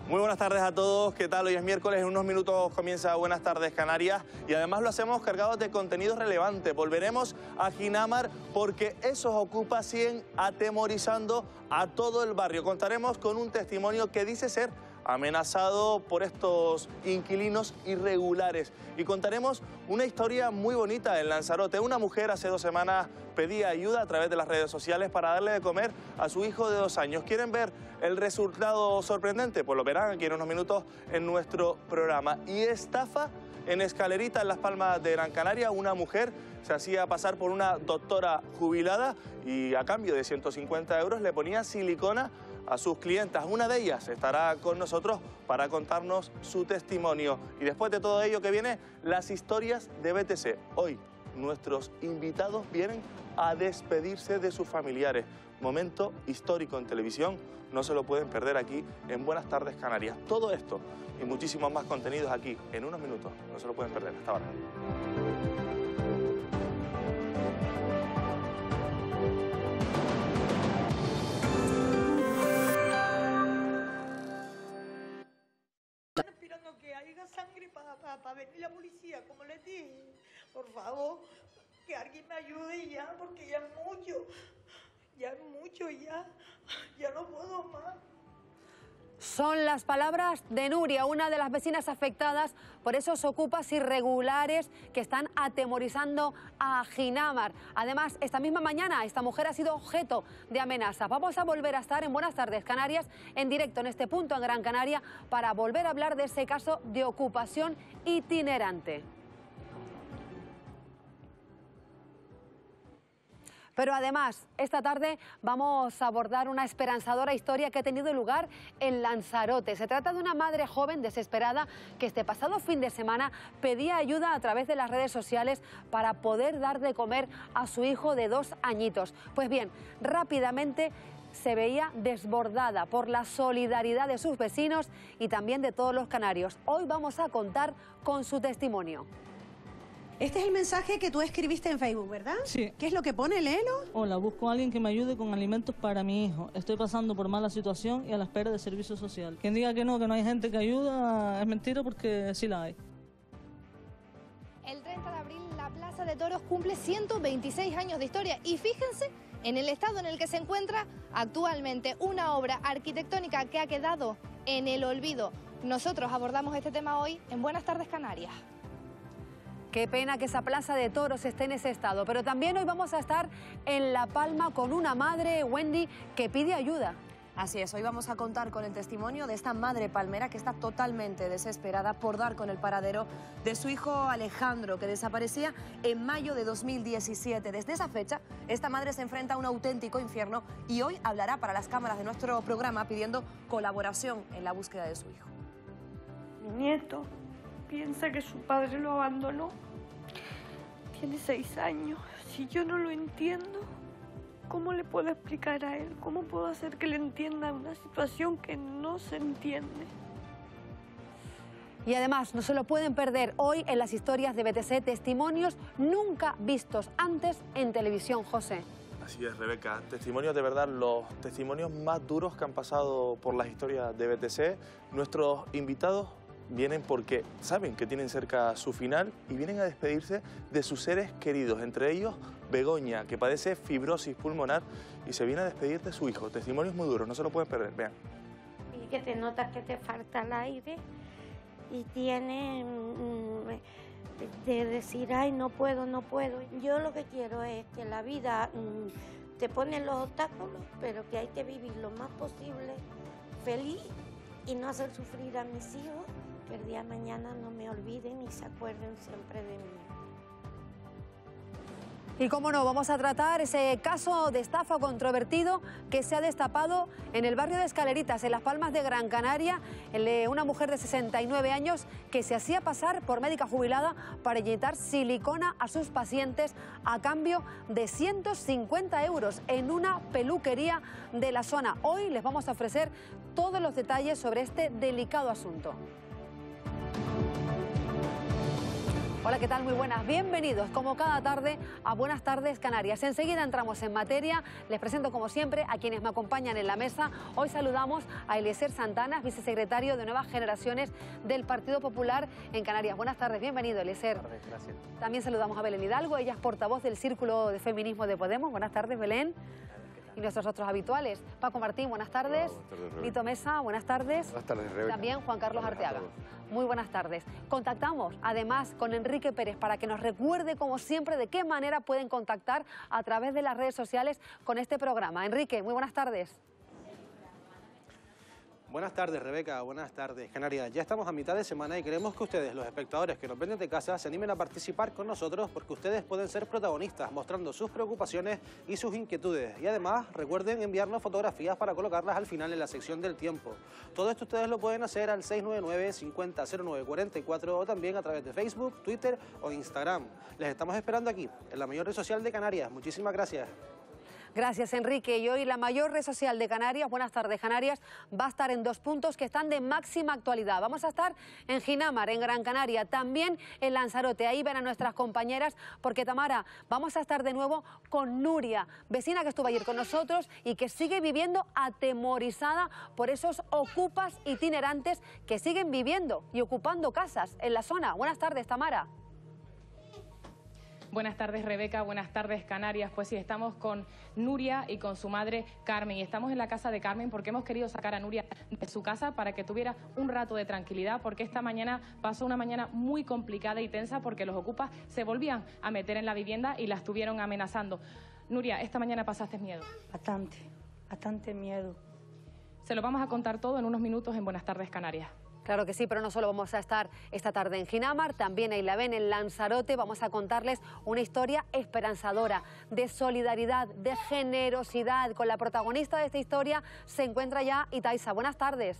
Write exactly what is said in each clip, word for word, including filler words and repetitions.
Muy buenas tardes a todos, ¿qué tal? Hoy es miércoles, en unos minutos comienza Buenas Tardes Canarias y además lo hacemos cargados de contenido relevante. Volveremos a Ginamar porque esos ocupas siguen atemorizando a todo el barrio. Contaremos con un testimonio que dice ser amenazado por estos inquilinos irregulares. Y contaremos una historia muy bonita en Lanzarote. Una mujer hace dos semanas pedía ayuda a través de las redes sociales para darle de comer a su hijo de dos años. ¿Quieren ver el resultado sorprendente? Pues lo verán aquí en unos minutos en nuestro programa. Y estafa en Escalerita, en Las Palmas de Gran Canaria. Una mujer se hacía pasar por una doctora jubilada y a cambio de ciento cincuenta euros le ponía silicona a sus clientas. Una de ellas estará con nosotros para contarnos su testimonio. Y después de todo ello que viene, las historias de B T C. Hoy nuestros invitados vienen a despedirse de sus familiares. Momento histórico en televisión, no se lo pueden perder aquí en Buenas Tardes Canarias. Todo esto y muchísimos más contenidos aquí en unos minutos, no se lo pueden perder. Hasta ahora. Sangre para pa, pa venir la policía, como les dije. Por favor, que alguien me ayude ya, porque ya es mucho. Ya es mucho, ya. Ya no puedo más. Son las palabras de Nuria, una de las vecinas afectadas por esos ocupas irregulares que están atemorizando a Ginamar. Además, esta misma mañana esta mujer ha sido objeto de amenaza. Vamos a volver a estar en Buenas Tardes Canarias, en directo en este punto en Gran Canaria, para volver a hablar de ese caso de ocupación itinerante. Pero además, esta tarde vamos a abordar una esperanzadora historia que ha tenido lugar en Lanzarote. Se trata de una madre joven desesperada que este pasado fin de semana pedía ayuda a través de las redes sociales para poder dar de comer a su hijo de dos añitos. Pues bien, rápidamente se veía desbordada por la solidaridad de sus vecinos y también de todos los canarios. Hoy vamos a contar con su testimonio. Este es el mensaje que tú escribiste en Facebook, ¿verdad? Sí. ¿Qué es lo que pone? Léelo. Hola, busco a alguien que me ayude con alimentos para mi hijo. Estoy pasando por mala situación y a la espera de servicio social. Quien diga que no, que no hay gente que ayuda, es mentira porque sí la hay. El treinta de abril la Plaza de Toros cumple ciento veintiséis años de historia y fíjense en el estado en el que se encuentra actualmente, una obra arquitectónica que ha quedado en el olvido. Nosotros abordamos este tema hoy en Buenas Tardes Canarias. Qué pena que esa plaza de toros esté en ese estado, pero también hoy vamos a estar en La Palma con una madre, Wendy, que pide ayuda. Así es, hoy vamos a contar con el testimonio de esta madre palmera que está totalmente desesperada por dar con el paradero de su hijo Alejandro, que desaparecía en mayo de dos mil diecisiete. Desde esa fecha, esta madre se enfrenta a un auténtico infierno y hoy hablará para las cámaras de nuestro programa pidiendo colaboración en la búsqueda de su hijo. Mi nieto piensa que su padre lo abandonó. Tiene seis años. Si yo no lo entiendo, ¿cómo le puedo explicar a él? ¿Cómo puedo hacer que le entienda una situación que no se entiende? Y además, no se lo pueden perder hoy en las historias de B T C, testimonios nunca vistos antes en televisión, José. Así es, Rebeca. Testimonios de verdad, los testimonios más duros que han pasado por las historias de B T C. Nuestros invitados vienen porque saben que tienen cerca su final y vienen a despedirse de sus seres queridos, entre ellos Begoña, que padece fibrosis pulmonar y se viene a despedir de su hijo. Testimonios muy duros, no se lo pueden perder, vean. Y que te notas que te falta el aire y tiene mm, de decir, ay, no puedo, no puedo. Yo lo que quiero es que la vida mm, te pone los obstáculos, pero que hay que vivir lo más posible feliz y no hacer sufrir a mis hijos, que el día de mañana no me olviden y se acuerden siempre de mí. Y cómo no, vamos a tratar ese caso de estafa controvertido que se ha destapado en el barrio de Escaleritas, en Las Palmas de Gran Canaria, el de una mujer de sesenta y nueve años que se hacía pasar por médica jubilada para inyectar silicona a sus pacientes a cambio de ciento cincuenta euros en una peluquería de la zona. Hoy les vamos a ofrecer todos los detalles sobre este delicado asunto. Hola, ¿qué tal? Muy buenas. Bienvenidos, como cada tarde, a Buenas Tardes Canarias. Enseguida entramos en materia. Les presento, como siempre, a quienes me acompañan en la mesa. Hoy saludamos a Eliezer Santana, vicesecretario de Nuevas Generaciones del Partido Popular en Canarias. Buenas tardes, bienvenido, Eliezer. Buenas tardes, gracias. También saludamos a Belén Hidalgo, ella es portavoz del Círculo de Feminismo de Podemos. Buenas tardes, Belén. Y nuestros otros habituales. Paco Martín, buenas tardes. Hola, buenas tardes, Lito Mesa, buenas tardes. Buenas tardes, Rebeca. También Juan Carlos Buenas Arteaga. Muy buenas tardes. Contactamos además con Enrique Pérez para que nos recuerde, como siempre, de qué manera pueden contactar a través de las redes sociales con este programa. Enrique, muy buenas tardes. Buenas tardes, Rebeca. Buenas tardes, Canarias. Ya estamos a mitad de semana y queremos que ustedes, los espectadores que nos ven desde casa, se animen a participar con nosotros porque ustedes pueden ser protagonistas mostrando sus preocupaciones y sus inquietudes. Y además, recuerden enviarnos fotografías para colocarlas al final en la sección del tiempo. Todo esto ustedes lo pueden hacer al seis nueve nueve, cincuenta, cero nueve cuarenta y cuatro o también a través de Facebook, Twitter o Instagram. Les estamos esperando aquí, en la mayor red social de Canarias. Muchísimas gracias. Gracias, Enrique. Y hoy la mayor red social de Canarias, Buenas Tardes Canarias, va a estar en dos puntos que están de máxima actualidad. Vamos a estar en Ginamar, en Gran Canaria, también en Lanzarote. Ahí ven a nuestras compañeras, porque, Tamara, vamos a estar de nuevo con Nuria, vecina que estuvo ayer con nosotros y que sigue viviendo atemorizada por esos ocupas itinerantes que siguen viviendo y ocupando casas en la zona. Buenas tardes, Tamara. Buenas tardes, Rebeca. Buenas tardes, Canarias. Pues sí, estamos con Nuria y con su madre Carmen. Y estamos en la casa de Carmen porque hemos querido sacar a Nuria de su casa para que tuviera un rato de tranquilidad, porque esta mañana pasó una mañana muy complicada y tensa porque los ocupas se volvían a meter en la vivienda y la estuvieron amenazando. Nuria, esta mañana pasaste miedo. Bastante, bastante miedo. Se lo vamos a contar todo en unos minutos en Buenas Tardes, Canarias. Claro que sí, pero no solo vamos a estar esta tarde en Ginamar, también ahí la ven en Lanzarote. Vamos a contarles una historia esperanzadora, de solidaridad, de generosidad. Con la protagonista de esta historia se encuentra ya Itaiza. Buenas tardes.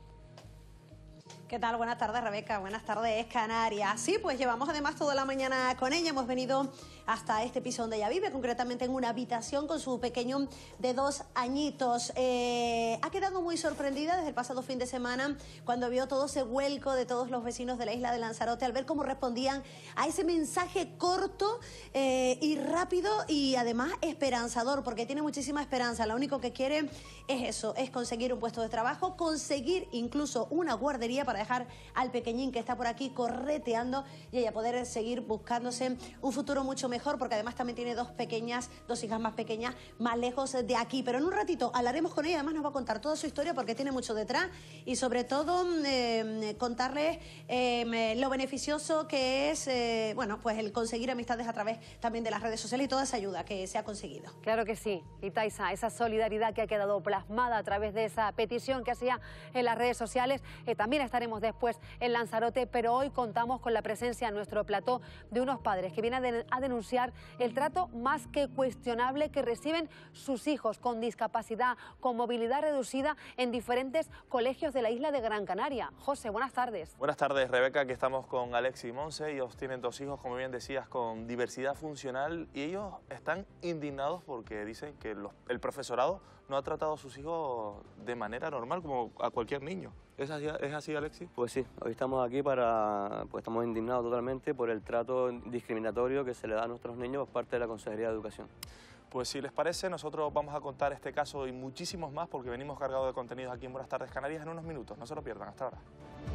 ¿Qué tal? Buenas tardes, Rebeca. Buenas tardes, Canarias. Sí, pues llevamos además toda la mañana con ella. Hemos venido hasta este piso donde ella vive, concretamente en una habitación con su pequeño de dos añitos. Eh, ha quedado muy sorprendida desde el pasado fin de semana cuando vio todo ese vuelco de todos los vecinos de la isla de Lanzarote al ver cómo respondían a ese mensaje corto eh, y rápido y además esperanzador, porque tiene muchísima esperanza. Lo único que quiere es eso, es conseguir un puesto de trabajo, conseguir incluso una guardería para dejar al pequeñín que está por aquí correteando y ella poder seguir buscándose un futuro mucho mejor, porque además también tiene dos pequeñas, dos hijas más pequeñas, más lejos de aquí. Pero en un ratito hablaremos con ella, además nos va a contar toda su historia porque tiene mucho detrás y sobre todo eh, contarles eh, lo beneficioso que es eh, bueno, pues el conseguir amistades a través también de las redes sociales y toda esa ayuda que se ha conseguido. Claro que sí, Itaiza, esa solidaridad que ha quedado plasmada a través de esa petición que hacía en las redes sociales. Eh, también estaremos después en Lanzarote, pero hoy contamos con la presencia en nuestro plató de unos padres que vienen a denunciar el trato más que cuestionable que reciben sus hijos con discapacidad, con movilidad reducida en diferentes colegios de la isla de Gran Canaria. José, buenas tardes. Buenas tardes, Rebeca, aquí estamos con Alexi y Monse. Ellos tienen dos hijos, como bien decías, con diversidad funcional y ellos están indignados porque dicen que los, el profesorado no ha tratado a sus hijos de manera normal como a cualquier niño. ¿Es así, ¿Es así, Alexi? Pues sí, hoy estamos aquí para, pues estamos indignados totalmente por el trato discriminatorio que se le da a nuestros niños por parte de la Consejería de Educación. Pues si les parece, nosotros vamos a contar este caso y muchísimos más porque venimos cargados de contenidos aquí en Buenas Tardes Canarias en unos minutos. No se lo pierdan, hasta ahora.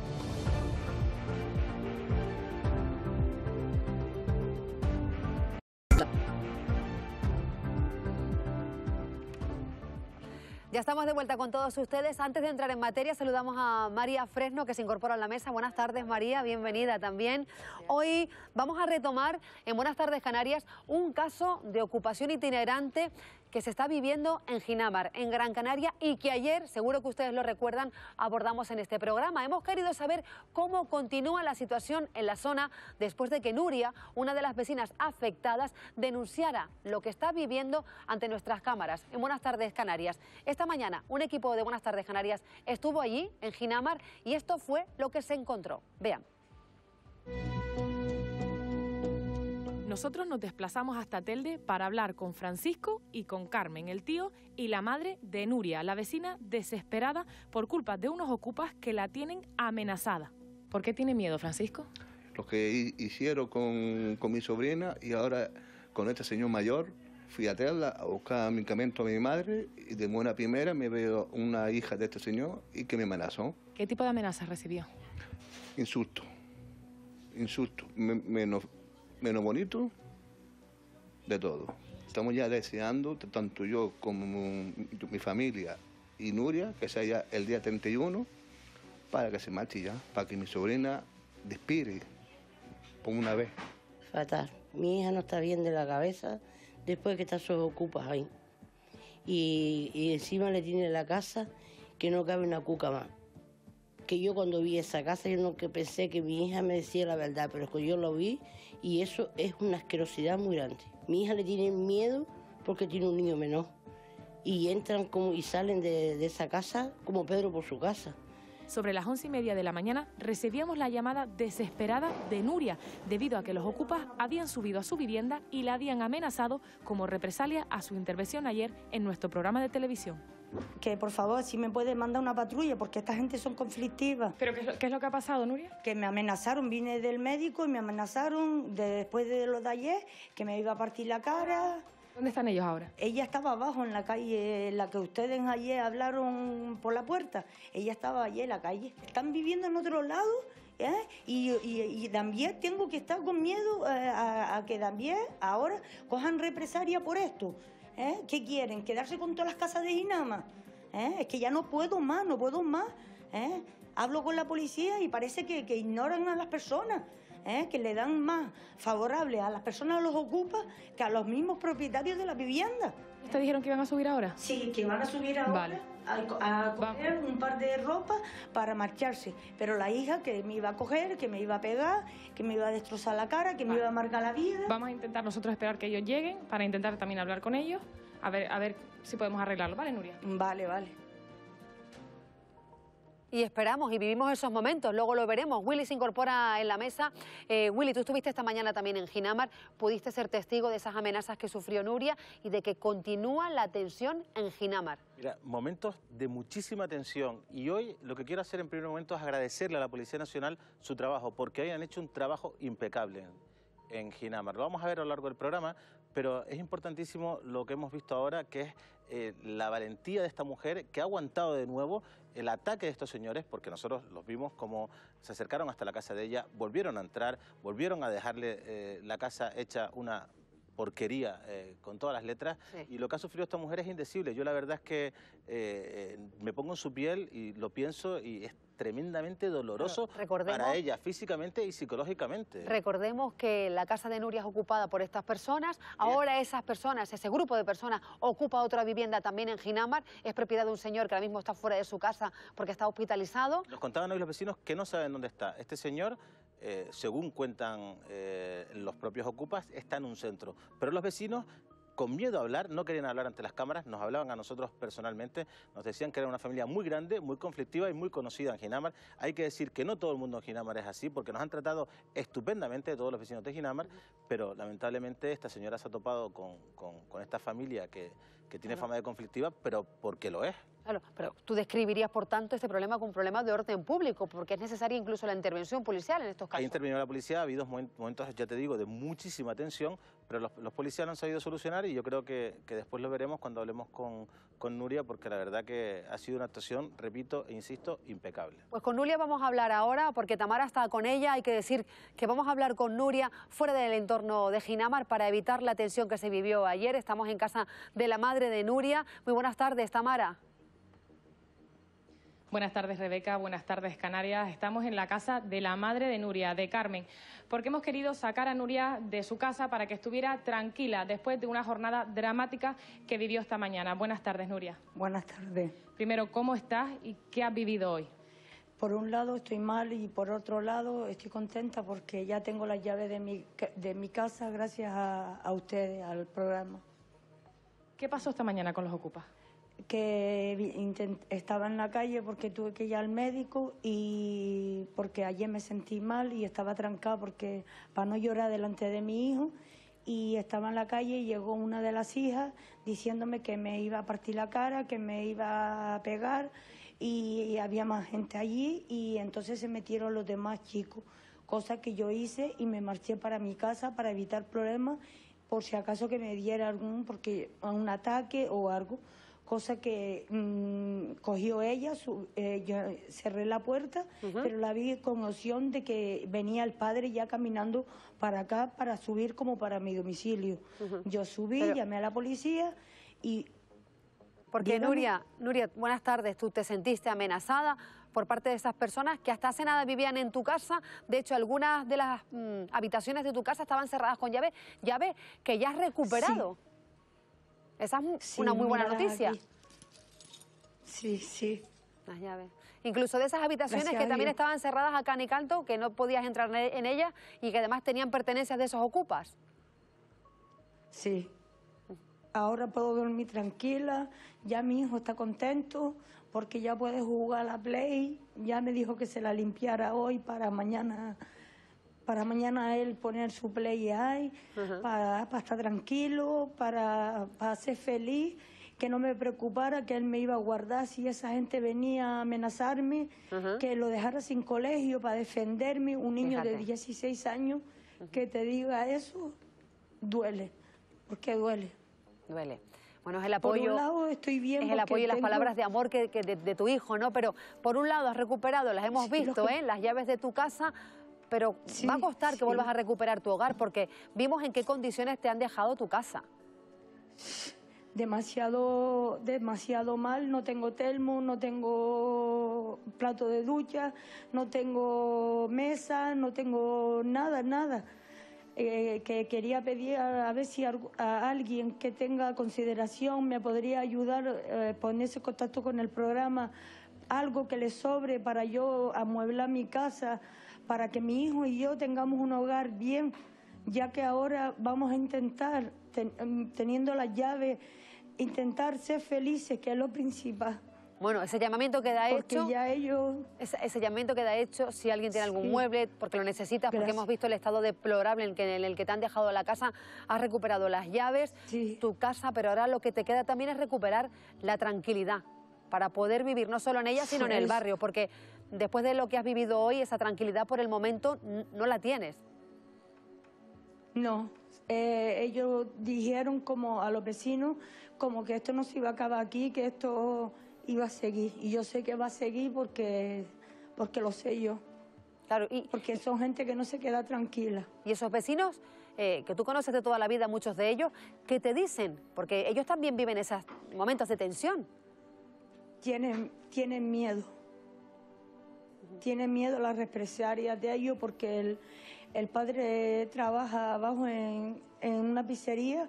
Ya estamos de vuelta con todos ustedes. Antes de entrar en materia, saludamos a María Fresno, que se incorpora a la mesa. Buenas tardes, María, bienvenida también. Hoy vamos a retomar en Buenas Tardes Canarias un caso de ocupación itinerante que se está viviendo en Ginamar, en Gran Canaria, y que ayer, seguro que ustedes lo recuerdan, abordamos en este programa. Hemos querido saber cómo continúa la situación en la zona después de que Nuria, una de las vecinas afectadas, denunciara lo que está viviendo ante nuestras cámaras en Buenas Tardes Canarias. Esta mañana un equipo de Buenas Tardes Canarias estuvo allí, en Ginamar, y esto fue lo que se encontró. Vean. Nosotros nos desplazamos hasta Telde para hablar con Francisco y con Carmen, el tío y la madre de Nuria, la vecina desesperada por culpa de unos ocupas que la tienen amenazada. ¿Por qué tiene miedo, Francisco? lo que hicieron con, con mi sobrina, y ahora con este señor mayor fui a Tela a buscar medicamento a mi madre y de buena primera me veo una hija de este señor y que me amenazó. ¿Qué tipo de amenazas recibió? Insulto, insulto, menos, menos bonito, de todo. Estamos ya deseando, tanto yo como mi familia y Nuria, que sea ya el día treinta y uno, para que se marche ya, para que mi sobrina despire por una vez. Fatal. Mi hija no está bien de la cabeza después que está sus ocupas ahí. Y, y encima le tiene la casa que no cabe una cuca más. Que yo cuando vi esa casa, yo no que pensé que mi hija me decía la verdad, pero es que yo lo vi y eso es una asquerosidad muy grande. Mi hija le tiene miedo porque tiene un niño menor. Y entran como, y salen de, de esa casa como Pedro por su casa. Sobre las once y media de la mañana recibíamos la llamada desesperada de Nuria, debido a que los ocupas habían subido a su vivienda y la habían amenazado como represalia a su intervención ayer en nuestro programa de televisión. Que por favor, si me puede mandar una patrulla, porque esta gente son conflictivas. ¿Pero qué es lo, qué es lo que ha pasado, Nuria? Que me amenazaron, vine del médico y me amenazaron de, después de lo de ayer, que me iba a partir la cara. ¿Dónde están ellos ahora? Ella estaba abajo en la calle, la que ustedes ayer hablaron por la puerta. Ella estaba ayer en la calle. Están viviendo en otro lado, ¿eh? y, y, y también tengo que estar con miedo eh, a, a que también ahora cojan represalia por esto. ¿eh? ¿Qué quieren? ¿Quedarse con todas las casas de Ginamar? ¿eh? Es que ya no puedo más, no puedo más. ¿eh? Hablo con la policía y parece que, que ignoran a las personas. ¿Eh? Que le dan más favorable a las personas que los ocupan que a los mismos propietarios de la vivienda. ¿Te dijeron que iban a subir ahora? Sí, que van a subir ahora vale. a, a coger Va. un par de ropa para marcharse. Pero la hija que me iba a coger, que me iba a pegar, que me iba a destrozar la cara, que vale. me iba a amargar la vida. Vamos a intentar nosotros esperar que ellos lleguen para intentar también hablar con ellos, a ver, a ver si podemos arreglarlo, ¿vale, Nuria? Vale, vale. Y esperamos y vivimos esos momentos, luego lo veremos. Willy se incorpora en la mesa. Eh, Willy, tú estuviste esta mañana también en Ginamar, pudiste ser testigo de esas amenazas que sufrió Nuria y de que continúa la tensión en Ginamar. Mira, momentos de muchísima tensión, y hoy lo que quiero hacer en primer momento es agradecerle a la Policía Nacional su trabajo, porque hoy han hecho un trabajo impecable en Ginamar. Lo vamos a ver a lo largo del programa, pero es importantísimo lo que hemos visto ahora, que es eh, la valentía de esta mujer que ha aguantado de nuevo el ataque de estos señores, porque nosotros los vimos como se acercaron hasta la casa de ella, volvieron a entrar, volvieron a dejarle eh, la casa hecha una porquería eh, con todas las letras, sí. Y lo que ha sufrido esta mujer es indecible. Yo la verdad es que eh, eh, me pongo en su piel y lo pienso y es tremendamente doloroso para ella, físicamente y psicológicamente. Recordemos que la casa de Nuria es ocupada por estas personas, ahora esas personas, ese grupo de personas ocupa otra vivienda también en Ginamar, es propiedad de un señor que ahora mismo está fuera de su casa porque está hospitalizado. Nos contaban hoy los vecinos que no saben dónde está. Este señor, eh, según cuentan eh, los propios ocupas, está en un centro, pero los vecinos, con miedo a hablar, no querían hablar ante las cámaras, nos hablaban a nosotros personalmente, nos decían que era una familia muy grande, muy conflictiva y muy conocida en Ginamar. Hay que decir que no todo el mundo en Ginamar es así, porque nos han tratado estupendamente todos los vecinos de Ginamar, pero lamentablemente esta señora se ha topado con, con, con esta familia que, que tiene claro. fama de conflictiva, pero porque lo es. Claro, pero tú describirías, por tanto, este problema como un problema de orden público, porque es necesaria incluso la intervención policial en estos casos. Ha intervenido la policía, ha habido momentos, ya te digo, de muchísima tensión, pero los, los policías lo han sabido solucionar y yo creo que, que después lo veremos cuando hablemos con, con Nuria, porque la verdad que ha sido una actuación, repito e insisto, impecable. Pues con Nuria vamos a hablar ahora, porque Tamara está con ella. Hay que decir que vamos a hablar con Nuria fuera del entorno de Ginamar para evitar la tensión que se vivió ayer. Estamos en casa de la madre de Nuria. Muy buenas tardes, Tamara. Buenas tardes, Rebeca. Buenas tardes, Canarias. Estamos en la casa de la madre de Nuria, de Carmen, porque hemos querido sacar a Nuria de su casa para que estuviera tranquila después de una jornada dramática que vivió esta mañana. Buenas tardes, Nuria. Buenas tardes. Primero, ¿cómo estás y qué has vivido hoy? Por un lado estoy mal y por otro lado estoy contenta porque ya tengo las llaves de mi, de mi casa gracias a, a ustedes, al programa. ¿Qué pasó esta mañana con los ocupas? Que intent, estaba en la calle porque tuve que ir al médico y porque ayer me sentí mal y estaba trancada porque para no llorar delante de mi hijo, y estaba en la calle y llegó una de las hijas diciéndome que me iba a partir la cara, que me iba a pegar, y, y había más gente allí y entonces se metieron los demás chicos cosa que yo hice y me marché para mi casa para evitar problemas, por si acaso que me diera algún, porque un ataque o algo, cosa que mmm, cogió ella, su, eh, yo cerré la puerta, uh-huh. pero la vi con opción de que venía el padre ya caminando para acá para subir como para mi domicilio. Uh-huh. Yo subí, pero... llamé a la policía y... Porque Nuria, Nuria, buenas tardes, tú te sentiste amenazada por parte de esas personas que hasta hace nada vivían en tu casa. De hecho, algunas de las mmm, habitaciones de tu casa estaban cerradas con llave, llave que ya has recuperado. Sí. Esa es sí, una muy buena noticia. Aquí. Sí, sí. Las llaves. Incluso de esas habitaciones Gracias que también estaban cerradas a can y canto, que no podías entrar en ellas y que además tenían pertenencias de esos ocupas. Sí. Ahora puedo dormir tranquila, ya mi hijo está contento porque ya puede jugar a la Play, ya me dijo que se la limpiara hoy para mañana, para mañana él poner su Play ahí, uh-huh. para, para estar tranquilo, para, para ser feliz, que no me preocupara que él me iba a guardar si esa gente venía a amenazarme, uh-huh. que lo dejara sin colegio para defenderme, un niño Fíjate. de dieciséis años, uh-huh. que te diga eso, duele, porque duele. Duele. Bueno, es el apoyo, por un lado estoy bien es el apoyo y las tengo... palabras de amor que, que de, de tu hijo, ¿no? Pero por un lado has recuperado, las hemos sí, visto, que... ¿eh? Las llaves de tu casa, pero sí, va a costar sí. que vuelvas a recuperar tu hogar porque vimos en qué condiciones te han dejado tu casa. Demasiado, demasiado mal, no tengo termo, no tengo plato de ducha, no tengo mesa, no tengo nada, nada. Eh, que quería pedir a, a ver si a, a alguien que tenga consideración me podría ayudar a eh, ponerse en contacto con el programa, algo que le sobre para yo amueblar mi casa, para que mi hijo y yo tengamos un hogar bien, ya que ahora vamos a intentar, ten, teniendo las llaves, intentar ser felices, que es lo principal. Bueno, ese llamamiento queda porque hecho. Ya ellos... ese, ese llamamiento queda hecho si alguien tiene algún sí. mueble, porque lo necesitas, porque Gracias. hemos visto el estado deplorable en el, que, en el que te han dejado la casa, has recuperado las llaves, sí. tu casa, pero ahora lo que te queda también es recuperar la tranquilidad para poder vivir no solo en ella, sino en el barrio, porque después de lo que has vivido hoy, esa tranquilidad por el momento no la tienes. No, eh, ellos dijeron como a los vecinos, como que esto no se iba a acabar aquí, que esto... iba a seguir, y yo sé que va a seguir porque, porque lo sé yo. Claro, y, porque son gente que no se queda tranquila. ¿Y esos vecinos, eh, que tú conoces de toda la vida, muchos de ellos, qué te dicen? Porque ellos también viven esos momentos de tensión. Tienen, tienen miedo. Uh-huh. Tienen miedo a las represalias de ellos porque el, el padre trabaja abajo en, en una pizzería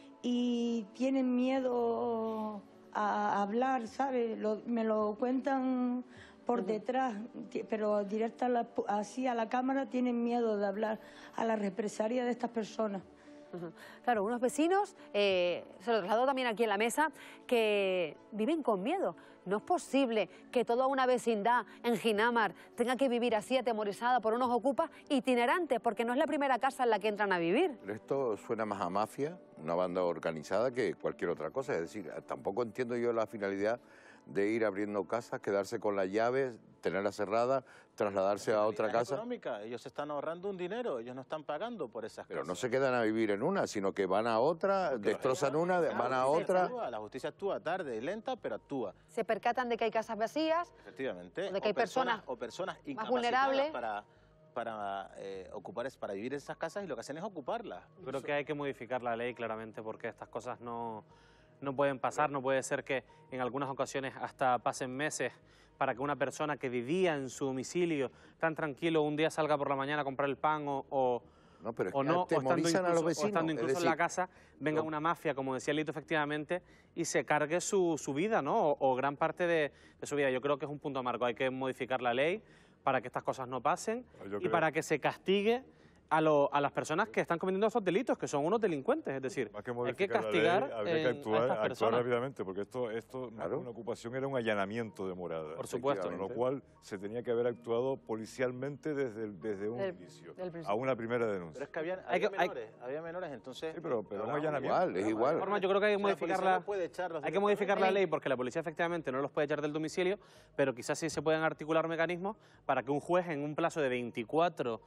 y tienen miedo... a hablar, ¿sabes? Lo, me lo cuentan por uh-huh. detrás, pero directa a la, así a la cámara tienen miedo de hablar a la represalia de estas personas. Uh-huh. Claro, unos vecinos, eh, se lo traslado también aquí en la mesa, que viven con miedo. No es posible que toda una vecindad en Ginamar tenga que vivir así atemorizada por unos ocupas itinerantes, porque no es la primera casa en la que entran a vivir. Esto suena más a mafia, una banda organizada, que cualquier otra cosa. Es decir, tampoco entiendo yo la finalidad de ir abriendo casas, quedarse con las llaves, tenerla cerrada, trasladarse a otra casa. Económica. Ellos están ahorrando un dinero, ellos no están pagando por esas Pero casas. no se quedan a vivir en una, sino que van a otra, Porque destrozan una, van a otra. Actúa, la justicia actúa tarde y lenta, pero actúa. Se percatan de que hay casas vacías, efectivamente, de que hay o personas, personas, o personas más vulnerables para, para eh, ocupar, para vivir en esas casas, y lo que hacen es ocuparlas. Yo creo que hay que modificar la ley claramente, porque estas cosas no... no pueden pasar, no puede ser que en algunas ocasiones hasta pasen meses para que una persona que vivía en su domicilio tan tranquilo un día salga por la mañana a comprar el pan o, o no, pero es o que no, o estando incluso, a los vecinos, o estando incluso decir, en la casa, venga no. una mafia, como decía Lito, efectivamente, y se cargue su, su vida, ¿no? O, o gran parte de, de su vida. Yo creo que es un punto amargo, hay que modificar la ley para que estas cosas no pasen Yo y creo. para que se castigue a, lo, a las personas que están cometiendo esos delitos, que son unos delincuentes, es decir, Más que hay que modificar la ley, castigar habría que en- a actuar, estas actuar personas. rápidamente, porque esto, esto más que una ocupación era un allanamiento de morada. Por supuesto. Con lo cual se tenía que haber actuado policialmente desde, el- desde un Del- inicio, del principio. a una primera denuncia. Pero es que había, Hay había que- hay- menores, había menores, entonces... Sí, pero, pero un Habrá allanamiento. Igual, es igual. De forma, yo creo que hay que O sea, la policía modificar la, no puede echarlos hay que modificar la directamente. ley, porque la policía efectivamente no los puede echar del domicilio, pero quizás sí se pueden articular mecanismos para que un juez en un plazo de veinticuatro,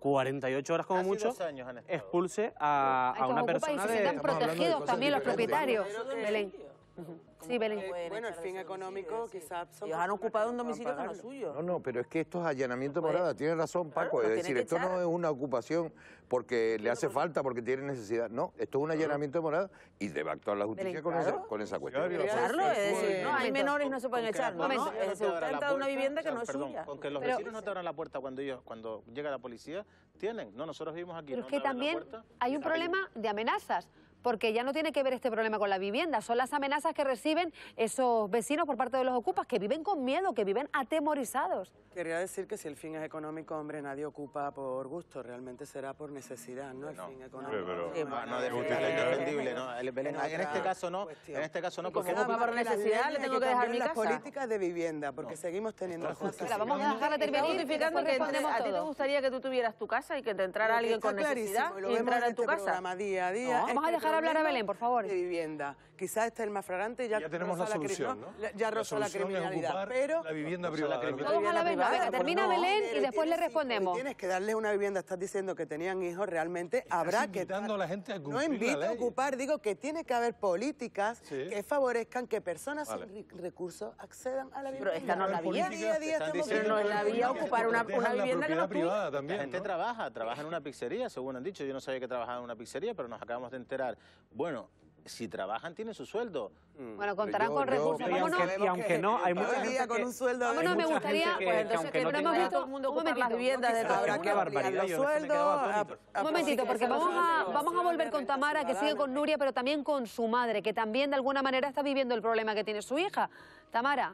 cuarenta y ocho horas como Casi mucho, dos años han estado. expulse a, a una persona y se de... sientan protegidos también los propietarios. Belén. Sí, Belén. Bueno, el fin económico quizás... Ellos han ocupado un domicilio que no es suyo. No, no, pero es que esto es allanamiento morada. Tiene razón, Paco. Claro, es lo decir, tiene que esto no echar. es una ocupación porque le hace falta, porque tiene necesidad. No, esto es un allanamiento de morada y debe actuar la justicia con, Claro. esa, con esa cuestión. Echarlo, es decir, no, hay menores no se pueden echar, ¿no? Momento. Es decir, usted entra a una vivienda que no es Perdón, suya. Con que los Pero- vecinos no te abran la puerta cuando ellos, cuando llega la policía, tienen. No, nosotros vivimos aquí. Pero no es que te abren la también puerta. hay un problema de amenazas, porque ya no tiene que ver este problema con la vivienda, son las amenazas que reciben esos vecinos por parte de los ocupas, que viven con miedo, que viven atemorizados. Quería decir que si el fin es económico, hombre, nadie ocupa por gusto, realmente será por necesidad, ¿no? El fin económico. Pero- Sí, no, bueno, no, es defendible, que- indefendible, ¿no? El- Belén, en en este otra caso no, cuestión. en este caso no, Porque porque no, por necesidad le tengo que dejar mi las casa. políticas de vivienda, porque seguimos teniendo cosas. La vamos a dejar terminar y justificando después que respondemos a ti te todo. gustaría que tú tuvieras tu casa y que te entrara Lo que alguien está con necesidad clarísimo, y lo y vemos entrara en en tu este casa. programa día a día. No. es Vamos a que el dejar hablar a problema Belén, por favor. De vivienda. Quizás este es el más flagrante y ya, Ya tenemos roza la cri- solución, ¿no? ¿no? Ya- Ya La rozó la solución es criminalidad, ocupar pero... la vivienda Roza privada. Todos a la vez, no, venga, termina No, Belén pero y después le tienes hijos y respondemos. Tienes que darles una vivienda, estás diciendo que tenían hijos, realmente habrá que... invitando a la gente a No cumplir la invito a ley. ocupar, digo que tiene que haber políticas Sí. que favorezcan que personas Vale. sin ri- recursos accedan a la Pero vivienda. esta no es la vía. Día a día Están estamos diciendo no es viendo- la vía ocupar una, Dejan una la vivienda que no propiedad es tuya. privada también, La gente ¿no? trabaja, trabaja en una pizzería, según han dicho. Yo no sabía que trabajaba en una pizzería, pero nos acabamos de enterar. Bueno, si trabajan, tienen su sueldo. Bueno, contarán yo- con yo- recursos. Y Vámonos. aunque, y aunque no, hay mucha Hoy gente día con que- un sueldo... Vámonos, hay me mucha gustaría- gente que- pues que entonces aunque que no hemos tenga- visto- todo el mundo un ocupar las momentito. viviendas de No, todo. habrá Qué que barbaridad, ampliar yo los en eso me quedaba sueldos, atónito. a- a- Un momentito, porque vamos a, vamos a volver con Tamara, que sigue con Nuria, pero también con su madre, que también de alguna manera está viviendo el problema que tiene su hija. Tamara.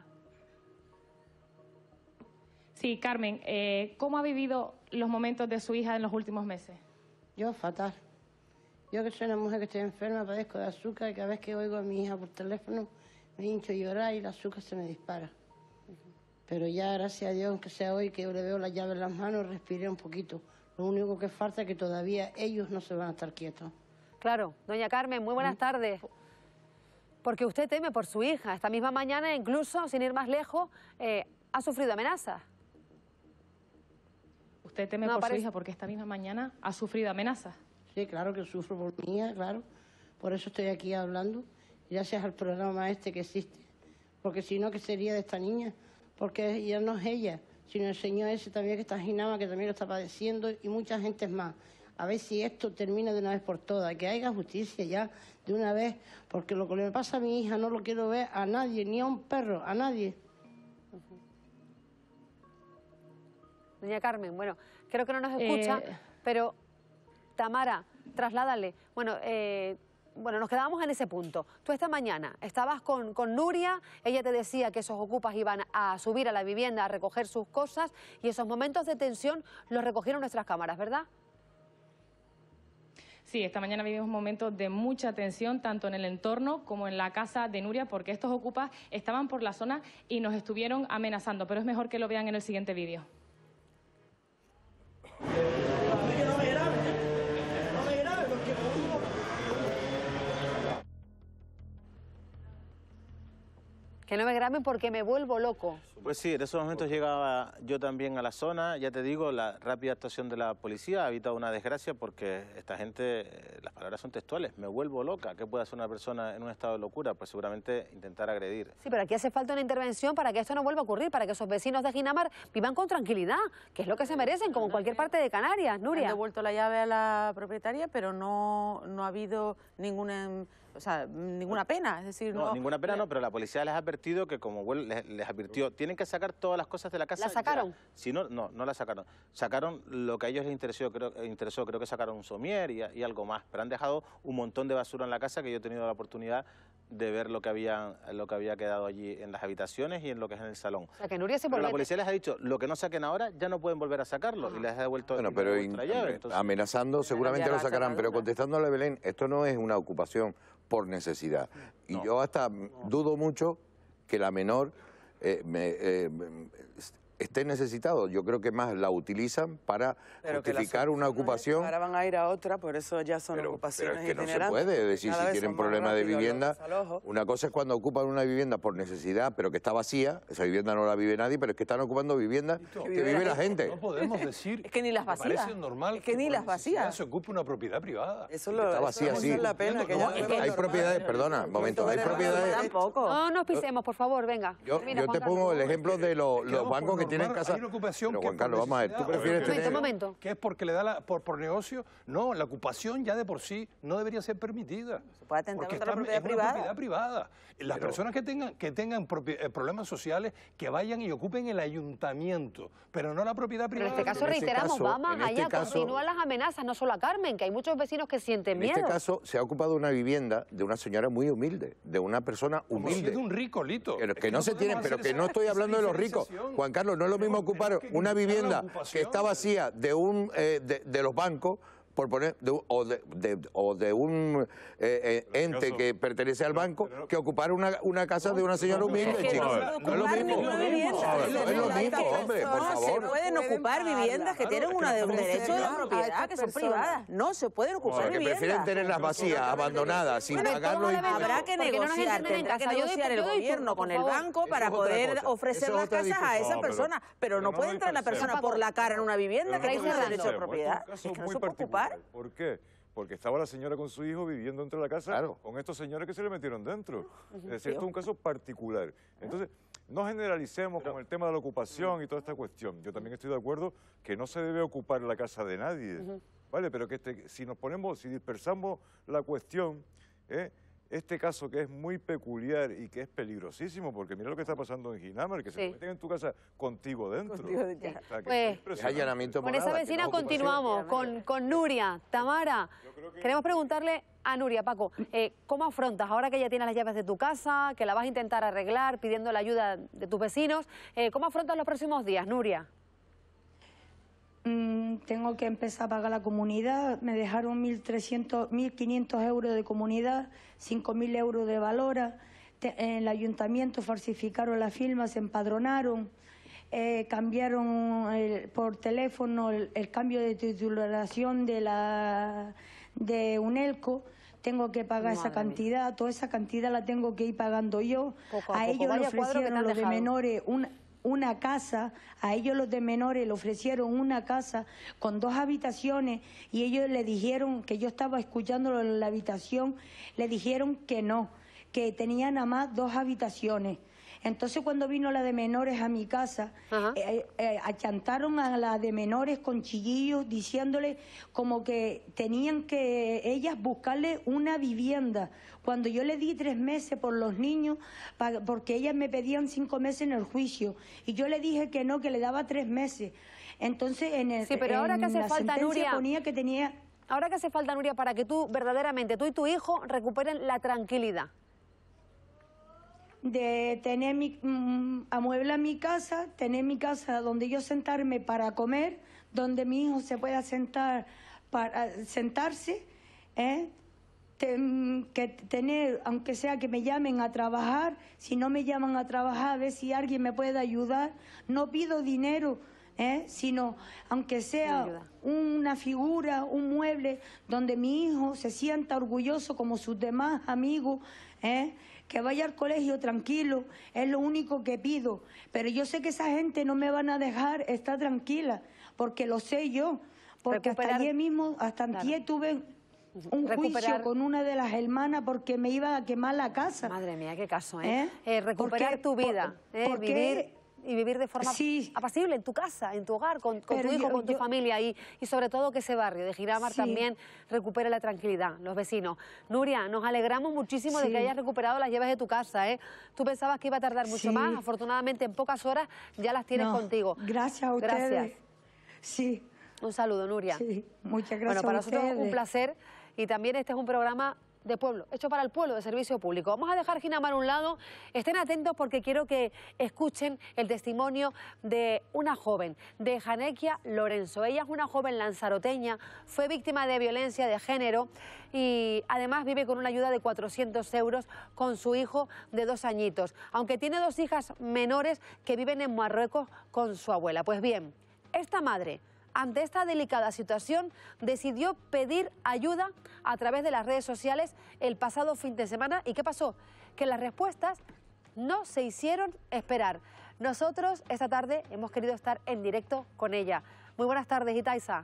Sí, Carmen, eh, ¿cómo ha vivido los momentos de su hija en los últimos meses? Yo fatal. Yo que soy una mujer que estoy enferma, padezco de azúcar y cada vez que oigo a mi hija por teléfono me hincho a llorar y el azúcar se me dispara. Pero ya, gracias a Dios, aunque sea hoy que yo le veo la llave en las manos, respiré un poquito. Lo único que falta es que todavía ellos no se van a estar quietos. Claro, doña Carmen, muy buenas tardes. Porque usted teme por su hija. Esta misma mañana, incluso, sin ir más lejos, eh, ha sufrido amenazas. Usted teme No, por parece- su hija porque esta misma mañana ha sufrido amenazas. Sí, claro que sufro por mi hija, claro. Por eso estoy aquí hablando, gracias al programa este que existe. Porque si no, ¿qué sería de esta niña? Porque ya no es ella, sino el señor ese también que está en Ginama, que también lo está padeciendo, y mucha gente más. A ver si esto termina de una vez por todas, que haya justicia ya de una vez, porque lo que le pasa a mi hija no lo quiero ver a nadie, ni a un perro, a nadie. Doña Carmen, bueno, creo que no nos escucha, Eh. pero Tamara, trasládale. Bueno, eh, bueno, nos quedábamos en ese punto. Tú esta mañana estabas con, con Nuria, ella te decía que esos ocupas iban a subir a la vivienda a recoger sus cosas y esos momentos de tensión los recogieron nuestras cámaras, ¿verdad? Sí, esta mañana vivimos momentos de mucha tensión, tanto en el entorno como en la casa de Nuria, porque estos ocupas estaban por la zona y nos estuvieron amenazando, pero es mejor que lo vean en el siguiente vídeo. Que no me graben porque me vuelvo loco. Pues sí, en esos momentos llegaba yo también a la zona. Ya te digo, la rápida actuación de la policía ha evitado una desgracia porque esta gente, eh, las palabras son textuales, me vuelvo loca. ¿Qué puede hacer una persona en un estado de locura? Pues seguramente intentar agredir. Sí, pero aquí hace falta una intervención para que esto no vuelva a ocurrir, para que esos vecinos de Ginamar vivan con tranquilidad, que es lo que se merecen, como en cualquier parte de Canarias, Nuria. Han devuelto la llave a la propietaria, pero no, no ha habido ninguna, o sea, ninguna pena. Es decir, No, no, ninguna pena no, pero la policía les ha advertido que como vuel- les, les advirtió, tienen que sacar todas las cosas de la casa. ¿La sacaron? ya. Si no, no, no la sacaron. Sacaron lo que a ellos les interesó, creo, eh, interesó, creo que sacaron un somier y, y algo más, pero han dejado un montón de basura en la casa que yo he tenido la oportunidad de ver lo que había, lo que había quedado allí en las habitaciones y en lo que es en el salón. O sea, que Nuria se Pero la vuelve... policía les ha dicho, lo que no saquen ahora ya no pueden volver a sacarlo y les ha devuelto, Bueno, les ha pero devuelto la in- llave. Entonces, amenazando seguramente ya lo la sacarán, pero sacadura. contestándole a Belén, esto no es una ocupación por necesidad. Y yo hasta dudo mucho que la menor eh, me, eh, esté necesitado. Yo creo que más la utilizan para Pero que la justificar una solución no es- ocupación. Ahora van a ir a otra, por eso ya son ocupaciones Pero es que no se itinerantes. puede, es decir, Cada si vez tienen son más problemas de rápidos los vivienda, desalojos. una cosa es cuando ocupan una vivienda por necesidad, pero que está vacía, esa vivienda no la vive nadie, pero es que están ocupando viviendas que vive la gente. No podemos decir Es que ni las me vacías. parece normal Es que ni por las necesidad vacías. se ocupe una propiedad privada. Eso lo- Está vacía, eso sí. es la pena que No, ya es no que es hay normal. propiedades, perdona, un momento, hay propiedades. Tampoco. No nos pisemos, por favor, venga. Yo, Termina, yo Juan te pongo Carlos. el ejemplo de los, que los vamos bancos por que tienen normal, casa. hay una ocupación Pero que Juan por Carlos, vamos a ver, tú necesidad, prefieres o- tener... momento. Que es porque le da la, por, por negocio. No, la ocupación ya de por sí no debería ser permitida. Se puede atentar Porque contra la está- propiedad es una privada. propiedad privada. Las Pero- personas que tengan, que tengan propi- eh, problemas sociales, que vayan y ocupen el ayuntamiento, pero no la propiedad Pero en privada. este caso, En este reiteramos, caso- va más en este allá, caso- continúan las amenazas, no solo a Carmen, que hay muchos vecinos que sienten En miedo. este caso se ha ocupado una vivienda de una señora muy humilde, de una persona Como si humilde. es de un rico, Lito. Pero Es que no se podemos tienen, hacer pero que esa- no estoy esa hablando de los ricos. diferenciación. Juan Carlos, no es lo mismo ocupar Tenemos que una limitar la vivienda ocupación. que está vacía de un eh, de, de los bancos por poner de un- o, de, de- o de un eh, eh, ente que pertenece al banco que ocupar una, una casa de una señora humilde, Es que chicos. no se No puede es lo ocupar mismo. ninguna vivienda. No es lo mismo, hombre, por No se favor. pueden ocupar viviendas que tienen una de un derecho de la propiedad, que son privadas. No se pueden O ocupar sea, que prefieren viviendas. tenerlas vacías, abandonadas, sin Bueno, pagarlo. y- habrá que ¿Por qué no nos negociar, entienden en tendrá que casa? Yo doy- negociar el yo doy gobierno turno, con por el favor. banco Eso para es otra poder cosa. ofrecer Eso es las otra casas a discusión. esa No, pero- persona, pero no no puede doy entrar una consejo. persona por la cara en una vivienda que Pero tiene no un doy derecho de consejo. propiedad. Este es Es un que caso no muy se puede ocupar. particular. ¿Por qué? Porque estaba la señora con su hijo viviendo dentro de la casa con estos señores que se le metieron dentro. Es decir, esto es un caso particular. Entonces, no generalicemos con el tema de la ocupación y toda esta cuestión. Yo también estoy de acuerdo que no se debe ocupar la casa de nadie, ¿vale? Pero que este- si nos ponemos, si dispersamos la cuestión, ¿eh? Este caso que es muy peculiar y que es peligrosísimo, porque mira lo que está pasando en Ginamar, que se Sí. meten en tu casa contigo dentro. Contigo dentro. O sea, que Pues, es impresionante. allanamiento Con esa vecina continuamos, con, con Nuria. Tamara, queremos preguntarle a Nuria, Paco, eh, ¿cómo afrontas ahora que ya tienes las llaves de tu casa, que la vas a intentar arreglar pidiendo la ayuda de tus vecinos? Eh, ¿Cómo afrontas los próximos días, Nuria? Mm, tengo que empezar a pagar la comunidad. Me dejaron mil trescientos, mil quinientos euros de comunidad, cinco mil euros de valora. Te- en el ayuntamiento falsificaron la firma, se empadronaron, eh, cambiaron el- por teléfono el, el cambio de titulación de la de UNELCO. Tengo que pagar esa Madre cantidad, toda esa cantidad la tengo que ir pagando yo. Poco a a poco. ellos le Vaya cuadro que te ofrecieron han los de dejado. menores una, una casa, a ellos los de menores le ofrecieron una casa con dos habitaciones y ellos le dijeron, que yo estaba escuchándolo en la habitación, le dijeron que no, que tenían nada más dos habitaciones. Entonces cuando vino la de menores a mi casa, eh, eh, achantaron a la de menores con chillillos diciéndole como que tenían que ellas buscarle una vivienda. Cuando yo le di tres meses por los niños, pa- porque ellas me pedían cinco meses en el juicio, y yo le dije que no, que le daba tres meses. Entonces en, el, Sí, pero ahora en que hace la falta, sentencia Nuria, ponía que tenía... Ahora que hace falta, Nuria, para que tú verdaderamente, tú y tu hijo, recuperen la tranquilidad. De tener mi, mm, amueblar mi casa, tener mi casa donde yo sentarme para comer, donde mi hijo se pueda sentar para sentarse, ¿eh? Te- mm, que tener, aunque sea que me llamen a trabajar, si no me llaman a trabajar, a ver si alguien me puede ayudar. No pido dinero, ¿eh? Sino aunque sea una figura, un mueble, donde mi hijo se sienta orgulloso como sus demás amigos, ¿eh? Que vaya al colegio tranquilo, es lo único que pido. Pero yo sé que esa gente no me van a dejar estar tranquila, porque lo sé yo, porque Recuperar- hasta ayer mismo, hasta antier tuve un Recuperar- juicio con una de las hermanas porque me iba a quemar la casa. Madre mía, qué caso, ¿eh? ¿Eh? Eh, recuperar Porque- tu vida, por- ¿eh? porque- Vivir y vivir de forma apacible en tu casa, en tu hogar, con, con tu Pero hijo, yo- con tu yo- familia y, y sobre todo que ese barrio de Ginamar Sí. también recupere la tranquilidad, los vecinos. Nuria, nos alegramos muchísimo de Sí. que hayas recuperado las llaves de tu casa, ¿eh? Tú pensabas que iba a tardar mucho Sí. más, afortunadamente en pocas horas ya las tienes No, contigo. Gracias a ustedes. Gracias. Sí. Un saludo, Nuria. Sí, muchas gracias Bueno, para a nosotros ustedes. un placer y también este es un programa de pueblo, hecho para el pueblo, de servicio público. Vamos a dejar Ginamar a un lado, estén atentos porque quiero que escuchen el testimonio de una joven, de Janequia Lorenzo. Ella es una joven lanzaroteña, fue víctima de violencia de género y además vive con una ayuda de cuatrocientos euros con su hijo de dos añitos, aunque tiene dos hijas menores que viven en Marruecos con su abuela. Pues bien, esta madre, ante esta delicada situación, decidió pedir ayuda a través de las redes sociales el pasado fin de semana. ¿Y qué pasó? Que las respuestas no se hicieron esperar. Nosotros esta tarde hemos querido estar en directo con ella. Muy buenas tardes, Itaiza.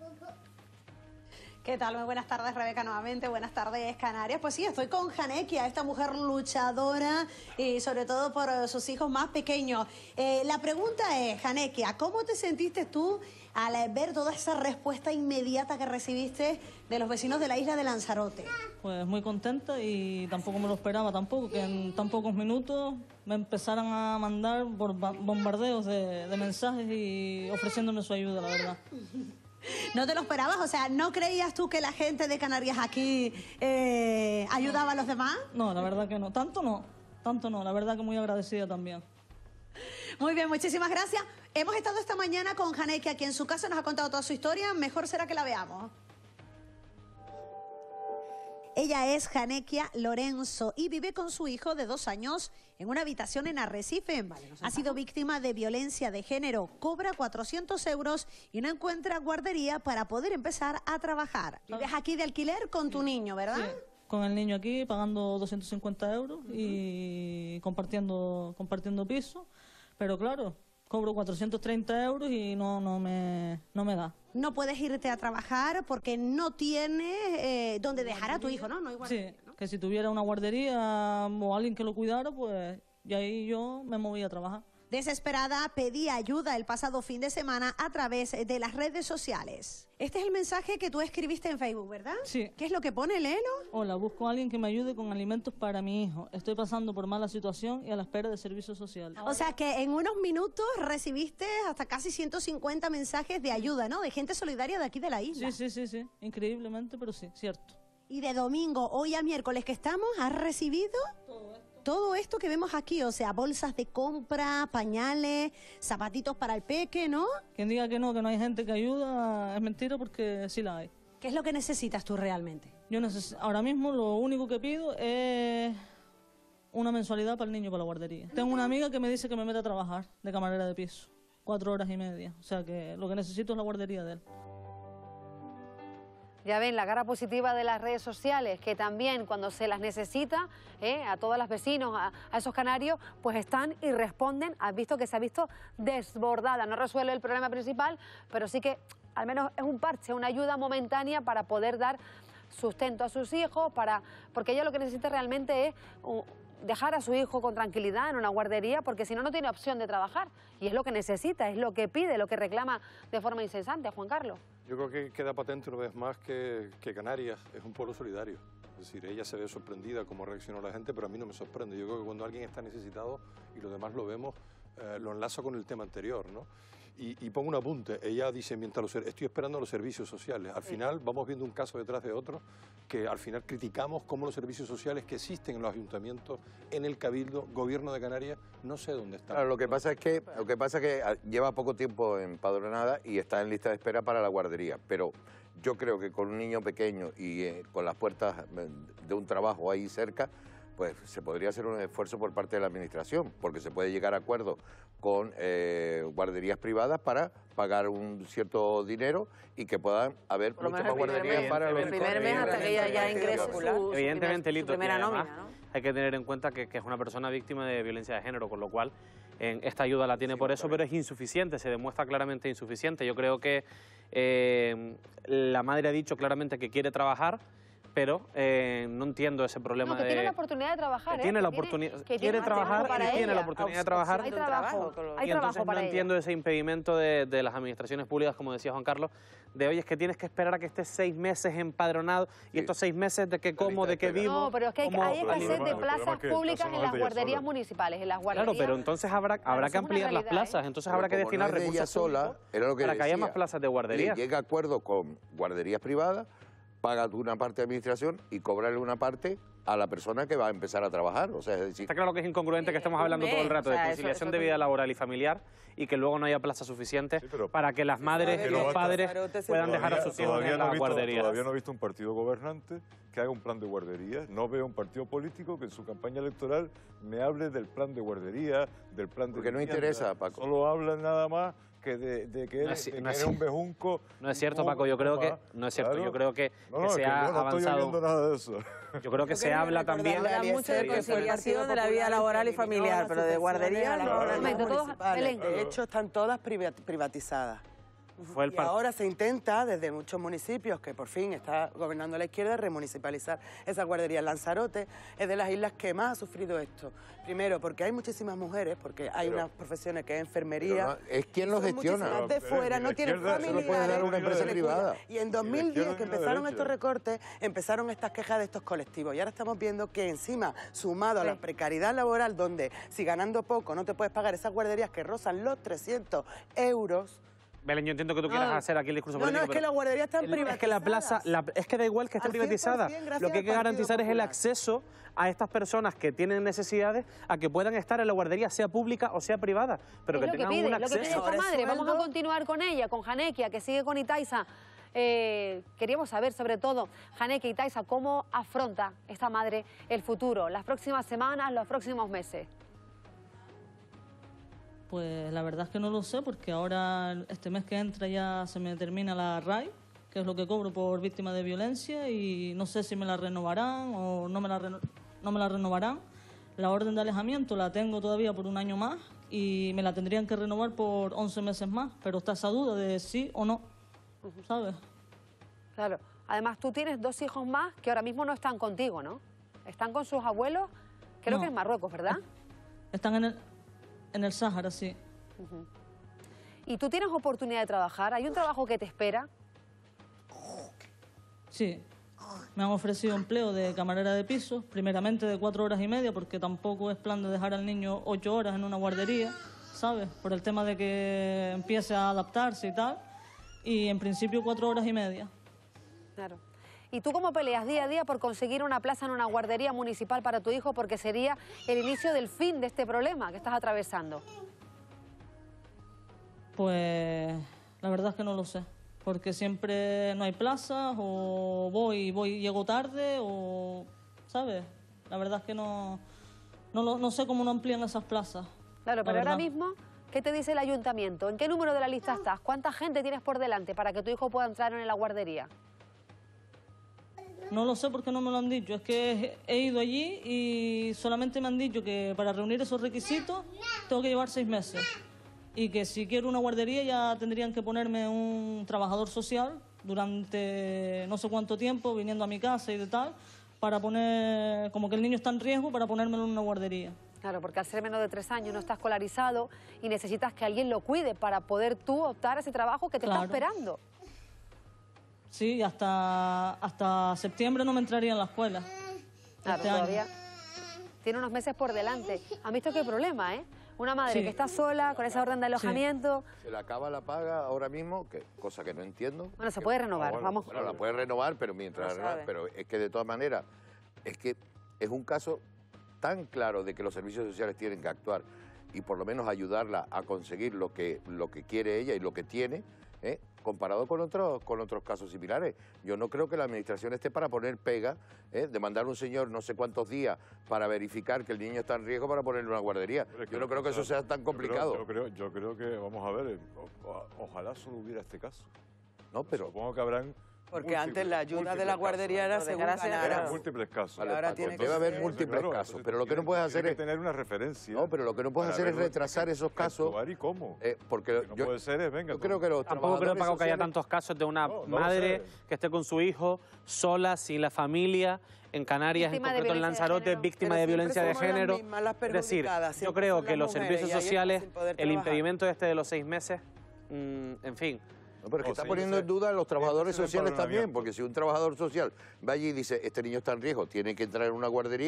¿Qué tal? Muy buenas tardes, Rebeca, nuevamente. Buenas tardes, Canarias. Pues sí, estoy con Janequia, esta mujer luchadora y sobre todo por uh, sus hijos más pequeños. Eh, la pregunta es, Janequia, ¿cómo te sentiste tú al eh, ver toda esa respuesta inmediata que recibiste de los vecinos de la isla de Lanzarote? Pues muy contenta y tampoco me lo esperaba tampoco, que en tan pocos minutos me empezaran a mandar bombardeos de, de mensajes y ofreciéndome su ayuda, la verdad. ¿No te lo esperabas? O sea, ¿no creías tú que la gente de Canarias aquí eh, ayudaba a los demás? No, la verdad que no. Tanto no, tanto no. La verdad que muy agradecida también. Muy bien, muchísimas gracias. Hemos estado esta mañana con Janequia, aquí en su casa, nos ha contado toda su historia. Mejor será que la veamos. Ella es Janequia Lorenzo y vive con su hijo de dos años en una habitación en Arrecife. Vale, ha sido víctima de violencia de género, cobra cuatrocientos euros y no encuentra guardería para poder empezar a trabajar. Vives aquí de alquiler con tu niño, ¿verdad? Sí, con el niño aquí pagando doscientos cincuenta euros y compartiendo, compartiendo piso, pero claro, cobro cuatrocientos treinta euros y no, no, me, no me da. No puedes irte a trabajar porque no tienes eh, donde dejar a tu hijo, ¿no? No hay guardería, sí, ¿no? Que si tuviera una guardería o alguien que lo cuidara, pues y ahí yo me movía a trabajar. Desesperada, pedí ayuda el pasado fin de semana a través de las redes sociales. Este es el mensaje que tú escribiste en Facebook, ¿verdad? Sí. ¿Qué es lo que pone, léelo? Hola, busco a alguien que me ayude con alimentos para mi hijo. Estoy pasando por mala situación y a la espera de servicios sociales. O sea que en unos minutos recibiste hasta casi ciento cincuenta mensajes de ayuda, ¿no? De gente solidaria de aquí de la isla. Sí, sí, sí, sí. Increíblemente, pero sí, cierto. Y de domingo, hoy a miércoles que estamos, ¿has recibido todo esto? Todo esto que vemos aquí, o sea, bolsas de compra, pañales, zapatitos para el peque, ¿no? Quien diga que no, que no hay gente que ayuda, es mentira porque sí la hay. ¿Qué es lo que necesitas tú realmente? Yo neces- ahora mismo lo único que pido es una mensualidad para el niño, para la guardería. Tengo una amiga que me dice que me meta a trabajar de camarera de piso, cuatro horas y media. O sea que lo que necesito es la guardería de él. Ya ven, la cara positiva de las redes sociales, que también cuando se las necesita, eh, a todos los vecinos, a, a esos canarios, pues están y responden. Has visto que se ha visto desbordada. No resuelve el problema principal, pero sí que al menos es un parche, una ayuda momentánea para poder dar sustento a sus hijos, para porque ella lo que necesita realmente es uh, dejar a su hijo con tranquilidad en una guardería, porque si no, no tiene opción de trabajar. Y es lo que necesita, es lo que pide, lo que reclama de forma incesante, Juan Carlos. Yo creo que queda patente una vez más que, que Canarias es un pueblo solidario. Es decir, ella se ve sorprendida cómo reaccionó la gente, pero a mí no me sorprende. Yo creo que cuando alguien está necesitado y los demás lo vemos, eh, lo enlazo con el tema anterior, ¿no? Y, y pongo un apunte. Ella dice, mientras los, estoy esperando los servicios sociales. Al sí. final vamos viendo un caso detrás de otro, que al final criticamos cómo los servicios sociales que existen en los ayuntamientos, en el Cabildo, Gobierno de Canarias, no sé dónde están. Claro, lo que pasa es que, lo que, pasa es que lleva poco tiempo empadronada y está en lista de espera para la guardería. Pero yo creo que con un niño pequeño y eh, con las puertas de un trabajo ahí cerca, pues se podría hacer un esfuerzo por parte de la Administración, porque se puede llegar a acuerdos con eh, guarderías privadas para pagar un cierto dinero y que puedan haber muchas más guarderías para los... El primer mes hasta que ella ya ingrese su, su, Evidentemente, primer, Lito, su primera además, nómina, ¿no? Hay que tener en cuenta que, que es una persona víctima de violencia de género, con lo cual en esta ayuda la tiene sí, por eso, pero es insuficiente, se demuestra claramente insuficiente. Yo creo que eh, la madre ha dicho claramente que quiere trabajar, pero eh, no entiendo ese problema no, que de... tiene la oportunidad de trabajar, que ¿eh? tiene la que oportunidad, tiene, que quiere tiene trabajar y tiene ella. la oportunidad de trabajar. Hay trabajo, hay y trabajo entonces para no ella. entiendo ese impedimento de, de las administraciones públicas, como decía Juan Carlos, de oye, es que tienes que esperar a que estés seis meses empadronado y sí. estos seis meses de qué como, de qué vivo... No, pero es que hay, hay escasez de plazas públicas en las guarderías municipales, en las guarderías... Claro, pero entonces habrá, habrá que ampliar las plazas, entonces pero habrá que destinar no es de recursos ella sola, era lo que para decía, que haya más plazas de guarderías. Llega a acuerdo con guarderías privadas paga tú una parte de administración y cobrarle una parte a la persona que va a empezar a trabajar. O sea, es decir, está claro que es incongruente que estemos hablando todo el rato o sea, de conciliación eso- eso de vida no- laboral y familiar y que luego no haya plaza suficiente para que las madres y los padres puedan dejar a sus hijos Todavía en no he la visto- guardería. Todavía no he visto un partido gobernante que haga un plan de guardería. No veo un partido político que en su campaña electoral me hable del plan de guardería, del plan de Porque no vivienda. interesa, Paco. Solo hablan nada más que de, de que No eres, es- de no que es- eres un bejunco. No es cierto, un Paco, yo creo que papá. no es cierto, Claro. yo creo que, No, que no, se que ha yo no estoy avanzado. oyendo nada de eso. Yo creo que se habla también. Habla mucho de conciliación de la vida laboral y familiar, pero de guardería no hablan nada. municipales. De hecho, están todas priva- privatizadas. Fue el Y par- ahora se intenta, desde muchos municipios, que por fin está gobernando la izquierda, remunicipalizar esa guardería. Lanzarote es de las islas que más ha sufrido esto. Primero, porque hay muchísimas mujeres, porque hay Pero- unas profesiones que es enfermería. Pero no, es quien lo Son gestiona. muchísimas de Pero, fuera, ni la no tienen izquierda se lo familiares. puede dar a una empresa que le cuidan. privada. Y en Ni la dos mil diez, izquierda que ni la empezaron derecha. estos recortes, empezaron estas quejas de estos colectivos. Y ahora estamos viendo que encima, sumado a la precariedad laboral, donde si ganando poco no te puedes pagar esas guarderías que rozan los trescientos euros... Belén, yo entiendo que tú quieras No. hacer aquí el discurso No, no, político. es que pero las guarderías están el- Es que la plaza, la- es que da igual que esté Al cien por privatizada. cien, gracias Lo que hay al que garantizar Partido es el Popular. acceso a estas personas que tienen necesidades a que puedan estar en la guardería, sea pública o sea privada, pero Es que lo que tengan pide, un lo que pide acceso. esta madre. Vamos a continuar con ella, con Janequia, que sigue con Itaiza. Eh, queríamos saber, sobre todo, Janequia y Itaiza, cómo afronta esta madre el futuro, las próximas semanas, los próximos meses. Pues la verdad es que no lo sé, porque ahora este mes que entra ya se me termina la R A I, que es lo que cobro por víctima de violencia, y no sé si me la renovarán o no me la, reno- no me la renovarán. La orden de alejamiento la tengo todavía por un año más y me la tendrían que renovar por once meses más, pero está esa duda de sí o no, ¿sabes? Claro. Además, tú tienes dos hijos más que ahora mismo no están contigo, ¿no? Están con sus abuelos, creo No. que en Marruecos, ¿verdad? Están en el, en el Sáhara, sí. Ujú. ¿Y tú tienes oportunidad de trabajar? ¿Hay un trabajo que te espera? Sí, me han ofrecido empleo de camarera de piso, primeramente de cuatro horas y media, porque tampoco es plan de dejar al niño ocho horas en una guardería, ¿sabes? Por el tema de que empiece a adaptarse y tal. Y en principio cuatro horas y media. Claro. ¿Y tú cómo peleas día a día por conseguir una plaza en una guardería municipal para tu hijo? Porque sería el inicio del fin de este problema que estás atravesando. Pues la verdad es que no lo sé, porque siempre no hay plazas, o voy, voy y llego tarde, o, ¿sabes? La verdad es que no, no, lo- no sé cómo no amplían esas plazas. Claro, la pero ahora verdad. mismo, ¿qué te dice el ayuntamiento? ¿En qué número de la lista estás? ¿Cuánta gente tienes por delante para que tu hijo pueda entrar en la guardería? No lo sé porque no me lo han dicho. Es que he ido allí y solamente me han dicho que para reunir esos requisitos tengo que llevar seis meses. Y que si quiero una guardería ya tendrían que ponerme un trabajador social durante no sé cuánto tiempo, viniendo a mi casa y de tal, para poner, como que el niño está en riesgo, para ponérmelo en una guardería. Claro, porque al ser menos de tres años no está escolarizado y necesitas que alguien lo cuide para poder tú optar a ese trabajo que te Claro. está esperando. Sí, hasta, hasta septiembre no me entraría en la escuela. Claro, este año. todavía tiene unos meses por delante. ¿Han visto qué problema, eh? Una madre Sí. que está sola, con esa orden de alojamiento. Se le acaba la paga ahora mismo, que, cosa que no entiendo. Bueno, se puede renovar, bueno, vamos. Bueno, la puede renovar, pero mientras No la renueva, sabe. pero es que de todas maneras, es que es un caso tan claro de que los servicios sociales tienen que actuar y por lo menos ayudarla a conseguir lo que, lo que quiere ella y lo que tiene, ¿eh? Comparado con otros, con otros casos similares. Yo no creo que la administración esté para poner pega, ¿eh? De mandar a un señor no sé cuántos días para verificar que el niño está en riesgo para ponerle en una guardería. Yo no creo que eso sea tan complicado. Yo creo, yo creo, yo creo que, vamos a ver, eh, o- o- ojalá solo hubiera este caso. No, pero... Supongo que habrán... Porque antes la ayuda de la guardería era según Eran ganara. múltiples casos. Vale, ahora tiene que Debe haber ser- múltiples Claro, casos, entonces pero lo que no puedes hacer tiene es... que tener una referencia. No, pero lo que no puedes para hacer es verlo, retrasar esos casos. actuar y cómo. eh, porque no yo, puede ser es, venga. yo creo que los Tampoco creo, trabajadores Paco, que haya sociales- tantos casos de una No, no lo madre sé. que esté con su hijo sola, sin la familia, en Canarias, Víctima en de concreto en violencia de Lanzarote, género. víctima Pero de siempre violencia de somos las género. mismas las Es decir, perjudicadas, yo siempre creo son que las los mujeres, servicios y hay sociales, sin poder el trabajar. impedimento este de los seis meses, mm, en fin. No, pero es que No, está sí, poniendo sí. en duda a los trabajadores Sí, sí, sociales también, empadronamiento. porque si un trabajador social va allí y dice, este niño está en riesgo, tiene que entrar en una guardería,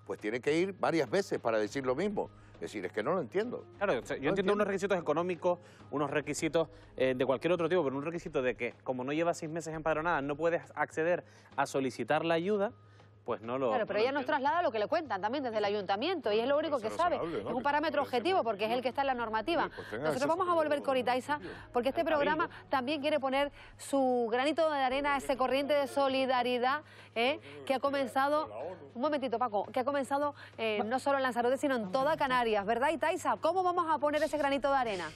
pues tiene que ir varias veces para decir lo mismo. Es decir, es que no lo entiendo. Claro, o sea, yo no entiendo unos requisitos económicos, unos requisitos eh, de cualquier otro tipo, pero un requisito de que como no llevas seis meses empadronada no puedes acceder a solicitar la ayuda, pues no lo... Claro, pero no ella lo nos traslada lo que le cuentan también desde el ayuntamiento y es lo único que sabe. razonable, ¿no? Es un parámetro objetivo porque es el que está en la normativa. pues tenga Nosotros ese vamos a volver con Itaiza porque este programa también quiere poner su granito de arena a ese corriente de solidaridad ¿eh? que ha comenzado, un momentito Paco, que ha comenzado eh, no solo en Lanzarote sino en toda Canarias, ¿verdad Itaiza? ¿Cómo vamos a poner ese granito de arena?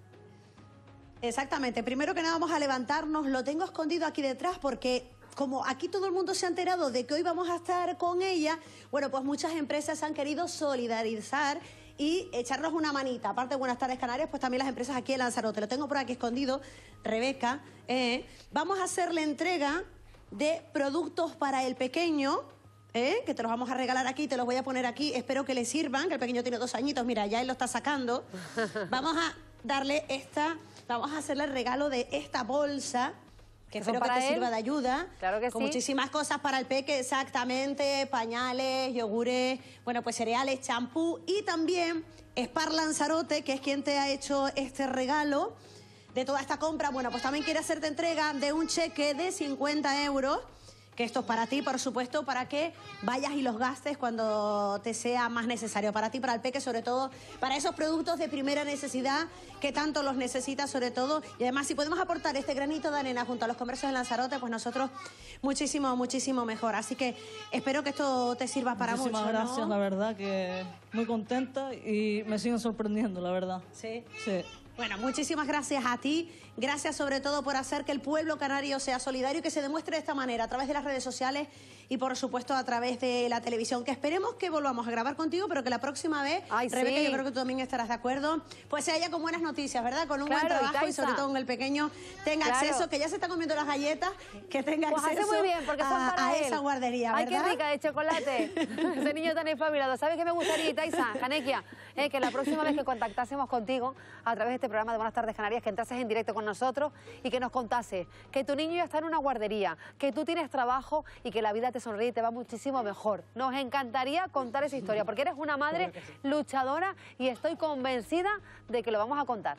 Exactamente, primero que nada vamos a levantarnos, lo tengo escondido aquí detrás porque como aquí todo el mundo se ha enterado de que hoy vamos a estar con ella, bueno, pues muchas empresas han querido solidarizar y echarnos una manita. Aparte de Buenas Tardes Canarias, pues también las empresas aquí en Lanzarote. Lo tengo por aquí escondido, Rebeca. Eh, vamos a hacerle entrega de productos para el pequeño, ¿eh? que te los vamos a regalar aquí, te los voy a poner aquí. Espero que le sirvan, que el pequeño tiene dos añitos. Mira, ya él lo está sacando. Vamos a darle esta, vamos a hacerle el regalo de esta bolsa, que espero que te él? sirva de ayuda. Claro que con sí. muchísimas cosas para el peque, exactamente, pañales, yogures, bueno, pues cereales, champú y también Spar Lanzarote, que es quien te ha hecho este regalo de toda esta compra. Bueno, pues también quiere hacerte entrega de un cheque de cincuenta euros, que esto es para ti, por supuesto, para que vayas y los gastes cuando te sea más necesario. Para ti, para el peque, sobre todo, para esos productos de primera necesidad que tanto los necesitas, sobre todo. Y además, si podemos aportar este granito de arena junto a los comercios de Lanzarote, pues nosotros muchísimo, muchísimo mejor. Así que espero que esto te sirva para Muchísimas mucho, gracias, ¿no? la verdad, que muy contenta y me siguen sorprendiendo, la verdad. Sí. Sí. Bueno, muchísimas gracias a ti. Gracias sobre todo por hacer que el pueblo canario sea solidario y que se demuestre de esta manera a través de las redes sociales y por supuesto a través de la televisión, que esperemos que volvamos a grabar contigo, pero que la próxima vez, Ay, Rebeca, sí. yo creo que tú también estarás de acuerdo, pues se haya con buenas noticias, ¿verdad? Con un Claro, buen trabajo y Itaiza. sobre todo con el pequeño tenga Claro. acceso, que ya se está comiendo las galletas, que tenga Pues hace acceso muy bien, porque son a, para a él. esa guardería, Ay, ¿verdad? qué rica, de chocolate. Ese niño tan espabilado. ¿Sabes qué me gustaría, Itaiza, Janequia? Eh, que la próxima vez que contactásemos contigo a través de este programa de Buenas Tardes Canarias, que entrases en directo con nosotros y que nos contases que tu niño ya está en una guardería, que tú tienes trabajo y que la vida te sonríe y te va muchísimo mejor. Nos encantaría contar esa historia, porque eres una madre luchadora y estoy convencida de que lo vamos a contar.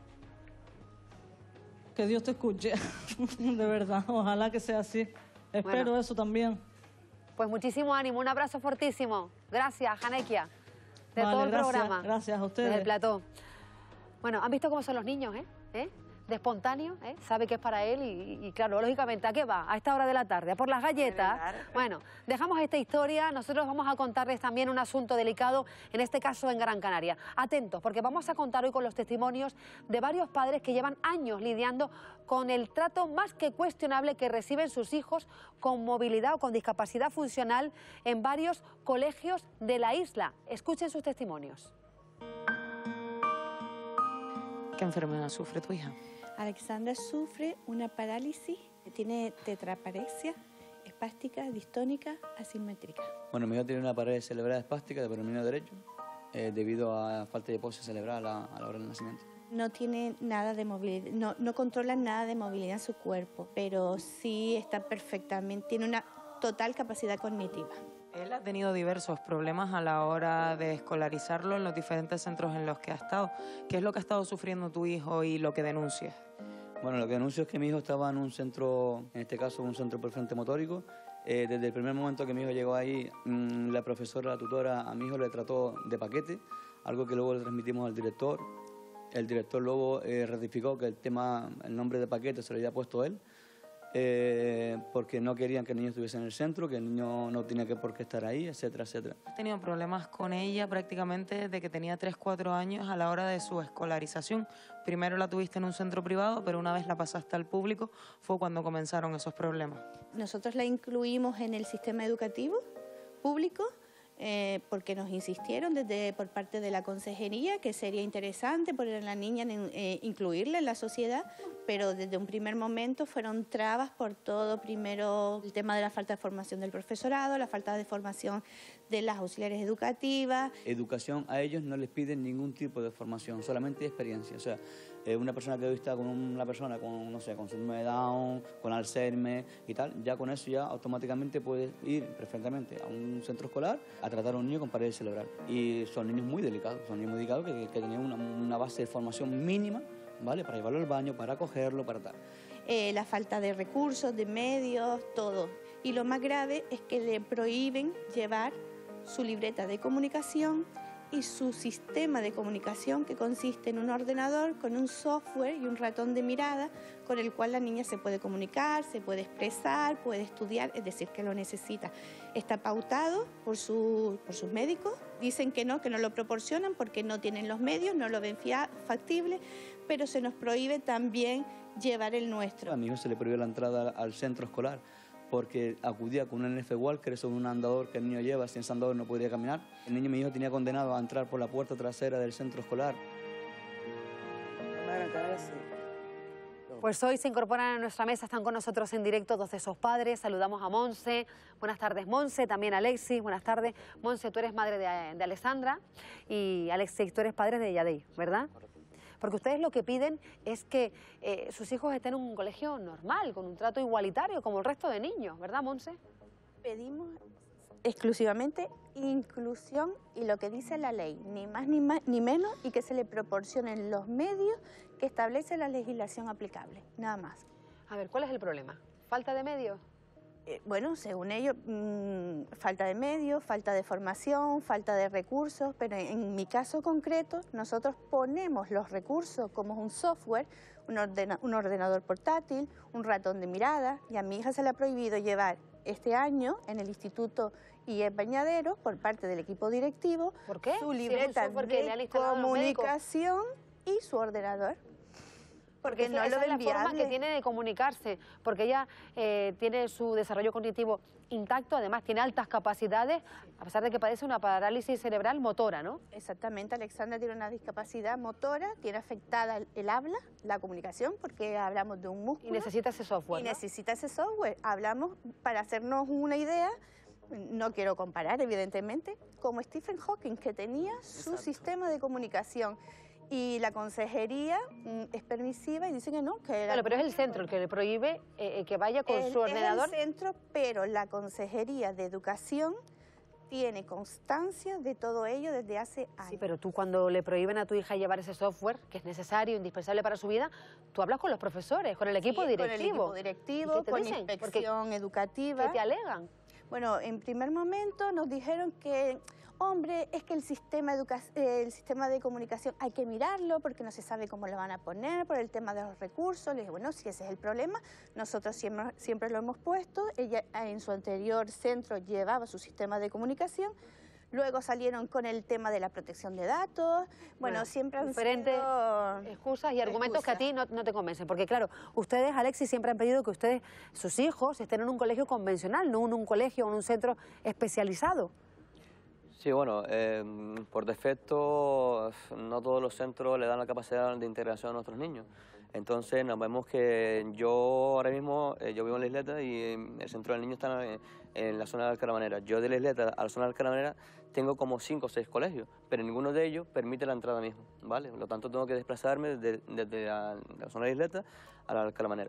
Que Dios te escuche, de verdad, ojalá que sea así. Espero Bueno. eso también. Pues muchísimo ánimo, un abrazo fortísimo. Gracias, Janequia, de Vale, todo el gracias, programa. gracias a ustedes. Desde el plató. Bueno, ¿han visto cómo son los niños, eh? ¿Eh? De espontáneo, ¿eh? Sabe que es para él y, y, claro, lógicamente, ¿a qué va? A esta hora de la tarde, ¿a por las galletas? Bueno, dejamos esta historia, nosotros vamos a contarles también un asunto delicado, en este caso en Gran Canaria. Atentos, porque vamos a contar hoy con los testimonios de varios padres que llevan años lidiando con el trato más que cuestionable que reciben sus hijos con movilidad o con discapacidad funcional en varios colegios de la isla. Escuchen sus testimonios. ¿Qué enfermedad sufre tu hija? Alexandra sufre una parálisis, tiene tetraparexia, espástica, distónica, asimétrica. Bueno, mi hija tiene una parálisis cerebral espástica de predominio derecho eh, debido a falta de hipoxia cerebral a, a la hora del nacimiento. No tiene nada de movilidad, no, no controla nada de movilidad en su cuerpo, pero sí está perfectamente, tiene una total capacidad cognitiva. Él ha tenido diversos problemas a la hora de escolarizarlo en los diferentes centros en los que ha estado. ¿Qué es lo que ha estado sufriendo tu hijo y lo que denuncia? Bueno, lo que denuncio es que mi hijo estaba en un centro, en este caso un centro preferente motórico. Eh, desde el primer momento que mi hijo llegó ahí, mmm, la profesora, la tutora, a mi hijo le trató de paquete, algo que luego le transmitimos al director. El director luego eh, ratificó que el tema, el nombre de paquete se lo había puesto él, eh, porque no querían que el niño estuviese en el centro, que el niño no tenía que por qué estar ahí, etcétera, etcétera. Has tenido problemas con ella prácticamente desde que tenía tres, cuatro años a la hora de su escolarización. Primero la tuviste en un centro privado, pero una vez la pasaste al público fue cuando comenzaron esos problemas. Nosotros la incluimos en el sistema educativo público, Eh, porque nos insistieron desde por parte de la consejería que sería interesante poner a la niña, en, eh, incluirla en la sociedad, pero desde un primer momento fueron trabas por todo. Primero el tema de la falta de formación del profesorado, la falta de formación de las auxiliares educativas. Educación a ellos no les piden ningún tipo de formación, solamente experiencia. O sea, Eh, una persona que hoy está con una persona con, no sé, con síndrome de Down, con Alzheimer y tal, ya con eso ya automáticamente puede ir perfectamente a un centro escolar a tratar a un niño con parálisis cerebral. Y son niños muy delicados, son niños muy delicados que, que tienen una, una base de formación mínima, ¿vale? Para llevarlo al baño, para acogerlo, para tal. Eh, la falta de recursos, de medios, todo. Y lo más grave es que le prohíben llevar su libreta de comunicación y su sistema de comunicación, que consiste en un ordenador con un software y un ratón de mirada con el cual la niña se puede comunicar, se puede expresar, puede estudiar, es decir, que lo necesita. Está pautado por, su, por sus médicos, dicen que no, que no lo proporcionan porque no tienen los medios, no lo ven factible, pero se nos prohíbe también llevar el nuestro. A mi hijo se le prohibió la entrada al centro escolar porque acudía con un N F Walker, eso es un andador que el niño lleva, sin ese andador no podría caminar. El niño, mi hijo, tenía condenado a entrar por la puerta trasera del centro escolar. Pues hoy se incorporan a nuestra mesa, están con nosotros en directo dos de esos padres. Saludamos a Monse. Buenas tardes, Monse. También a Alexis. Buenas tardes. Monse, tú eres madre de, de Alessandra y Alexis, tú eres padre de Yadei, ¿verdad? Porque ustedes lo que piden es que eh, sus hijos estén en un colegio normal, con un trato igualitario como el resto de niños, ¿verdad, Monse? Pedimos exclusivamente inclusión y lo que dice la ley, ni más ni, más, ni menos, y que se le proporcionen los medios que establece la legislación aplicable, nada más. A ver, ¿cuál es el problema? ¿Falta de medios? Eh, bueno, según ellos, mmm, falta de medios, falta de formación, falta de recursos, pero en, en mi caso concreto, nosotros ponemos los recursos como un software, un, ordena, un ordenador portátil, un ratón de mirada, y a mi hija se le ha prohibido llevar este año en el Instituto I E Bañadero, por parte del equipo directivo, ¿por qué? Su libreta sí, de comunicación y su ordenador. Porque, porque no esa lo es la viable. forma que tiene de comunicarse, porque ella eh, tiene su desarrollo cognitivo intacto, además tiene altas capacidades, a pesar de que padece una parálisis cerebral motora, ¿no? Exactamente, Alexandra tiene una discapacidad motora, tiene afectada el, el habla, la comunicación, porque hablamos de un músculo. Y necesita ese software, Y ¿no? necesita ese software. Hablamos, para hacernos una idea, no quiero comparar, evidentemente, como Stephen Hawking, que tenía su Exacto. sistema de comunicación. Y la consejería mm, es permisiva y dice que no. Que bueno, pero es el centro el que le prohíbe eh, que vaya con el, su ordenador. Es el centro, pero la Consejería de Educación tiene constancia de todo ello desde hace años. Sí, pero tú cuando le prohíben a tu hija llevar ese software, que es necesario, indispensable para su vida, tú hablas con los profesores, con el equipo sí, directivo. con el equipo directivo, con dicen? inspección Porque, educativa. ¿qué te alegan? Bueno, en primer momento nos dijeron que, hombre, es que el sistema, educa el sistema de comunicación hay que mirarlo porque no se sabe cómo lo van a poner por el tema de los recursos. Le dije, bueno, si ese es el problema, nosotros siempre, siempre lo hemos puesto. Ella en su anterior centro llevaba su sistema de comunicación. Luego salieron con el tema de la protección de datos. Bueno, bueno siempre han diferentes sido excusas y argumentos excusas. que a ti no, no te convencen. Porque claro, ustedes, Alexis, siempre han pedido que ustedes, sus hijos, estén en un colegio convencional, no en un colegio o en un centro especializado. Sí, bueno, eh, por defecto no todos los centros le dan la capacidad de integración a nuestros niños. Entonces nos vemos que yo ahora mismo, eh, yo vivo en La Isleta y el centro del niño está en, en la zona de Alcalamanera. Yo de La Isleta a la zona de Alcalamanera tengo como cinco o seis colegios, pero ninguno de ellos permite la entrada misma, ¿vale? Por lo tanto tengo que desplazarme desde, desde la, la zona de La Isleta a la Alcalamanera.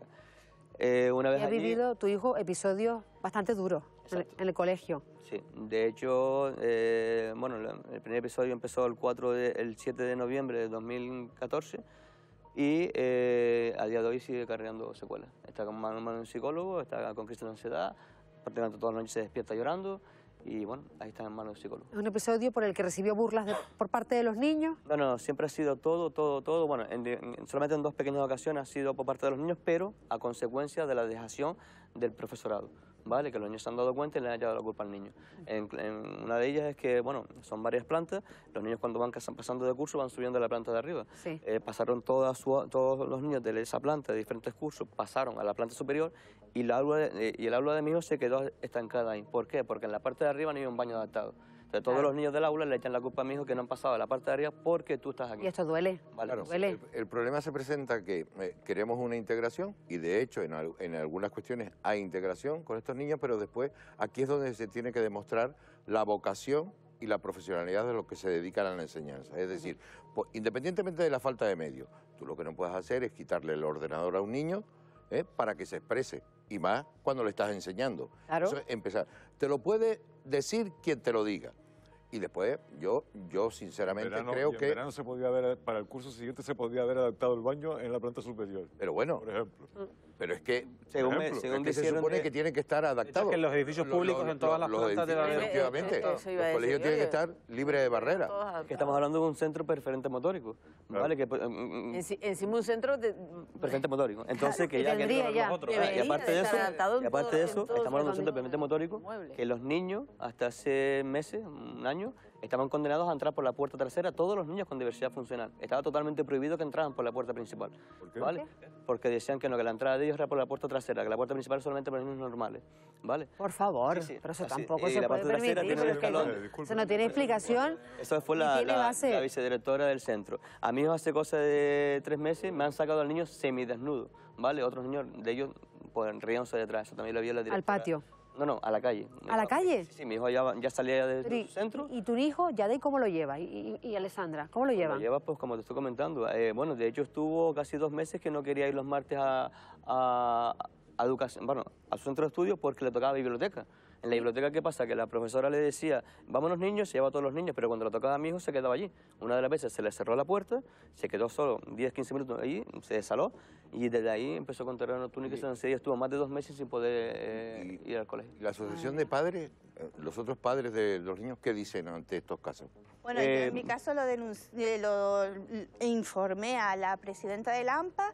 Eh, una vez y ha allí, vivido tu hijo episodios bastante duros en el, en el colegio. Sí, de hecho, eh, bueno, el primer episodio empezó el, cuatro de, el siete de noviembre de dos mil catorce y eh, a día de hoy sigue cargando secuelas. Está con mano, mano un psicólogo, está con crisis de ansiedad, prácticamente todas las noches se despierta llorando y bueno, ahí está en manos del psicólogo. ¿Es un episodio por el que recibió burlas de, por parte de los niños? No, no, siempre ha sido todo, todo, todo, bueno, en, en, solamente en dos pequeñas ocasiones ha sido por parte de los niños, pero a consecuencia de la dejación del profesorado, ¿vale? Que los niños se han dado cuenta y le han echado la culpa al niño. En, en una de ellas es que, bueno, son varias plantas, los niños cuando van pasando de curso van subiendo a la planta de arriba. Sí. Eh, pasaron toda su, todos los niños de esa planta, de diferentes cursos, pasaron a la planta superior y, la aula de, y el aula de mi hijo se quedó estancada ahí. ¿Por qué? Porque en la parte de arriba no había un baño adaptado. Entonces, todos claro. los niños del aula le echan la culpa a mi hijo que no han pasado a la parte de arriba porque tú estás aquí. Y esto duele. Vale. Claro, duele. El, el problema se presenta que eh, queremos una integración y de hecho en, al, en algunas cuestiones hay integración con estos niños, pero después aquí es donde se tiene que demostrar la vocación y la profesionalidad de los que se dedican a la enseñanza. Es decir, pues, independientemente de la falta de medios, Tú lo que no puedes hacer es quitarle el ordenador a un niño ¿eh? para que se exprese, y más cuando le estás enseñando. Claro. Eso es empezar. Te lo puede decir quien te lo diga. Y después, yo, yo sinceramente verano, creo y en que... verano se podía haber, para el curso siguiente se podía haber adaptado el baño en la planta superior. Pero bueno, por ejemplo. Pero es que, según por me- ejemplo, según es que se dijeron supone de- que tiene que estar adaptado. que en los edificios Lo- públicos lo- en todas las los plantas debe edificios, haber- efectivamente, Eso- eso iba a los colegios decir, tienen que oye. estar libres de barreras. Que estamos hablando de un centro preferente motórico, ¿vale? Que, pues, mm, mm, Enci- encima un centro de... preferente motórico. Entonces, que ya... que Tendría ya. nosotros, y Debería aparte de estar eso, adaptado en y aparte todo- de en eso todos estamos hablando de un los centro preferente motórico, muebles. que los niños, hasta hace meses, un año, estaban condenados a entrar por la puerta trasera, todos los niños con diversidad funcional. Estaba totalmente prohibido que entraran por la puerta principal. qué? ¿Vale? Porque decían que no, que la entrada de ellos era por la puerta trasera, que la puerta principal solamente para niños normales. ¿Vale? Por favor, Sí, sí. pero eso Así, tampoco y se la puede parte trasera permitir. tiene un pero es que escalón. eso- eso no tiene explicación. Esa fue ni la, tiene la, base. la vicedirectora del centro. A mí hace cosa de tres meses me han sacado al niño semidesnudo, ¿vale? Otros niños de ellos pues riéndose detrás, eso también lo vio la directora. Al patio. No, no, a la calle. ¿A la calle? Sí, sí, mi hijo ya, ya salía de Pero y- su centro. ¿Y tu hijo, Yadei, cómo lo lleva? ¿Y, y, y Alessandra, cómo lo Lo llevan? lleva, pues, como te estoy comentando. Eh, bueno, de hecho, estuvo casi dos meses que no quería ir los martes a, a, a educación, bueno, a su centro de estudio porque le tocaba biblioteca. En la biblioteca, ¿qué pasa? Que la profesora le decía, vámonos niños, se lleva a todos los niños, pero cuando le tocaba a mi hijo se quedaba allí. Una de las veces se le cerró la puerta, se quedó solo diez, quince minutos allí, se desaló y desde ahí empezó con terreno nocturno y que se estuvo más de dos meses sin poder eh, ir al colegio. La asociación de padres, eh, los otros padres de los niños, ¿qué dicen ante estos casos? Bueno, yo Eh, en mi caso lo, denunci- eh, lo informé a la presidenta del AMPA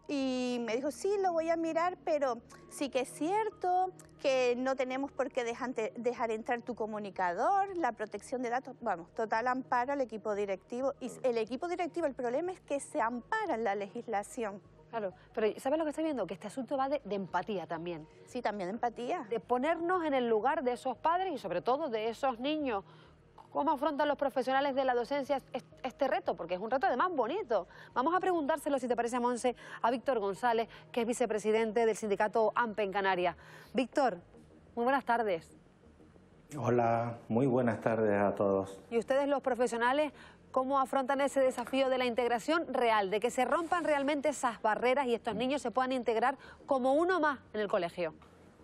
y me dijo, sí, lo voy a mirar, pero sí que es cierto que no tenemos por qué dejante- dejar entrar tu comunicador, la protección de datos, vamos, total amparo al equipo directivo. Y el equipo directivo, el problema es que se ampara en la legislación. Claro, pero ¿sabes lo que estoy viendo? Que este asunto va de, de empatía también. Sí, también de empatía. De ponernos en el lugar de esos padres y sobre todo de esos niños. ¿Cómo afrontan los profesionales de la docencia est- este reto? Porque es un reto además bonito. Vamos a preguntárselo, si te parece, Monse, a Víctor González, que es vicepresidente del sindicato AMPE en Canarias. Víctor, muy buenas tardes. Hola, muy buenas tardes a todos. ¿Y ustedes, los profesionales, cómo afrontan ese desafío de la integración real, de que se rompan realmente esas barreras y estos niños se puedan integrar como uno más en el colegio?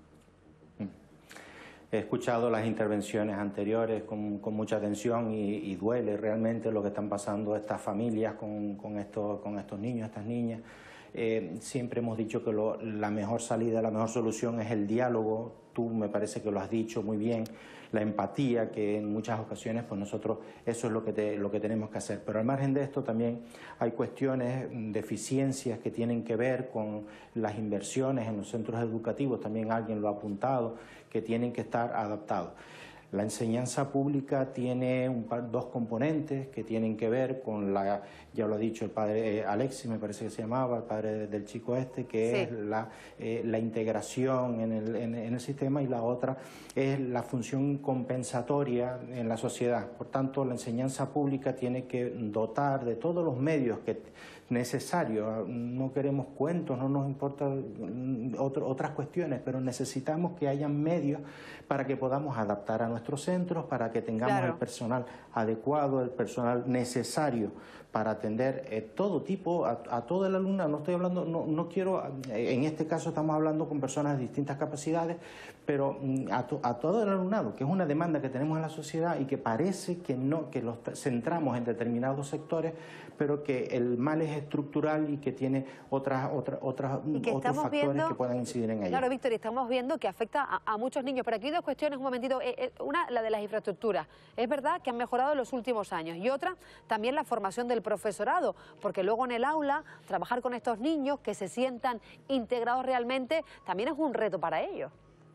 He escuchado las intervenciones anteriores con, con mucha atención y, y duele realmente lo que están pasando estas familias con, con, estos, con estos niños, estas niñas. Eh, siempre hemos dicho que lo, la mejor salida, la mejor solución es el diálogo. Tú me parece que lo has dicho muy bien, la empatía, que en muchas ocasiones pues nosotros eso es lo que, te, lo que tenemos que hacer. Pero al margen de esto también hay cuestiones, deficiencias que tienen que ver con las inversiones en los centros educativos, también alguien lo ha apuntado, que tienen que estar adaptados. La enseñanza pública tiene un par, dos componentes que tienen que ver con la, ya lo ha dicho el padre eh, Alexis, me parece que se llamaba, el padre del chico este, que Sí. es la, eh, la integración en el, en, en el sistema, y la otra es la función compensatoria en la sociedad. Por tanto, la enseñanza pública tiene que dotar de todos los medios que necesarios. No queremos cuentos, no nos importan otro, otras cuestiones, pero necesitamos que hayan medios para que podamos adaptar a nuestros centros, para que tengamos Claro. el personal adecuado, el personal necesario para atender eh, todo tipo, a, a todo el alumnado. No estoy hablando, no, no quiero, eh, en este caso estamos hablando con personas de distintas capacidades, pero mm, a, to, a todo el alumnado, que es una demanda que tenemos en la sociedad y que parece que no, que los centramos en determinados sectores, pero que el mal es estructural y que tiene otras, otras, otras, Y que otros estamos factores viendo- que puedan incidir en ello. Claro, Víctor, y estamos viendo que afecta a, a muchos niños, pero aquí hay dos cuestiones, un momentito. Eh, eh, una, la de las infraestructuras. Es verdad que han mejorado en los últimos años. Y otra, también la formación del profesorado, porque luego en el aula, trabajar con estos niños que se sientan integrados realmente, también es un reto para ellos.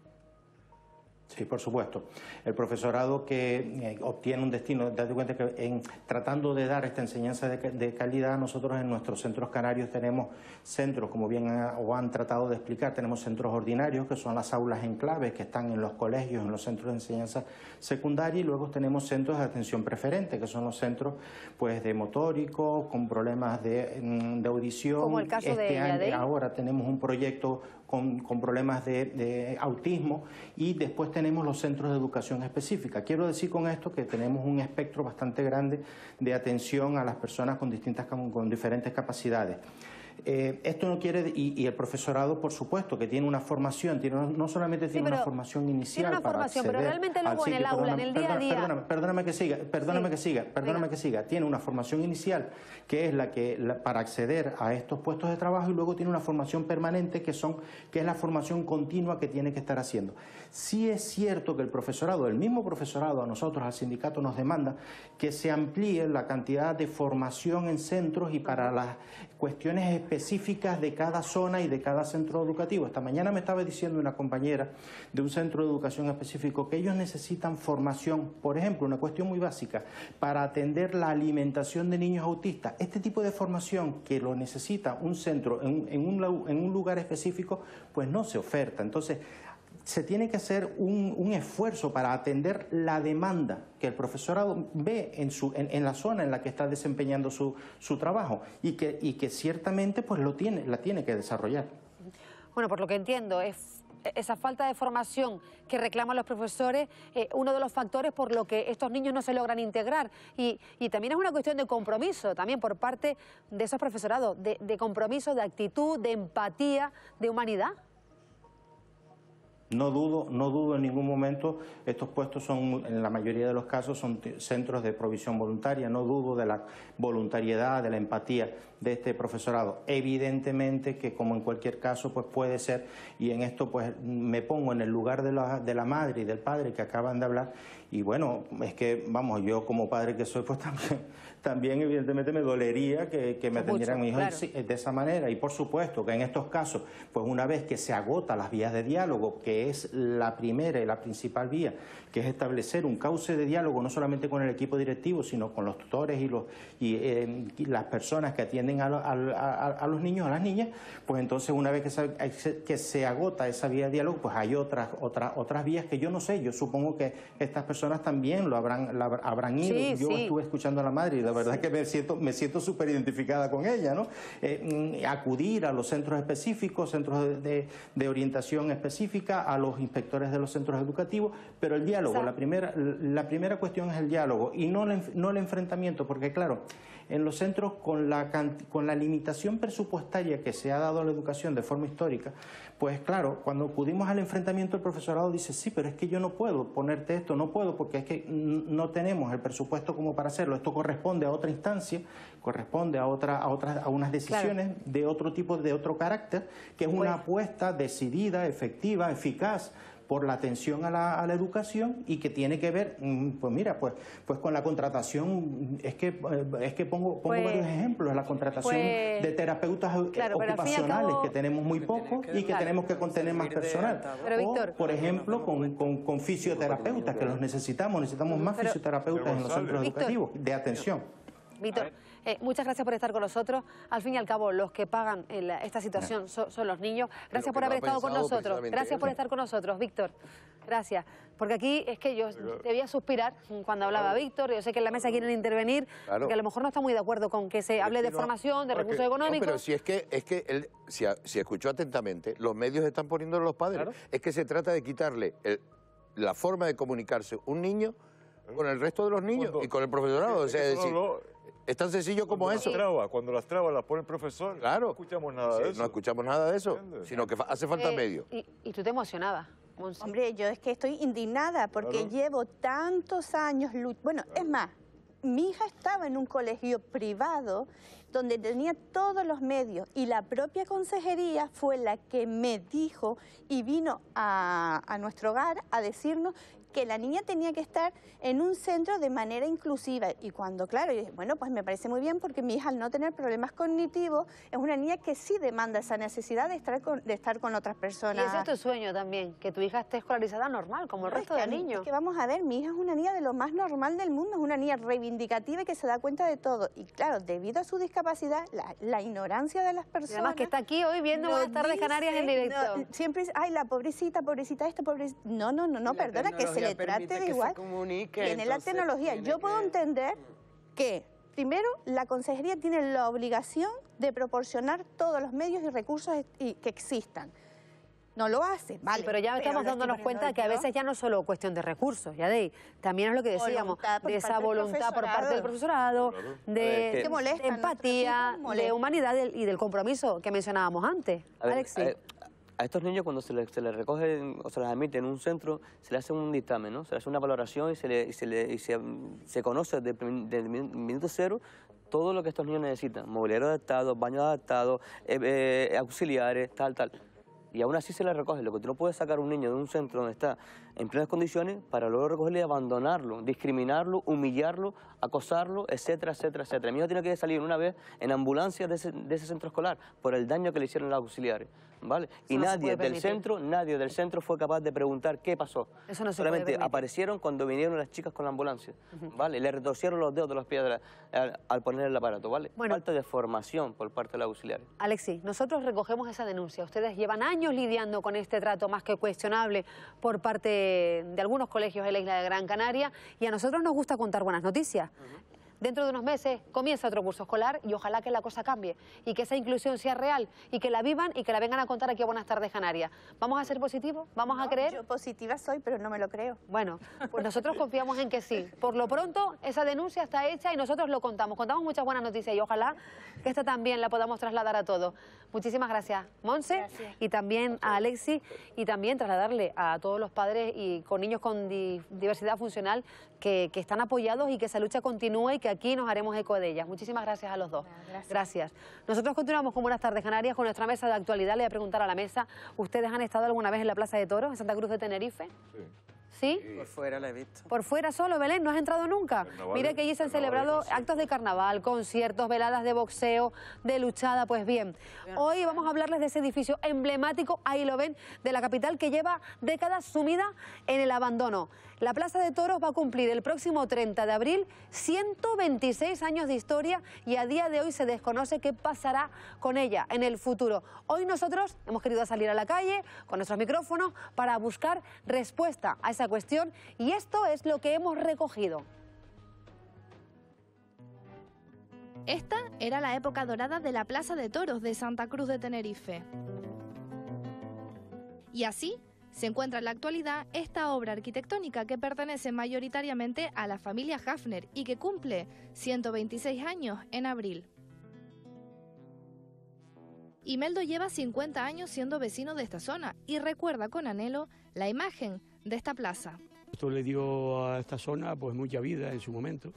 Sí, por supuesto. El profesorado que eh, obtiene un destino, date cuenta que en tratando de dar esta enseñanza de, de calidad, nosotros en nuestros centros canarios tenemos centros, como bien ha, o han tratado de explicar, tenemos centros ordinarios, que son las aulas enclaves, que están en los colegios, en los centros de enseñanza secundaria, y luego tenemos centros de atención preferente, que son los centros pues de motórico, con problemas de, de audición. Como el caso de este año, Yadei. ahora tenemos un proyecto con, con problemas de, de autismo, y después tenemos los centros de educación específica. Quiero decir con esto que tenemos un espectro bastante grande de atención a las personas con, distintas, con diferentes capacidades. Eh, esto no quiere, y, y el profesorado, por supuesto, que tiene una formación, tiene, no solamente tiene sí, una formación inicial tiene una para formación, acceder pero realmente luego en el aula, en el día a día... Perdóname, perdóname que siga, perdóname sí. que siga, perdóname que siga. Tiene una formación inicial, que es la que la, para acceder a estos puestos de trabajo, y luego tiene una formación permanente, que, son, que es la formación continua que tiene que estar haciendo. Sí es cierto que el profesorado, el mismo profesorado, a nosotros, al sindicato, nos demanda que se amplíe la cantidad de formación en centros y para las cuestiones específicas de cada zona y de cada centro educativo. Esta mañana me estaba diciendo una compañera de un centro de educación específico que ellos necesitan formación, por ejemplo, una cuestión muy básica, para atender la alimentación de niños autistas. Este tipo de formación que lo necesita un centro en, en, un, en un lugar específico, pues no se oferta. Entonces, se tiene que hacer un, un esfuerzo para atender la demanda que el profesorado ve en, su, en, en la zona en la que está desempeñando su, su trabajo, y que, y que ciertamente pues lo tiene, la tiene que desarrollar. Bueno, por lo que entiendo, es esa falta de formación que reclaman los profesores, eh, uno de los factores por lo que estos niños no se logran integrar. Y, y también es una cuestión de compromiso, también por parte de esos profesorados, de, de compromiso, de actitud, de empatía, de humanidad. No dudo, no dudo en ningún momento, estos puestos son, en la mayoría de los casos, son centros de provisión voluntaria, no dudo de la voluntariedad, de la empatía de este profesorado. Evidentemente que, como en cualquier caso, pues puede ser, y en esto pues me pongo en el lugar de la, de la madre y del padre que acaban de hablar, y bueno, es que, vamos, yo como padre que soy, pues también, también evidentemente me dolería que, que me atendieran a mi hijo claro. de esa manera, y por supuesto que en estos casos, pues una vez que se agotan las vías de diálogo, que es la primera y la principal vía, que es establecer un cauce de diálogo no solamente con el equipo directivo, sino con los tutores y, los, y, eh, y las personas que atienden a, a, a, a los niños, a las niñas, pues entonces una vez que se, que se agota esa vía de diálogo, pues hay otras, otras, otras vías que yo no sé, yo supongo que estas personas también lo habrán, la, habrán ido. Sí, yo sí. estuve escuchando a la madre y la verdad sí. que me siento me siento súper identificada con ella, ¿no? Eh, acudir a los centros específicos, centros de, de, de orientación específica, a los inspectores de los centros educativos, pero el diálogo, la primera, la primera cuestión es el diálogo y no, la, no el enfrentamiento, porque claro, en los centros con la, con la limitación presupuestaria que se ha dado a la educación de forma histórica, pues claro, cuando acudimos al enfrentamiento el profesorado dice, sí, pero es que yo no puedo ponerte esto, no puedo porque es que no tenemos el presupuesto como para hacerlo, esto corresponde a otra instancia, corresponde a, otra, a, otras, a unas decisiones claro. de otro tipo, de otro carácter, que es una pues, apuesta decidida, efectiva, eficaz, por la atención a la, a la educación y que tiene que ver, pues mira, pues, pues con la contratación, es que, es que pongo, pongo pues, varios ejemplos, la contratación pues, de terapeutas claro, ocupacionales, cabo, que tenemos muy pocos y que claro. tenemos que contener más personal. Pero, o, Víctor, por ejemplo, con, con, con fisioterapeutas, que los necesitamos, necesitamos más pero, fisioterapeutas en los centros Víctor, educativos de atención. Víctor, eh, muchas gracias por estar con nosotros. Al fin y al cabo, los que pagan el, esta situación son, son los niños. Gracias por haber estado con nosotros. Gracias por estar con nosotros, Víctor. Gracias. Porque aquí es que yo debía suspirar cuando hablaba Víctor. Yo sé que en la mesa quieren intervenir, claro. porque a lo mejor no está muy de acuerdo con que se hable de no, formación, de recursos económicos. No, pero si es que, es que él, si, si escuchó atentamente, los medios están poniéndolo los padres. Claro. Es que se trata de quitarle el, la forma de comunicarse un niño con el resto de los niños cuando, y con el profesorado. Sí, o sea, es decir, lo, es tan sencillo como eso. Las trabas, cuando las trabas las pone el profesor, claro. no escuchamos nada sí, de eso. No escuchamos nada de eso, ¿entiendes? Sino que hace falta eh, medio. Y, y tú te emocionabas. Monsi. Hombre, yo es que estoy indignada porque claro. llevo tantos años... Bueno, claro. es más, mi hija estaba en un colegio privado donde tenía todos los medios y la propia consejería fue la que me dijo y vino a, a nuestro hogar a decirnos que la niña tenía que estar en un centro de manera inclusiva. Y cuando, claro, yo dije, bueno, pues me parece muy bien porque mi hija al no tener problemas cognitivos es una niña que sí demanda esa necesidad de estar con, de estar con otras personas. Y ese es tu sueño también, que tu hija esté escolarizada normal, como el resto de niños. Es que vamos a ver, mi hija es una niña de lo más normal del mundo, es una niña reivindicativa y que se da cuenta de todo. Y claro, debido a su discapacidad, la, la ignorancia de las personas... Y además que está aquí hoy viendo Buenas Tardes Canarias en directo. No, siempre dice, ay, la pobrecita, pobrecita esta, pobrecita... No, no, no, no, perdona, que se le trate de igual. Tiene la tecnología. Yo puedo entender que, primero, la consejería tiene la obligación de proporcionar todos los medios y recursos que existan. no lo hacen, vale. Sí, pero ya estamos dándonos cuenta que a veces ya no es solo cuestión de recursos, ya de también es lo que decíamos, de esa voluntad por parte del profesorado, claro. de, que molesta, de empatía, de humanidad y del compromiso que mencionábamos antes. A ver, Alexis. A, a estos niños cuando se les, se les recoge o se les admite en un centro, se le hace un dictamen, ¿no? Se le hace una valoración y se, le, y se, le, y se, se conoce desde el minuto cero todo lo que estos niños necesitan, mobiliario adaptado, baños adaptados, eh, eh, auxiliares, tal, tal. Y aún así se le recoge. Lo que tú no puedes sacar a un niño de un centro donde está en plenas condiciones para luego recogerlo y abandonarlo, discriminarlo, humillarlo, acosarlo, etcétera, etcétera, etcétera. Mi hijo tiene que salir una vez en ambulancia de ese, de ese centro escolar por el daño que le hicieron los auxiliares, ¿vale? Y no nadie del centro, nadie del centro fue capaz de preguntar qué pasó. Eso no se Solamente puede aparecieron cuando vinieron las chicas con la ambulancia, ¿vale? Le retorcieron los dedos de los pies de la, al, al poner el aparato, ¿vale? Bueno, falta de formación por parte de los auxiliares. Alexis, nosotros recogemos esa denuncia. Ustedes llevan años lidiando con este trato más que cuestionable por parte de algunos colegios en la isla de Gran Canaria y a nosotros nos gusta contar buenas noticias. Uh-huh. Dentro de unos meses comienza otro curso escolar y ojalá que la cosa cambie y que esa inclusión sea real y que la vivan y que la vengan a contar aquí a Buenas Tardes Canarias. ¿Vamos a ser positivos? ¿Vamos no, a creer? Yo positiva soy, pero no me lo creo. Bueno, pues nosotros confiamos en que sí. Por lo pronto, esa denuncia está hecha y nosotros lo contamos. Contamos muchas buenas noticias y ojalá que esta también la podamos trasladar a todos. Muchísimas gracias, Monse, gracias. Y también a Alexis y también trasladarle a todos los padres y con niños con di diversidad funcional que, que están apoyados y que esa lucha continúe y que aquí nos haremos eco de ellas. Muchísimas gracias a los dos. Gracias. gracias. Nosotros continuamos con Buenas Tardes Canarias, con nuestra mesa de actualidad. Le voy a preguntar a la mesa, ¿ustedes han estado alguna vez en la Plaza de Toros, en Santa Cruz de Tenerife? Sí. ¿Sí? Por fuera la he visto. Por fuera solo, Belén, ¿no has entrado nunca? Carnaval, Mire que allí se han celebrado actos de carnaval, conciertos, veladas de boxeo, de luchada. Pues bien, hoy vamos a hablarles de ese edificio emblemático, ahí lo ven, de la capital que lleva décadas sumida en el abandono. La Plaza de Toros va a cumplir el próximo treinta de abril ciento veintiséis años de historia y a día de hoy se desconoce qué pasará con ella en el futuro. Hoy nosotros hemos querido salir a la calle con nuestros micrófonos para buscar respuesta a esa cuestión y esto es lo que hemos recogido. Esta era la época dorada de la Plaza de Toros de Santa Cruz de Tenerife. Y así se encuentra en la actualidad esta obra arquitectónica que pertenece mayoritariamente a la familia Hafner y que cumple ciento veintiséis años en abril. Imeldo lleva cincuenta años siendo vecino de esta zona y recuerda con anhelo la imagen de esta plaza. Esto le dio a esta zona pues mucha vida en su momento.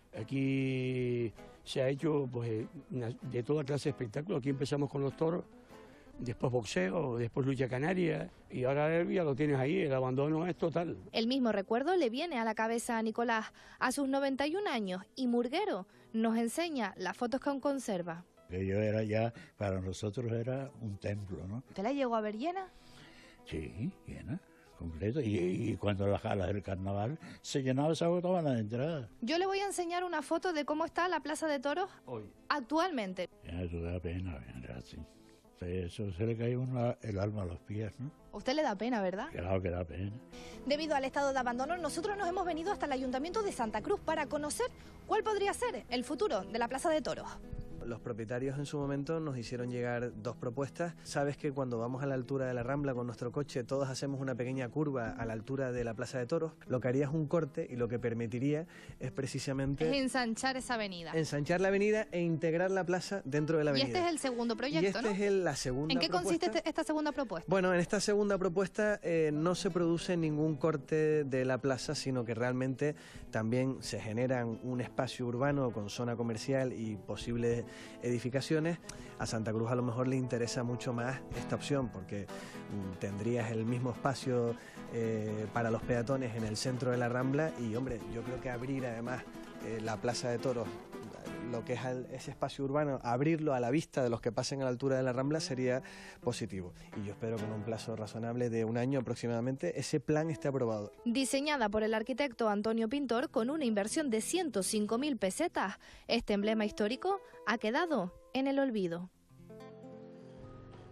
Aquí se ha hecho pues de toda clase de espectáculos. Aquí empezamos con los toros, después boxeo, después lucha canaria y ahora ya lo tienes ahí, el abandono es total. El mismo recuerdo le viene a la cabeza a Nicolás a sus noventa y un años y Murguero nos enseña las fotos que aún conserva. Yo era ya, para nosotros era un templo, ¿no? ¿Usted la llegó a ver llena? Sí, llena, completo. Y, y cuando las galas del carnaval se llenaba, se agotaban las entradas. Yo le voy a enseñar una foto de cómo está la Plaza de Toros hoy, actualmente. Eso da pena, ¿verdad? Sí. Eso se le cae uno el alma a los pies, ¿no? A usted le da pena, ¿verdad? Claro que da pena. Debido al estado de abandono, nosotros nos hemos venido hasta el Ayuntamiento de Santa Cruz para conocer cuál podría ser el futuro de la Plaza de Toros. Los propietarios en su momento nos hicieron llegar dos propuestas. Sabes que cuando vamos a la altura de la Rambla con nuestro coche, todos hacemos una pequeña curva a la altura de la Plaza de Toros. Lo que haría es un corte y lo que permitiría es precisamente... Es ensanchar esa avenida. Ensanchar la avenida e integrar la plaza dentro de la avenida. Y este es el segundo proyecto, Y este ¿no? es el, la segunda ¿En qué propuesta. consiste este, esta segunda propuesta? Bueno, en esta segunda propuesta eh, no se produce ningún corte de la plaza, sino que realmente también se genera un espacio urbano con zona comercial y posibles edificaciones. A Santa Cruz a lo mejor le interesa mucho más esta opción porque mm, tendrías el mismo espacio eh, para los peatones en el centro de la Rambla y, hombre, yo creo que abrir además eh, la Plaza de Toros, lo que es el, ese espacio urbano, abrirlo a la vista de los que pasen a la altura de la Rambla sería positivo. Y yo espero que en un plazo razonable de un año aproximadamente ese plan esté aprobado. Diseñada por el arquitecto Antonio Pintor con una inversión de ciento cinco mil pesetas, este emblema histórico ha quedado en el olvido.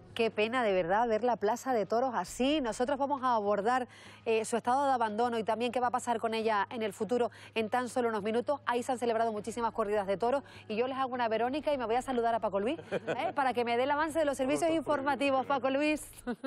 Qué pena, de verdad, ver la Plaza de Toros así. Nosotros vamos a abordar eh, su estado de abandono y también qué va a pasar con ella en el futuro en tan solo unos minutos. Ahí se han celebrado muchísimas corridas de toros y yo les hago una Verónica y me voy a saludar a Paco Luis ¿eh? para que me dé el avance de los servicios informativos. Paco Luis.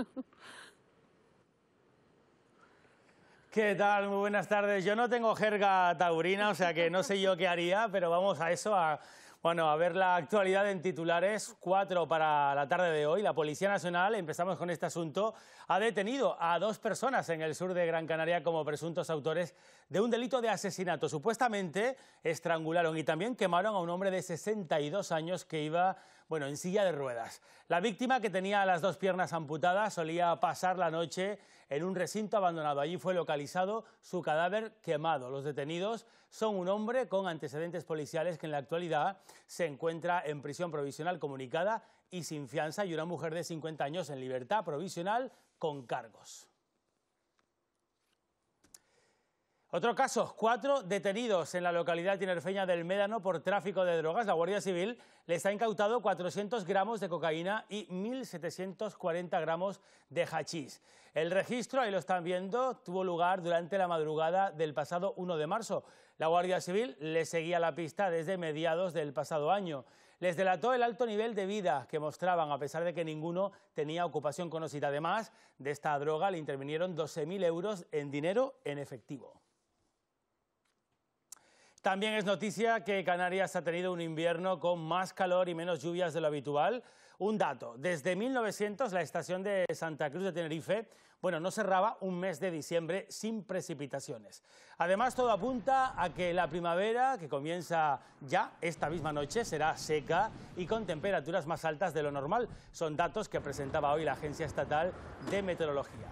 ¿Qué tal? Muy buenas tardes. Yo no tengo jerga taurina, o sea que no sé yo qué haría, pero vamos a eso, a... Bueno, a ver la actualidad en titulares, cuatro para la tarde de hoy. La Policía Nacional, empezamos con este asunto, ha detenido a dos personas en el sur de Gran Canaria como presuntos autores de un delito de asesinato. Supuestamente estrangularon y también quemaron a un hombre de sesenta y dos años que iba, bueno, en silla de ruedas. La víctima, que tenía las dos piernas amputadas, solía pasar la noche en un recinto abandonado. Allí fue localizado su cadáver quemado. Los detenidos son un hombre con antecedentes policiales que en la actualidad se encuentra en prisión provisional comunicada y sin fianza, y una mujer de cincuenta años en libertad provisional con cargos. Otro caso, cuatro detenidos en la localidad tinerfeña del Médano por tráfico de drogas. La Guardia Civil les ha incautado cuatrocientos gramos de cocaína y mil setecientos cuarenta gramos de hachís. El registro, ahí lo están viendo, tuvo lugar durante la madrugada del pasado uno de marzo. La Guardia Civil les seguía la pista desde mediados del pasado año. Les delató el alto nivel de vida que mostraban, a pesar de que ninguno tenía ocupación conocida. Además de esta droga, le intervinieron doce mil euros en dinero en efectivo. También es noticia que Canarias ha tenido un invierno con más calor y menos lluvias de lo habitual. Un dato, desde mil novecientos la estación de Santa Cruz de Tenerife, bueno, no cerraba un mes de diciembre sin precipitaciones. Además, todo apunta a que la primavera, que comienza ya esta misma noche, será seca y con temperaturas más altas de lo normal. Son datos que presentaba hoy la Agencia Estatal de Meteorología.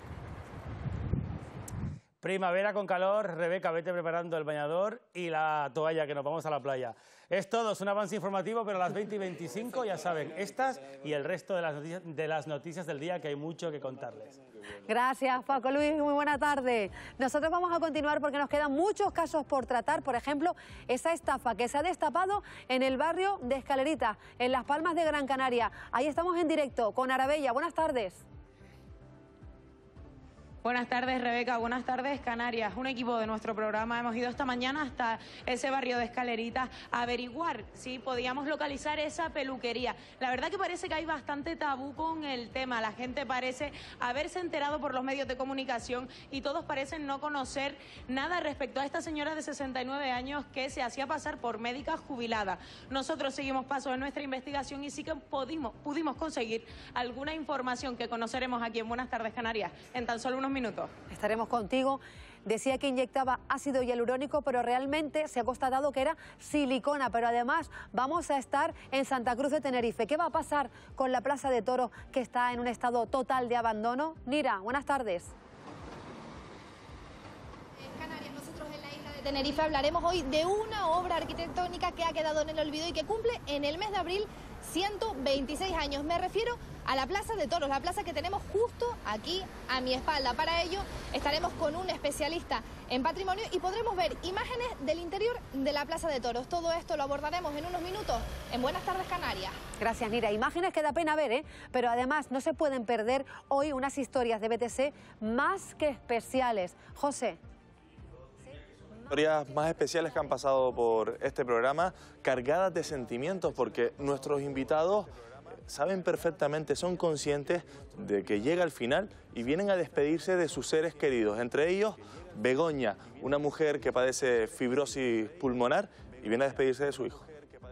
Primavera con calor. Rebeca, vete preparando el bañador y la toalla, que nos vamos a la playa. Es todo, es un avance informativo, pero a las veinte y veinticinco ya saben, estas y el resto de las noticias, de las noticias del día, que hay mucho que contarles. Gracias, Paco Luis, muy buena tarde. Nosotros vamos a continuar porque nos quedan muchos casos por tratar. Por ejemplo, esa estafa que se ha destapado en el barrio de Escalerita, en Las Palmas de Gran Canaria. Ahí estamos en directo con Arabella. Buenas tardes. Buenas tardes, Rebeca. Buenas tardes, Canarias. Un equipo de nuestro programa hemos ido esta mañana hasta ese barrio de Escalerita a averiguar si podíamos localizar esa peluquería. La verdad que parece que hay bastante tabú con el tema. La gente parece haberse enterado por los medios de comunicación y todos parecen no conocer nada respecto a esta señora de sesenta y nueve años que se hacía pasar por médica jubilada. Nosotros seguimos paso en nuestra investigación y sí que pudimos, pudimos conseguir alguna información que conoceremos aquí en Buenas tardes, Canarias en tan solo unos minutos. Estaremos contigo. Decía que inyectaba ácido hialurónico, pero realmente se ha constatado que era silicona. Pero además vamos a estar en Santa Cruz de Tenerife. ¿Qué va a pasar con la Plaza de Toros, que está en un estado total de abandono? Nira, buenas tardes. En Canarias, nosotros en la isla de Tenerife hablaremos hoy de una obra arquitectónica que ha quedado en el olvido y que cumple en el mes de abril ciento veintiséis años. Me refiero a la Plaza de Toros, la plaza que tenemos justo aquí a mi espalda. Para ello estaremos con un especialista en patrimonio y podremos ver imágenes del interior de la Plaza de Toros. Todo esto lo abordaremos en unos minutos en Buenas tardes, Canarias. Gracias, Nira. Imágenes que da pena ver, ¿eh? Pero además no se pueden perder hoy unas historias de B T C más que especiales. José. Historias más especiales que han pasado por este programa, cargadas de sentimientos, porque nuestros invitados saben perfectamente, son conscientes de que llega el final y vienen a despedirse de sus seres queridos. Entre ellos, Begoña, una mujer que padece fibrosis pulmonar y viene a despedirse de su hijo.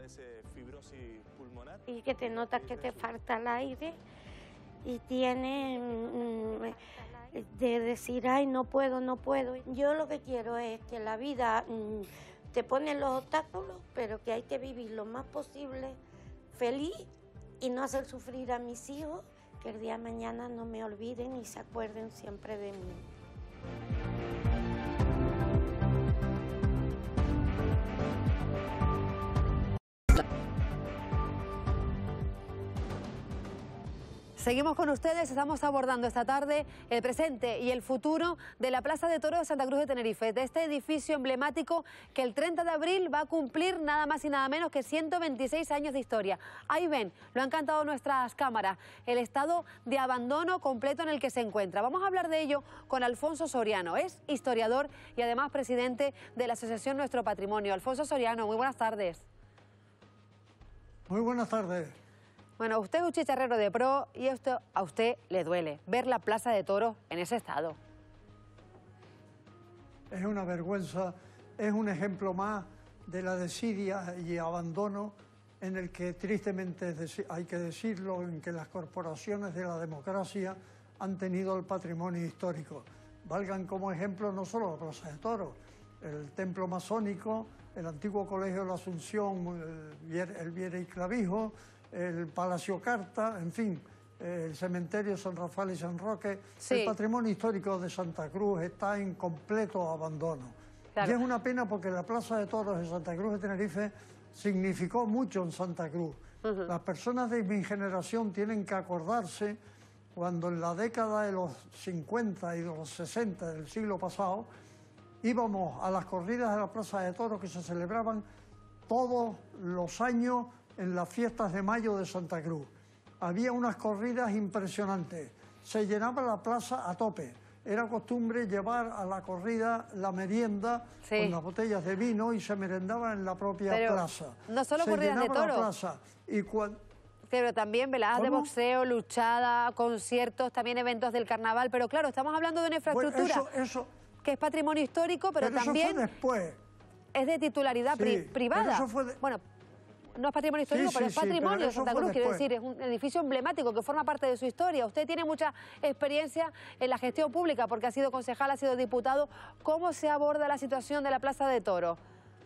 Y que te notas que te falta el aire y tienes mm, de decir, ay, no puedo, no puedo. Yo lo que quiero es que la vida mm, te pone los obstáculos, pero que hay que vivir lo más posible feliz y no hacer sufrir a mis hijos, que el día de mañana no me olviden y se acuerden siempre de mí. Seguimos con ustedes, estamos abordando esta tarde el presente y el futuro de la Plaza de Toros de Santa Cruz de Tenerife, de este edificio emblemático que el treinta de abril va a cumplir nada más y nada menos que ciento veintiséis años de historia. Ahí ven, lo han cantado nuestras cámaras, el estado de abandono completo en el que se encuentra. Vamos a hablar de ello con Alfonso Soriano, es historiador y además presidente de la Asociación Nuestro Patrimonio. Alfonso Soriano, muy buenas tardes. Muy buenas tardes. Bueno, usted es un chicharrero de pro y esto a usted le duele, ver la Plaza de Toros en ese estado. Es una vergüenza, es un ejemplo más de la desidia y abandono en el que tristemente hay que decirlo, en que las corporaciones de la democracia han tenido el patrimonio histórico. Valgan como ejemplo no solo la Plaza de Toros, el templo masónico, el antiguo Colegio de la Asunción, el Viera y Clavijo, el Palacio Carta, en fin, el cementerio San Rafael y San Roque. Sí. El patrimonio histórico de Santa Cruz está en completo abandono. Claro. Y es una pena porque la Plaza de Toros de Santa Cruz de Tenerife significó mucho en Santa Cruz. Uh-huh. Las personas de mi generación tienen que acordarse cuando en la década de los cincuenta y de los sesenta del siglo pasado íbamos a las corridas de la Plaza de Toros que se celebraban todos los años en las fiestas de mayo de Santa Cruz. Había unas corridas impresionantes, se llenaba la plaza a tope. Era costumbre llevar a la corrida la merienda sí. con las botellas de vino y se merendaba en la propia Pero plaza. No solo se corridas de toros. La plaza y cuando... Pero también veladas de boxeo, luchada, conciertos, también eventos del carnaval. Pero claro, estamos hablando de una infraestructura bueno, eso, eso... que es patrimonio histórico, pero, pero también eso fue después. Es de titularidad sí, pri privada. Pero eso fue de... Bueno, no es patrimonio histórico, sí, pero sí, es patrimonio sí, pero de Santa Cruz, quiero después. decir, es un edificio emblemático que forma parte de su historia. Usted tiene mucha experiencia en la gestión pública porque ha sido concejal, ha sido diputado. ¿Cómo se aborda la situación de la Plaza de Toros?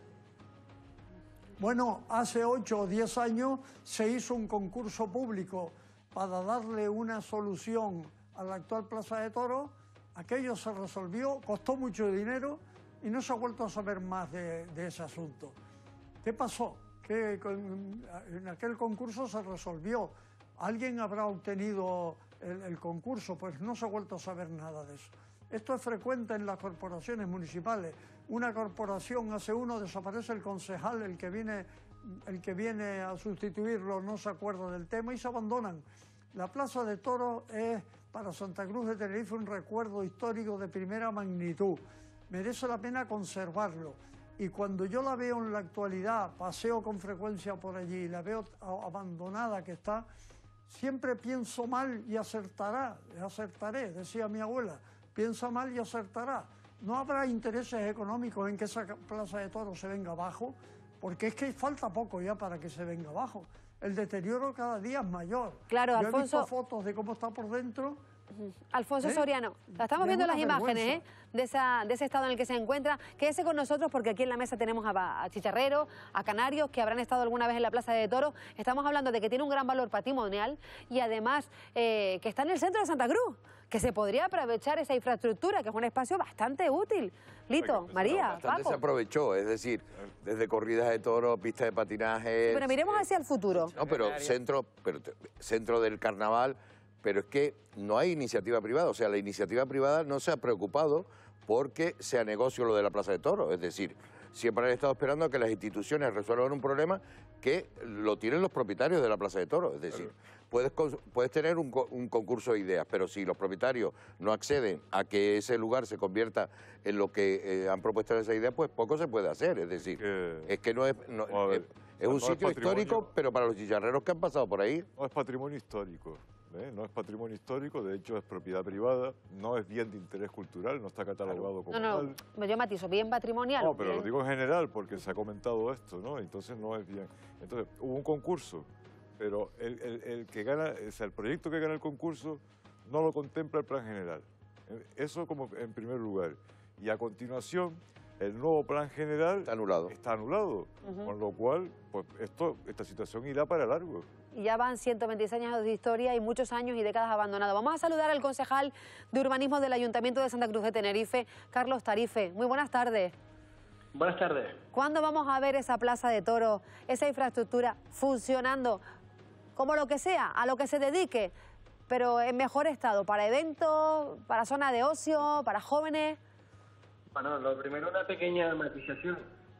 Bueno, hace ocho o diez años se hizo un concurso público para darle una solución a la actual Plaza de Toros. Aquello se resolvió, costó mucho dinero y no se ha vuelto a saber más de, de ese asunto. ¿Qué pasó? Que en aquel concurso se resolvió. ¿Alguien habrá obtenido el, el concurso? Pues no se ha vuelto a saber nada de eso. Esto es frecuente en las corporaciones municipales. Una corporación hace uno, desaparece el concejal, el que viene, el que viene a sustituirlo no se acuerda del tema y se abandonan. La Plaza de Toros es para Santa Cruz de Tenerife un recuerdo histórico de primera magnitud. Merece la pena conservarlo. Y cuando yo la veo en la actualidad, paseo con frecuencia por allí, la veo abandonada que está, siempre pienso mal y acertará, acertaré, decía mi abuela, piensa mal y acertará. No habrá intereses económicos en que esa Plaza de Toros se venga abajo, porque es que falta poco ya para que se venga abajo. El deterioro cada día es mayor. Claro, yo Alfonso... he visto fotos de cómo está por dentro. Alfonso ¿Eh? Soriano, estamos viendo las imágenes ¿eh? de, esa, de ese estado en el que se encuentra. Quédese con nosotros porque aquí en la mesa tenemos a, a chicharreros, a canarios que habrán estado alguna vez en la Plaza de Toros. Estamos hablando de que tiene un gran valor patrimonial y además eh, que está en el centro de Santa Cruz, que se podría aprovechar esa infraestructura, que es un espacio bastante útil. Lito, María, Bastante Paco. se aprovechó, es decir, desde corridas de toros, pistas de patinaje... Pero miremos hacia el futuro. No, pero centro, pero centro del carnaval... Pero es que no hay iniciativa privada, o sea, la iniciativa privada no se ha preocupado porque sea negocio lo de la Plaza de Toros. Es decir, siempre han estado esperando a que las instituciones resuelvan un problema que lo tienen los propietarios de la Plaza de Toros. Es decir, puedes, puedes tener un, un concurso de ideas, pero si los propietarios no acceden a que ese lugar se convierta en lo que eh, han propuesto esa idea, pues poco se puede hacer. Es decir, que, es que no es... No, es, es un sitio histórico, pero para los chicharreros que han pasado por ahí... No es patrimonio histórico. ¿Eh? No es patrimonio histórico, de hecho es propiedad privada, no es bien de interés cultural, no está catalogado como no, no, tal. Yo matizo, bien patrimonial. No, pero bien. Lo digo en general porque se ha comentado esto, ¿no? Entonces no es bien. Entonces hubo un concurso, pero el, el, el que gana, o sea, el proyecto que gana el concurso no lo contempla el plan general. Eso como en primer lugar. Y a continuación, el nuevo plan general está anulado. Está anulado, uh-huh. Con lo cual, pues esto, esta situación irá para largo. Y ya van ciento veintiséis años de historia y muchos años y décadas abandonados. Vamos a saludar al concejal de urbanismo del Ayuntamiento de Santa Cruz de Tenerife, Carlos Tarife. Muy buenas tardes. Buenas tardes. ¿Cuándo vamos a ver esa Plaza de Toros, esa infraestructura funcionando como lo que sea, a lo que se dedique? pero en mejor estado, para eventos, para zona de ocio, para jóvenes. Bueno, lo primero, una pequeña matización.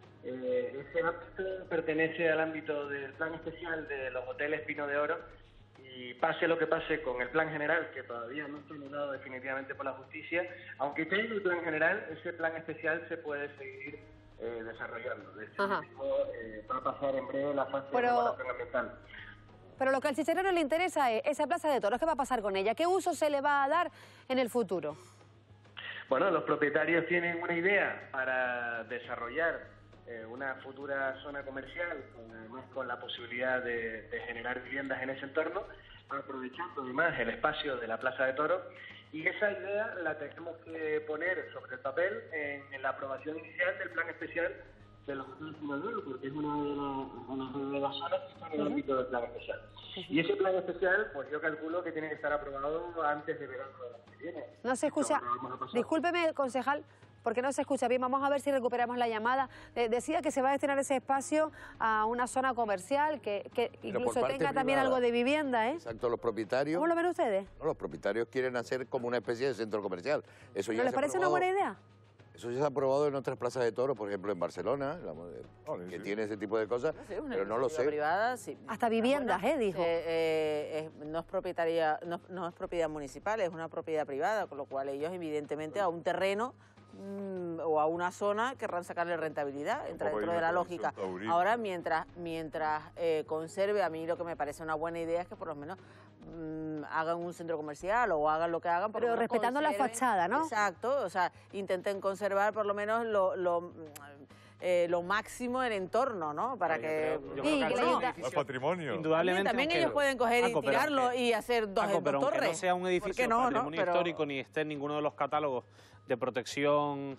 Eh, ese ámbito pertenece al ámbito del plan especial de los hoteles Pino de Oro, y pase lo que pase con el plan general, que todavía no está anulado definitivamente por la justicia, aunque tenga el plan general, ese plan especial se puede seguir eh, desarrollando. De hecho, mismo, eh, va a pasar en breve la fase Pero... de evaluación ambiental. Pero lo que al chicharrero le interesa es esa plaza de toros. ¿Qué va a pasar con ella? ¿Qué uso se le va a dar en el futuro? Bueno, los propietarios tienen una idea para desarrollar eh, una futura zona comercial, con, además con la posibilidad de, de generar viviendas en ese entorno, aprovechando además el espacio de la plaza de toros. Y esa idea la tenemos que poner sobre el papel en, en la aprobación inicial del plan especial de los hoteles Pino de Oro, porque es una de, la, una de las zonas que está en el ámbito del plan especial. Y ese plan especial, pues yo calculo que tiene que estar aprobado antes de verano del año que viene. No se escucha. Discúlpeme, concejal, porque no se escucha bien. Vamos a ver si recuperamos la llamada. Eh, decía que se va a destinar ese espacio a una zona comercial, que, que incluso tenga privada. También algo de vivienda, ¿eh? Exacto, los propietarios... ¿Cómo lo ven ustedes? No, los propietarios quieren hacer como una especie de centro comercial. Eso ¿No ya les se ha parece una aprobado. buena idea? Eso ya se ha aprobado en otras plazas de toros, por ejemplo en Barcelona, la, que sí. tiene ese tipo de cosas, Sí, una pero no lo sé. Privada, sí. Hasta viviendas, ¿eh? Dijo. Eh, eh, es- no, es propietaria, no, no es propiedad municipal, es una propiedad privada, con lo cual ellos evidentemente a un terreno mm, o a una zona querrán sacarle rentabilidad, entra poco dentro hay de una la condición lógica. taurina. Ahora, mientras, mientras eh, conserve, a mí lo que me parece una buena idea es que por lo menos mm, hagan un centro comercial o hagan lo que hagan. por lo Pero menos respetando la conserven- fachada, ¿no? Exacto, o sea, intenten conservar por lo menos lo... lo eh, lo máximo en entorno, ¿no? Para que... yo creo que no, Al patrimonio. Indudablemente, también aunque- ellos pueden coger Paco, y pero tirarlo aunque- y hacer dos, Paco, dos pero aunque torres. no sea un ¿Por qué edificio no, no? patrimonio Pero- histórico ni esté en ninguno de los catálogos de protección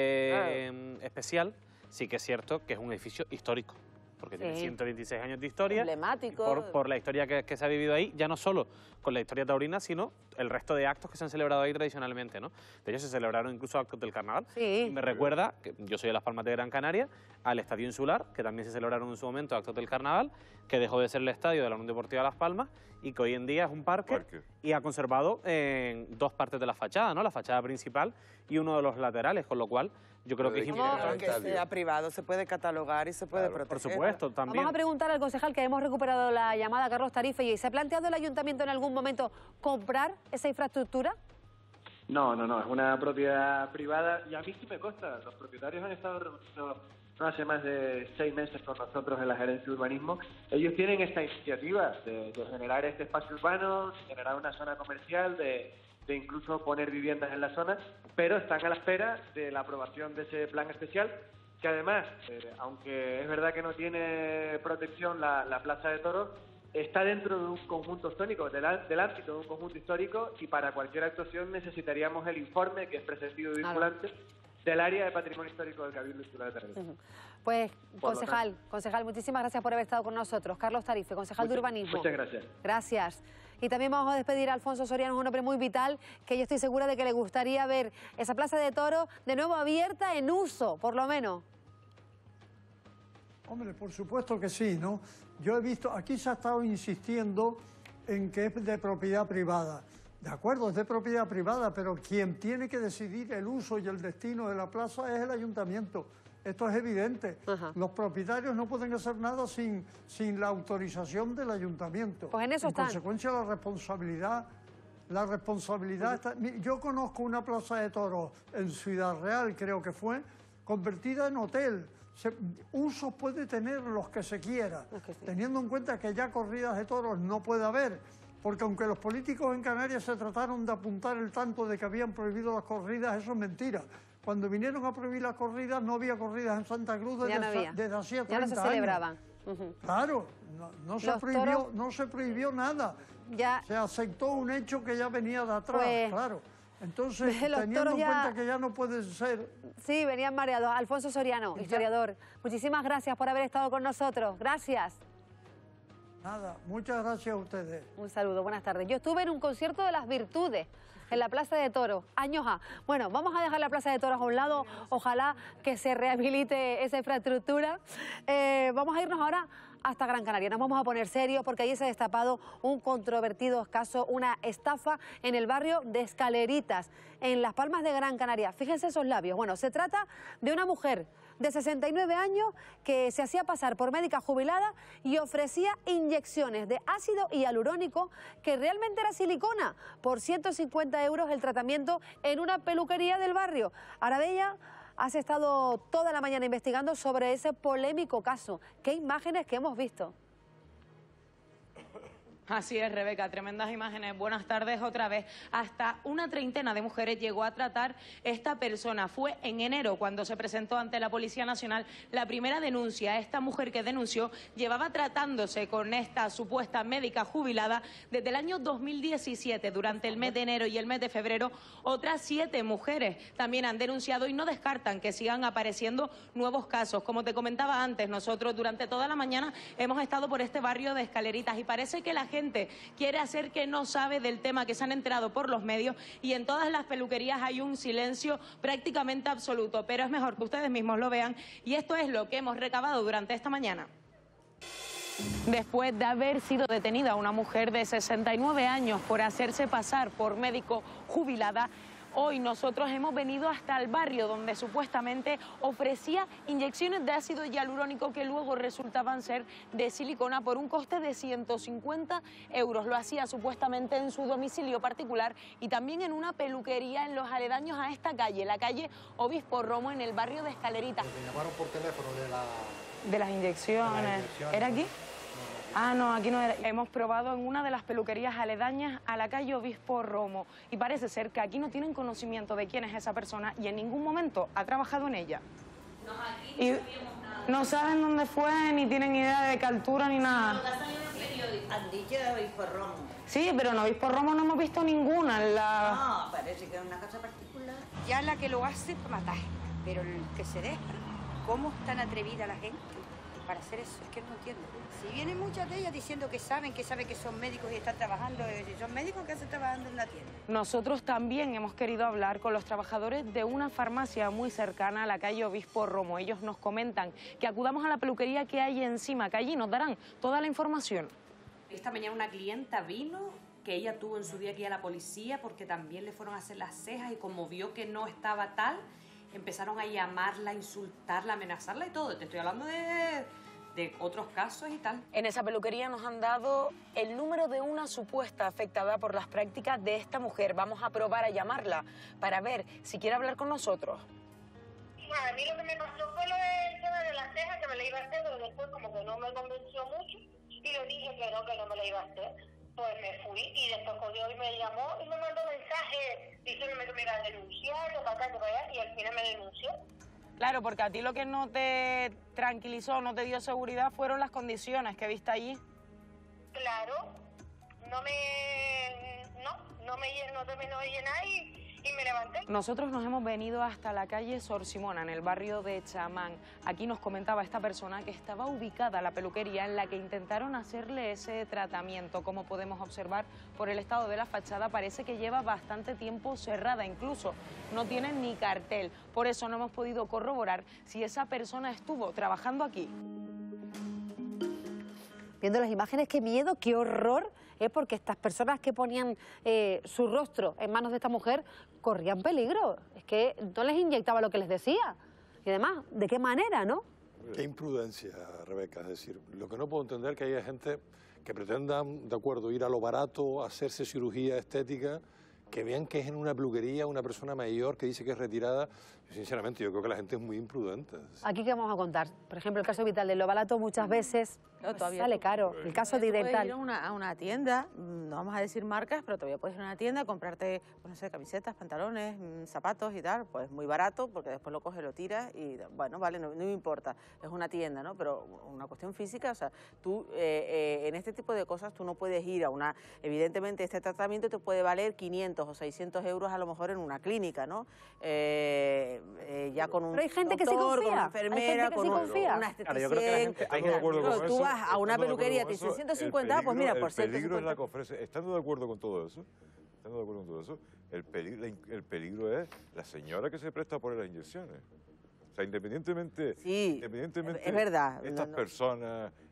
eh, especial, sí que es cierto que es un edificio histórico, porque tiene Sí. ciento veintiséis años de historia. Emblemático. Por, por la historia que, que se ha vivido ahí, ya no solo con la historia taurina, sino el resto de actos que se han celebrado ahí tradicionalmente, ¿no? De hecho, se celebraron incluso actos del carnaval. Sí. Y me recuerda, que yo soy de Las Palmas de Gran Canaria, al Estadio Insular, que también se celebraron en su momento actos del carnaval, que dejó de ser el estadio de la Unión Deportiva Las Palmas y que hoy en día es un parque, Parque. y ha conservado en dos partes de la fachada, ¿no? La fachada principal y uno de los laterales, con lo cual yo creo que es Claro, importante. que sea privado se puede catalogar y se puede proteger. Por supuesto, también. Vamos a preguntar al concejal, que hemos recuperado la llamada, a Carlos Tarife, y ¿se ha planteado el ayuntamiento en algún momento comprar esa infraestructura? No, no, no, es una propiedad privada y a mí sí me consta. Los propietarios han estado reunidos no hace más de seis meses con nosotros en la gerencia de urbanismo. Ellos tienen esta iniciativa de, de generar este espacio urbano, de generar una zona comercial, de, de incluso poner viviendas en la zona, pero están a la espera de la aprobación de ese plan especial, que además, eh, aunque es verdad que no tiene protección la, la Plaza de Toros, está dentro de un conjunto histórico, del, á- del ámbito de un conjunto histórico, y para cualquier actuación necesitaríamos el informe, que es preceptivo y Claro. vinculante, del área de patrimonio histórico del Cabildo Insular de Tenerife. Pues, Por lo concejal, concejal, muchísimas gracias por haber estado con nosotros. Carlos Tarife, concejal de Muchas- urbanismo. Muchas gracias. Gracias. Y también vamos a despedir a Alfonso Soriano, un hombre muy vital, que yo estoy segura de que le gustaría ver esa plaza de toros de nuevo abierta, en uso, por lo menos. Hombre, por supuesto que sí, ¿no? Yo he visto, aquí se ha estado insistiendo en que es de propiedad privada. De acuerdo, es de propiedad privada, pero quien tiene que decidir el uso y el destino de la plaza es el ayuntamiento. Esto es evidente. Los propietarios no pueden hacer nada sin, sin la autorización del ayuntamiento. Pues en eso están. consecuencia, la responsabilidad... La responsabilidad está... Mi- Yo conozco una plaza de toros en Ciudad Real, creo que fue, convertida en hotel. Se- usos puede tener los que se quiera, teniendo en cuenta que ya corridas de toros no puede haber, porque aunque los políticos en Canarias se trataron de apuntar el tanto de que habían prohibido las corridas, eso es mentira. Cuando vinieron a prohibir las corridas, no había corridas en Santa Cruz desde, Ya no había. desde hacía Ya no se treinta años. celebraban. Ujú. Claro, no, no se Los prohibió, toros- no se prohibió nada. Ya. Se aceptó un hecho que ya venía de atrás, Pues, claro. Entonces, los teniendo toros en ya- cuenta que ya no puede ser... Sí, venían mareados. Alfonso Soriano, historiador. Muchísimas gracias por haber estado con nosotros. Gracias. Nada, muchas gracias a ustedes. Un saludo, buenas tardes. Yo estuve en un concierto de las virtudes en la Plaza de Toros, años A. Bueno, vamos a dejar la Plaza de Toros a un lado, ojalá que se rehabilite esa infraestructura. Eh, vamos a irnos ahora hasta Gran Canaria. Nos vamos a poner serios porque allí se ha destapado un controvertido caso, una estafa en el barrio de Escaleritas, en Las Palmas de Gran Canaria. Fíjense esos labios. Bueno, se trata de una mujer de sesenta y nueve años que se hacía pasar por médica jubilada y ofrecía inyecciones de ácido hialurónico que realmente era silicona por ciento cincuenta euros el tratamiento en una peluquería del barrio. Arabella, has estado toda la mañana investigando sobre ese polémico caso. ¿Qué imágenes que hemos visto? Así es, Rebeca, tremendas imágenes. Buenas tardes otra vez. Hasta una treintena de mujeres llegó a tratar esta persona. Fue en enero cuando se presentó ante la Policía Nacional la primera denuncia. Esta mujer que denunció llevaba tratándose con esta supuesta médica jubilada desde el año dos mil diecisiete. Durante el mes de enero y el mes de febrero, otras siete mujeres también han denunciado y no descartan que sigan apareciendo nuevos casos. Como te comentaba antes, nosotros durante toda la mañana hemos estado por este barrio de Escaleritas y parece que la gente quiere hacer que no sabe del tema, que se han enterado por los medios, y en todas las peluquerías hay un silencio prácticamente absoluto, pero es mejor que ustedes mismos lo vean y esto es lo que hemos recabado durante esta mañana. Después de haber sido detenida una mujer de sesenta y nueve años por hacerse pasar por médico jubilada, hoy nosotros hemos venido hasta el barrio donde supuestamente ofrecía inyecciones de ácido hialurónico que luego resultaban ser de silicona por un coste de ciento cincuenta euros. Lo hacía supuestamente en su domicilio particular y también en una peluquería en los aledaños a esta calle, la calle Obispo Romo, en el barrio de Escaleritas. Me llamaron por teléfono de la... De las inyecciones. De las inyecciones. ¿Era aquí? Ah, no, aquí no era. Hemos probado en una de las peluquerías aledañas a la calle Obispo Romo y parece ser que aquí no tienen conocimiento de quién es esa persona y en ningún momento ha trabajado en ella. No, aquí y no sabíamos nada. No saben dónde fue, ni tienen idea de qué altura ni nada. Lo que ha salido en el periódico. Han dicho de Obispo Romo. Sí, pero en Obispo Romo no hemos visto ninguna. En la... No, parece que es una casa particular. Ya la que lo hace para matar, pero el que se deja, ¿cómo es tan atrevida la gente para hacer eso? Es que no entiendo. Si vienen muchas de ellas diciendo que saben, que saben que son médicos y están trabajando, si son médicos que hacen trabajando en una tienda. Nosotros también hemos querido hablar con los trabajadores de una farmacia muy cercana a la calle Obispo Romo. Ellos nos comentan que acudamos a la peluquería que hay encima, que allí nos darán toda la información. Esta mañana una clienta vino, que ella tuvo en su día que ir a la policía porque también le fueron a hacer las cejas y como vio que no estaba tal, empezaron a llamarla, a insultarla, a amenazarla y todo. Te estoy hablando de... de otros casos y tal. En esa peluquería nos han dado el número de una supuesta afectada por las prácticas de esta mujer. Vamos a probar a llamarla para ver si quiere hablar con nosotros. A mí lo que me pasó fue lo del tema de las cejas, que me la iba a hacer, pero después como que no me convenció mucho y le dije que no, que no me la iba a hacer. Pues me fui y después cogió y me llamó y me mandó mensajes diciéndome que me iba a denunciar, que para acá, que para allá, y al final me denunció. Claro, porque a ti lo que no te tranquilizó, no te dio seguridad, fueron las condiciones que viste allí. Claro, no me... no, no me no terminó de llenar y, y me levanté. Nosotros nos hemos venido hasta la calle Sor Simona, en el barrio de Chamán. Aquí nos comentaba esta persona que estaba ubicada la peluquería en la que intentaron hacerle ese tratamiento. Como podemos observar por el estado de la fachada, parece que lleva bastante tiempo cerrada, incluso no tiene ni cartel. Por eso no hemos podido corroborar si esa persona estuvo trabajando aquí. Viendo las imágenes, qué miedo, qué horror, es porque estas personas que ponían eh, su rostro en manos de esta mujer corrían peligro. Es que no les inyectaba lo que les decía. Y además, ¿de qué manera, no? Qué imprudencia, Rebeca. Es decir, lo que no puedo entender es que haya gente que pretendan, de acuerdo, ir a lo barato, hacerse cirugía estética, que vean que es en una peluquería una persona mayor que dice que es retirada. Sinceramente, yo creo que la gente es muy imprudente. Aquí que vamos a contar, por ejemplo, el caso vital de lo barato muchas veces Claro, todavía sale tú- caro. El caso de Tú puedes Idental. ir a una, a una tienda, mm, no vamos a decir marcas, pero todavía puedes ir a una tienda, comprarte, pues, no sé, camisetas, pantalones, mm, zapatos y tal, pues muy barato, porque después lo coges, lo tiras y, bueno, vale, no, no me importa, es una tienda, ¿no? Pero una cuestión física, o sea, tú, eh, eh, en este tipo de cosas, tú no puedes ir a una, evidentemente este tratamiento te puede valer quinientos o seiscientos euros a lo mejor en una clínica, ¿no? Eh, eh, ya con un Pero hay gente que sí doctor, con confía, una hay gente enfermera, que con sí un- confía. una Claro, yo creo que la gente- esteticien, Estando de acuerdo con claro, tú eso, vas a una estando de acuerdo peluquería, con te eso, dicen ciento el cincuenta, pues mira, peligro- por El peligro es ciento cincuenta. la que ofrece, estando de acuerdo con todo eso, estando de acuerdo con todo eso, el peligro, el peligro es la señora que se presta por las inyecciones. O sea, independientemente, independientemente es verdad, estas no, no. personas,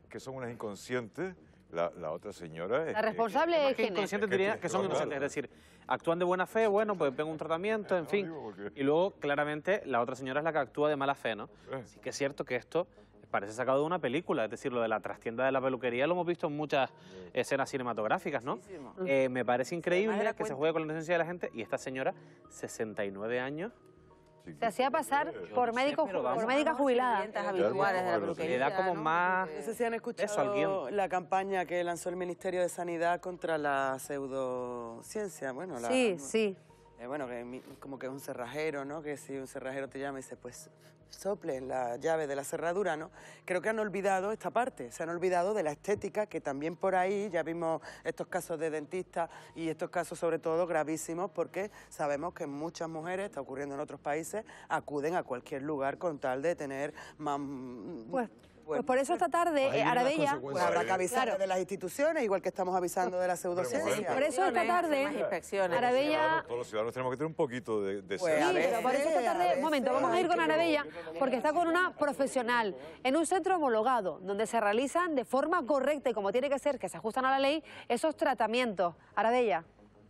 que son unas inconscientes. La, la otra señora... La responsable es que inconscientes diría que son inocentes, es decir, actúan de buena fe, bueno, pues ven un tratamiento, en fin. Y luego, claramente, la otra señora es la que actúa de mala fe, ¿no? Sí que es cierto que esto parece sacado de una película, es decir, lo de la trastienda de la peluquería lo hemos visto en muchas escenas cinematográficas, ¿no? Eh, me parece increíble que se juegue con la inocencia de la gente y esta señora, sesenta y nueve años... Se hacía pasar por médico, por médica jubilada. habituales de la peluquería. Le da como ¿no? más... No sé si han escuchado la campaña que lanzó el Ministerio de Sanidad contra la pseudociencia. Bueno, la, sí, sí. Eh, bueno, que como que es un cerrajero, ¿no? Que si un cerrajero te llama y dice, pues sople la llave de la cerradura, ¿no? Creo que han olvidado esta parte, se han olvidado de la estética, que también por ahí ya vimos estos casos de dentistas y estos casos sobre todo gravísimos, porque sabemos que muchas mujeres, está ocurriendo en otros países, acuden a cualquier lugar con tal de tener más... Pues, Pues por eso esta tarde, eh, Arabella... Pues habrá que avisar Claro. de las instituciones, igual que estamos avisando de la pseudociencia. Por eso esta tarde, Arabella... Todos los ciudadanos tenemos que tener un poquito de... de Sí, pero por eso esta tarde, un momento, vamos a ir con Arabella, porque está con una profesional en un centro homologado, donde se realizan de forma correcta y como tiene que ser, que se ajustan a la ley, esos tratamientos. Arabella.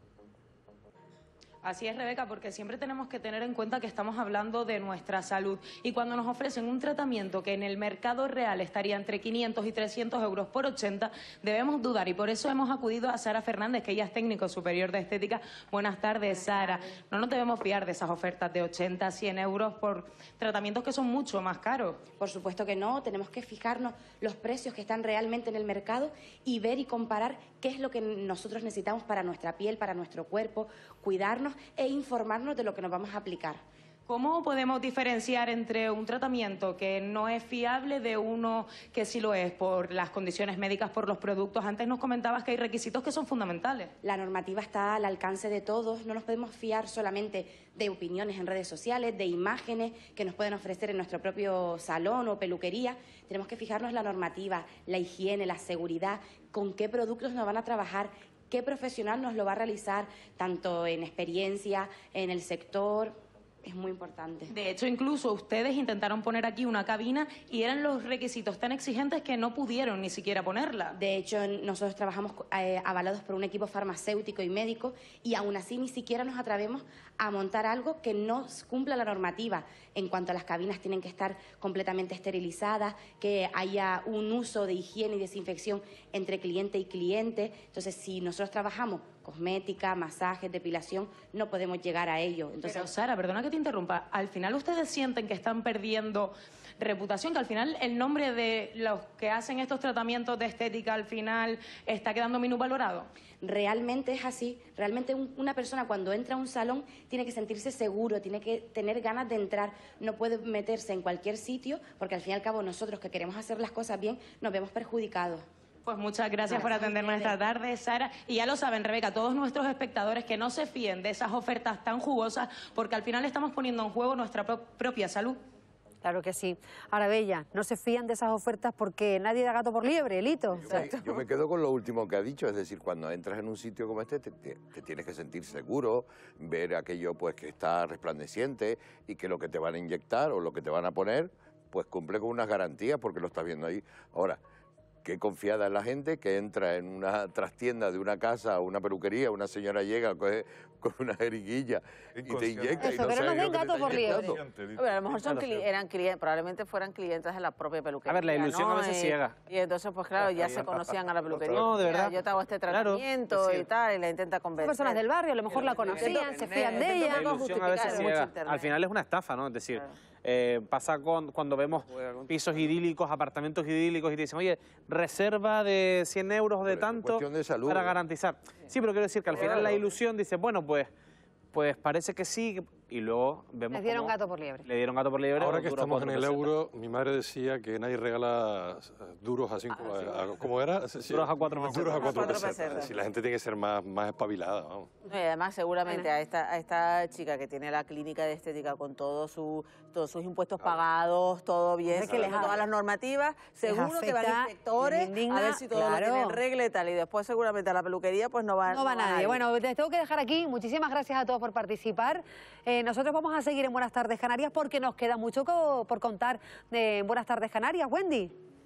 Así es, Rebeca, porque siempre tenemos que tener en cuenta que estamos hablando de nuestra salud y cuando nos ofrecen un tratamiento que en el mercado real estaría entre quinientos y trescientos euros por ochenta, debemos dudar y por eso hemos acudido a Sara Fernández, que ella es técnico superior de estética. Buenas tardes, Sara. No nos debemos fiar de esas ofertas de ochenta, cien euros por tratamientos que son mucho más caros. Por supuesto que no, tenemos que fijarnos los precios que están realmente en el mercado y ver y comparar qué es lo que nosotros necesitamos para nuestra piel, para nuestro cuerpo, cuidarnos e informarnos de lo que nos vamos a aplicar. ¿Cómo podemos diferenciar entre un tratamiento que no es fiable de uno que sí lo es por las condiciones médicas, por los productos? Antes nos comentabas que hay requisitos que son fundamentales. La normativa está al alcance de todos, no nos podemos fiar solamente de opiniones en redes sociales, de imágenes que nos pueden ofrecer en nuestro propio salón o peluquería. Tenemos que fijarnos en la normativa, la higiene, la seguridad, con qué productos nos van a trabajar, qué profesional nos lo va a realizar, tanto en experiencia, en el sector. Es muy importante. De hecho, incluso ustedes intentaron poner aquí una cabina y eran los requisitos tan exigentes que no pudieron ni siquiera ponerla. De hecho, nosotros trabajamos eh, avalados por un equipo farmacéutico y médico y aún así ni siquiera nos atrevemos a montar algo que no cumpla la normativa. En cuanto a las cabinas, tienen que estar completamente esterilizadas, que haya un uso de higiene y desinfección entre cliente y cliente. Entonces, si nosotros trabajamos cosmética, masajes, depilación, no podemos llegar a ello. Entonces, Pero, Sara, perdona que te interrumpa, al final ustedes sienten que están perdiendo reputación, que al final el nombre de los que hacen estos tratamientos de estética al final está quedando minusvalorado. Realmente es así, realmente un, una persona cuando entra a un salón tiene que sentirse seguro, tiene que tener ganas de entrar, no puede meterse en cualquier sitio porque al fin y al cabo nosotros que queremos hacer las cosas bien nos vemos perjudicados. Pues muchas gracias por atendernos esta tarde, Sara. Y ya lo saben, Rebeca, todos nuestros espectadores que no se fíen de esas ofertas tan jugosas porque al final estamos poniendo en juego nuestra pro propia salud. Claro que sí. Arabella, no se fían de esas ofertas porque nadie da gato por liebre, Lito. Yo, yo me quedo con lo último que ha dicho, es decir, cuando entras en un sitio como este te, te, te tienes que sentir seguro, ver aquello pues que está resplandeciente y que lo que te van a inyectar o lo que te van a poner pues cumple con unas garantías porque lo estás viendo ahí. Ahora, qué confiada es la gente que entra en una trastienda de una casa o una peluquería, una señora llega coge, con una jeringuilla y te inyecta. Eso, y no pero no sabes den lo que te gato está por liebre. inyectando. A lo mejor son cli eran clientes, probablemente fueran clientes de la propia peluquería. A ver, la ilusión ¿no? a veces y, ciega. Y entonces, pues claro, ya se conocían a la peluquería. No, de verdad. Yo te hago este Claro, tratamiento es y tal, y la intenta convencer. Personas del barrio, a lo mejor la conocían, se fían de ella. La ilusión a veces ciega. Al final es una estafa, ¿no? Es decir, eh, pasa con, cuando vemos pisos idílicos, apartamentos idílicos y te dicen, oye, reserva de cien euros de tanto de salud, para ¿eh? garantizar. Sí, pero quiero decir que al final la ilusión dice, bueno, pues, pues parece que sí, y luego vemos Les dieron cómo gato por liebre. le dieron gato por liebre. Ahora que duró estamos en cuatro el pesetas. euro, mi madre decía que nadie regala eh, duros a cinco... a- a- ¿Cómo era? Sí, Duros a cuatro Duros pesetas. a cuatro Cuatro pesetas. pesetas. Es decir, la gente tiene que ser más, más espabilada, vamos. No, y además seguramente a esta, a esta chica que tiene la clínica de estética con todo su, todos sus impuestos pagados, todo bien, Es que les siguiendo todas las normativas, seguro que van afecta, inspectores les indigna, a ver si todo claro. lo tiene en regla y tal, y después seguramente a la peluquería pues no va, No va nadie. Bueno, les tengo que dejar aquí. Muchísimas gracias a todos por participar. Eh, nosotros vamos a seguir en Buenas Tardes Canarias porque nos queda mucho co por contar de Buenas Tardes Canarias. Wendy.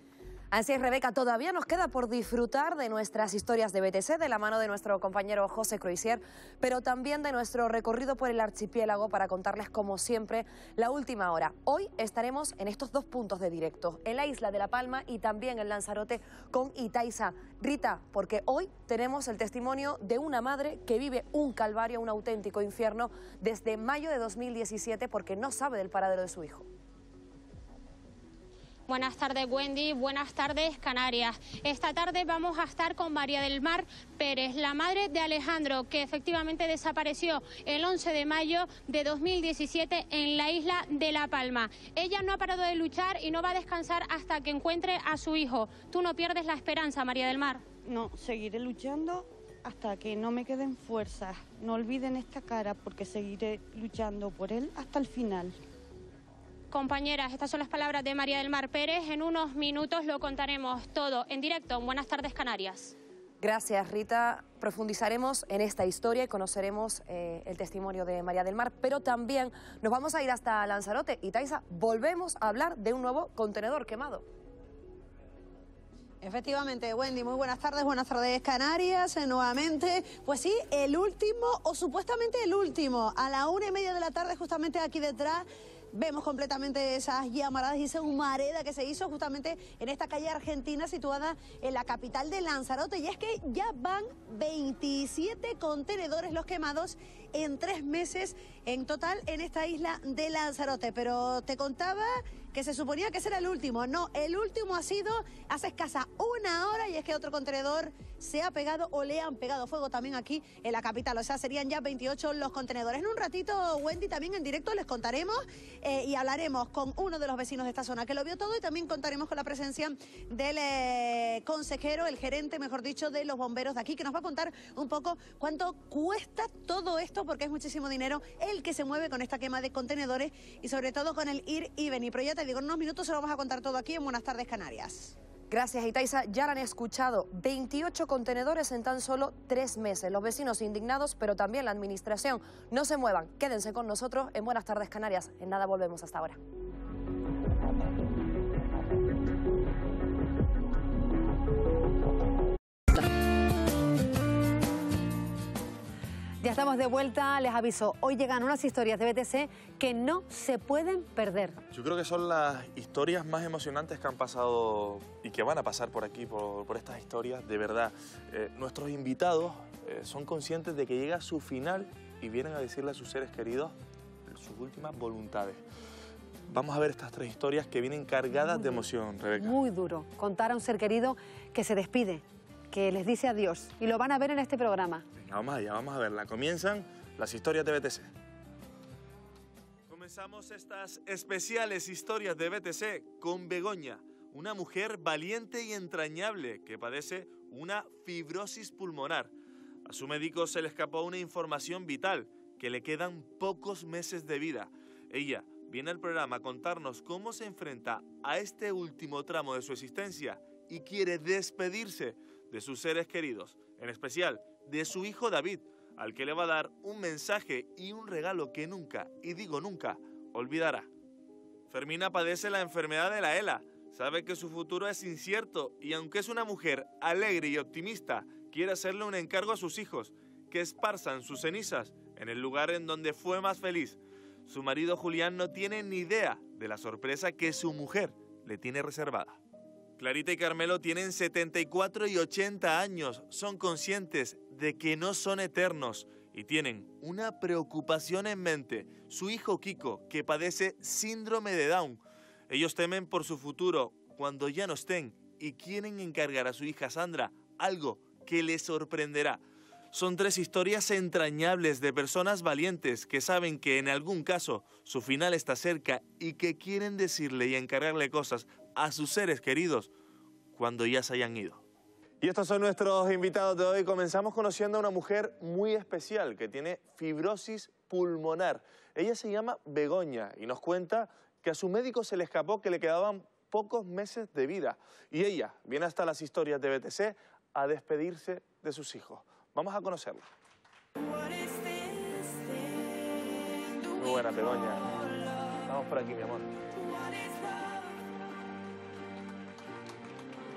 Así es, Rebeca, todavía nos queda por disfrutar de nuestras historias de B T C, de la mano de nuestro compañero José Croisier, pero también de nuestro recorrido por el archipiélago para contarles, como siempre, la última hora. Hoy estaremos en estos dos puntos de directo, en la isla de La Palma y también en Lanzarote con Itaiza. Rita, porque hoy tenemos el testimonio de una madre que vive un calvario, un auténtico infierno, desde mayo de dos mil diecisiete porque no sabe del paradero de su hijo. Buenas tardes, Wendy. Buenas tardes, Canarias. Esta tarde vamos a estar con María del Mar Pérez, la madre de Alejandro, que efectivamente desapareció el once de mayo de dos mil diecisiete en la isla de La Palma. Ella no ha parado de luchar y no va a descansar hasta que encuentre a su hijo. ¿Tú no pierdes la esperanza, María del Mar? No, seguiré luchando hasta que no me queden fuerzas. No olviden esta cara, porque seguiré luchando por él hasta el final. Compañeras, estas son las palabras de María del Mar Pérez. En unos minutos lo contaremos todo en directo en Buenas tardes, Canarias. Gracias, Rita. Profundizaremos en esta historia y conoceremos eh, el testimonio de María del Mar, pero también nos vamos a ir hasta Lanzarote. Y Taisa, volvemos a hablar de un nuevo contenedor quemado. Efectivamente, Wendy, muy buenas tardes, buenas tardes, Canarias, eh, nuevamente. Pues sí, el último, o supuestamente el último, a la una y media de la tarde, justamente aquí detrás. Vemos completamente esas llamaradas y esa humareda que se hizo justamente en esta calle argentina situada en la capital de Lanzarote. Y es que ya van veintisiete contenedores los quemados en tres meses en total en esta isla de Lanzarote. Pero te contaba que se suponía que ese era el último. No, el último ha sido hace escasa una hora y es que otro contenedor se ha pegado o le han pegado fuego también aquí en la capital. O sea, serían ya veintiocho los contenedores. En un ratito, Wendy, también en directo les contaremos eh, y hablaremos con uno de los vecinos de esta zona que lo vio todo y también contaremos con la presencia del eh, consejero, el gerente, mejor dicho, de los bomberos de aquí, que nos va a contar un poco cuánto cuesta todo esto, porque es muchísimo dinero el que se mueve con esta quema de contenedores y sobre todo con el ir y venir. Pero ya te digo, en unos minutos se lo vamos a contar todo aquí en Buenas tardes, Canarias. Gracias, Itaiza. Ya lo han escuchado, veintiocho contenedores en tan solo tres meses. Los vecinos indignados, pero también la administración. No se muevan, quédense con nosotros en Buenas tardes, Canarias. En nada volvemos, hasta ahora. Ya estamos de vuelta, les aviso, hoy llegan unas historias de B T C que no se pueden perder. Yo creo que son las historias más emocionantes que han pasado y que van a pasar por aquí, por, por estas historias, de verdad. Eh, nuestros invitados eh, son conscientes de que llega su final y vienen a decirle a sus seres queridos sus últimas voluntades. Vamos a ver estas tres historias que vienen cargadas muy de emoción, Rebeca. Muy duro, contar a un ser querido que se despide, que les dice adiós, y lo van a ver en este programa. Venga, vamos allá, vamos a verla. Comienzan las historias de B T C. Comenzamos estas especiales historias de B T C con Begoña, una mujer valiente y entrañable que padece una fibrosis pulmonar. A su médico se le escapó una información vital, que le quedan pocos meses de vida. Ella viene al programa a contarnos cómo se enfrenta a este último tramo de su existencia y quiere despedirse de sus seres queridos, en especial de su hijo David, al que le va a dar un mensaje y un regalo que nunca, y digo nunca, olvidará. Fermina padece la enfermedad de la ELA, sabe que su futuro es incierto y aunque es una mujer alegre y optimista, quiere hacerle un encargo a sus hijos, que esparzan sus cenizas en el lugar en donde fue más feliz. Su marido Julián no tiene ni idea de la sorpresa que su mujer le tiene reservada. Clarita y Carmelo tienen setenta y cuatro y ochenta años, son conscientes de que no son eternos y tienen una preocupación en mente, su hijo Kiko, que padece síndrome de Down. Ellos temen por su futuro cuando ya no estén y quieren encargar a su hija Sandra algo que les sorprenderá. Son tres historias entrañables de personas valientes que saben que en algún caso su final está cerca y que quieren decirle y encargarle cosas a sus seres queridos cuando ya se hayan ido. Y estos son nuestros invitados de hoy. Comenzamos conociendo a una mujer muy especial que tiene fibrosis pulmonar. Ella se llama Begoña y nos cuenta que a su médico se le escapó que le quedaban pocos meses de vida. Y ella viene hasta las historias de B T C a despedirse de sus hijos. Vamos a conocerla. Muy buena, Begoña. Vamos por aquí, mi amor.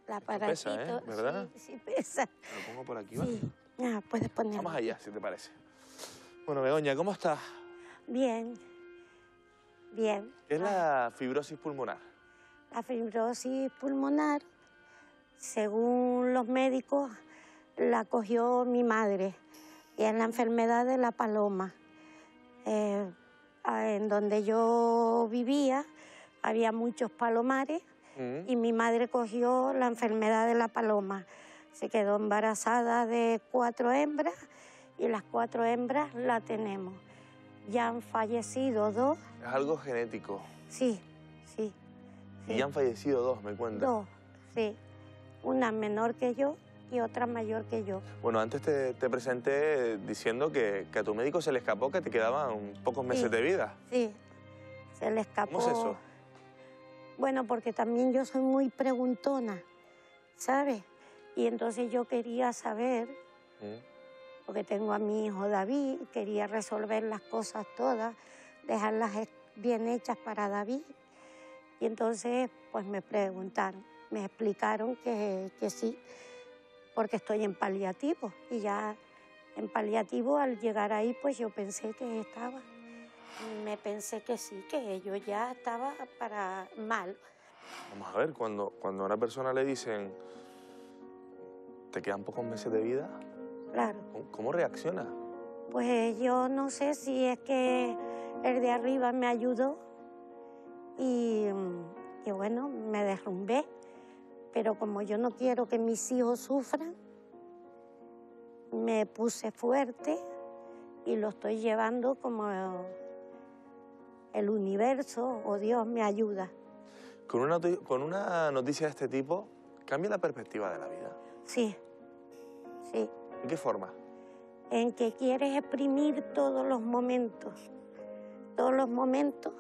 el aparatito. Pesa, ¿eh? ¿Verdad? Sí, sí pesa. Lo pongo por aquí, ¿vale? Sí, ah, puedes ponerlo. Vamos allá, si te parece. Bueno, Begoña, ¿cómo estás? Bien, bien. ¿Qué es la fibrosis pulmonar? La fibrosis pulmonar, según los médicos, la cogió mi madre. Y es la enfermedad de la paloma. Eh, en donde yo vivía había muchos palomares mm. y mi madre cogió la enfermedad de la paloma. Se quedó embarazada de cuatro hembras y las cuatro hembras la tenemos. Ya han fallecido dos. Es algo genético. Sí, sí. Y sí. ya han fallecido dos, me cuentas. Dos, sí. Una menor que yo y otra mayor que yo. Bueno, antes te, te presenté diciendo que, que a tu médico se le escapó que te quedaban pocos meses sí, de vida. Sí, se le escapó. ¿Cómo es eso? Bueno, porque también yo soy muy preguntona, ¿sabes? Y entonces yo quería saber, ¿Mm? porque tengo a mi hijo David, quería resolver las cosas todas, dejarlas bien hechas para David. Y entonces, pues me preguntaron, me explicaron que, que sí, porque estoy en paliativo. Y ya en paliativo, al llegar ahí, pues yo pensé que estaba. Me pensé que sí, que yo ya estaba para mal. Vamos a ver, cuando, cuando a una persona le dicen te quedan pocos meses de vida, claro. ¿cómo, cómo reacciona? Pues yo no sé si es que el de arriba me ayudó y, y bueno, me derrumbé. Pero como yo no quiero que mis hijos sufran, me puse fuerte y lo estoy llevando como el universo o Dios me ayuda. Con una, con una noticia de este tipo, ¿cambia la perspectiva de la vida? Sí, sí. ¿En qué forma? En que quieres exprimir todos los momentos, todos los momentos,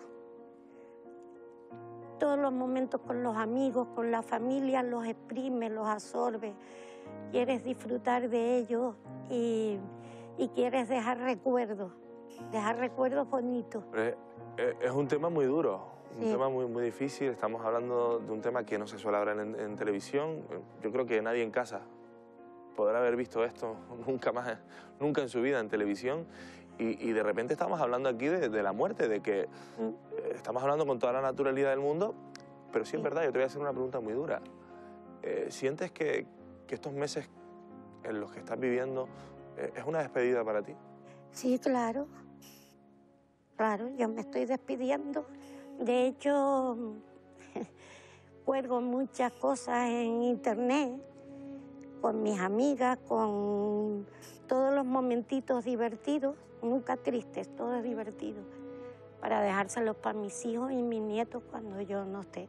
todos los momentos con los amigos, con la familia, los exprimes, los absorbes. Quieres disfrutar de ellos y, y quieres dejar recuerdos, dejar recuerdos bonitos. Es, es un tema muy duro, un sí. tema muy, muy difícil. Estamos hablando de un tema que no se suele hablar en, en televisión. Yo creo que nadie en casa podrá haber visto esto nunca más, nunca en su vida en televisión. Y, y de repente estamos hablando aquí de, de la muerte, de que mm. estamos hablando con toda la naturalidad del mundo, pero sí es verdad, yo te voy a hacer una pregunta muy dura. Eh, ¿Sientes que, que estos meses en los que estás viviendo eh, es una despedida para ti? Sí, claro. Claro, yo me estoy despidiendo. De hecho, cuelgo muchas cosas en internet con mis amigas, con todos los momentitos divertidos, nunca tristes, todo es divertido, para dejárselos para mis hijos y mis nietos cuando yo no esté.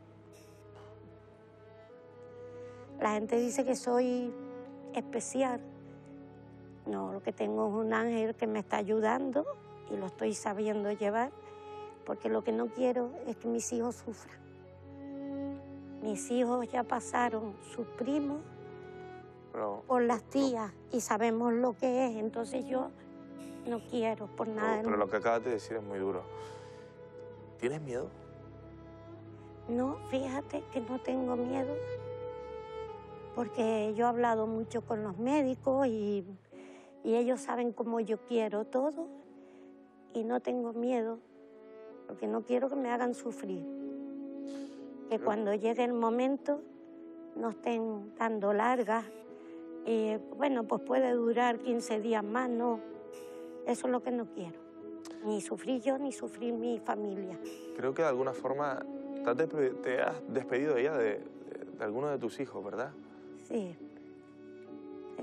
La gente dice que soy especial. No, lo que tengo es un ángel que me está ayudando y lo estoy sabiendo llevar, porque lo que no quiero es que mis hijos sufran. Mis hijos ya pasaron, sus primos, Pero, por las tías, y sabemos lo que es, entonces yo no quiero por nada. Pero, pero lo que acabas de decir es muy duro. ¿Tienes miedo? No, fíjate que no tengo miedo, porque yo he hablado mucho con los médicos y, y ellos saben cómo yo quiero todo y no tengo miedo, porque no quiero que me hagan sufrir. Que pero... cuando llegue el momento no estén dando largas. Y bueno, pues puede durar quince días más, no. Eso es lo que no quiero. Ni sufrir yo, ni sufrir mi familia. Creo que de alguna forma te has, despe te has despedido ella de, de, de alguno de tus hijos, ¿verdad? Sí. sí.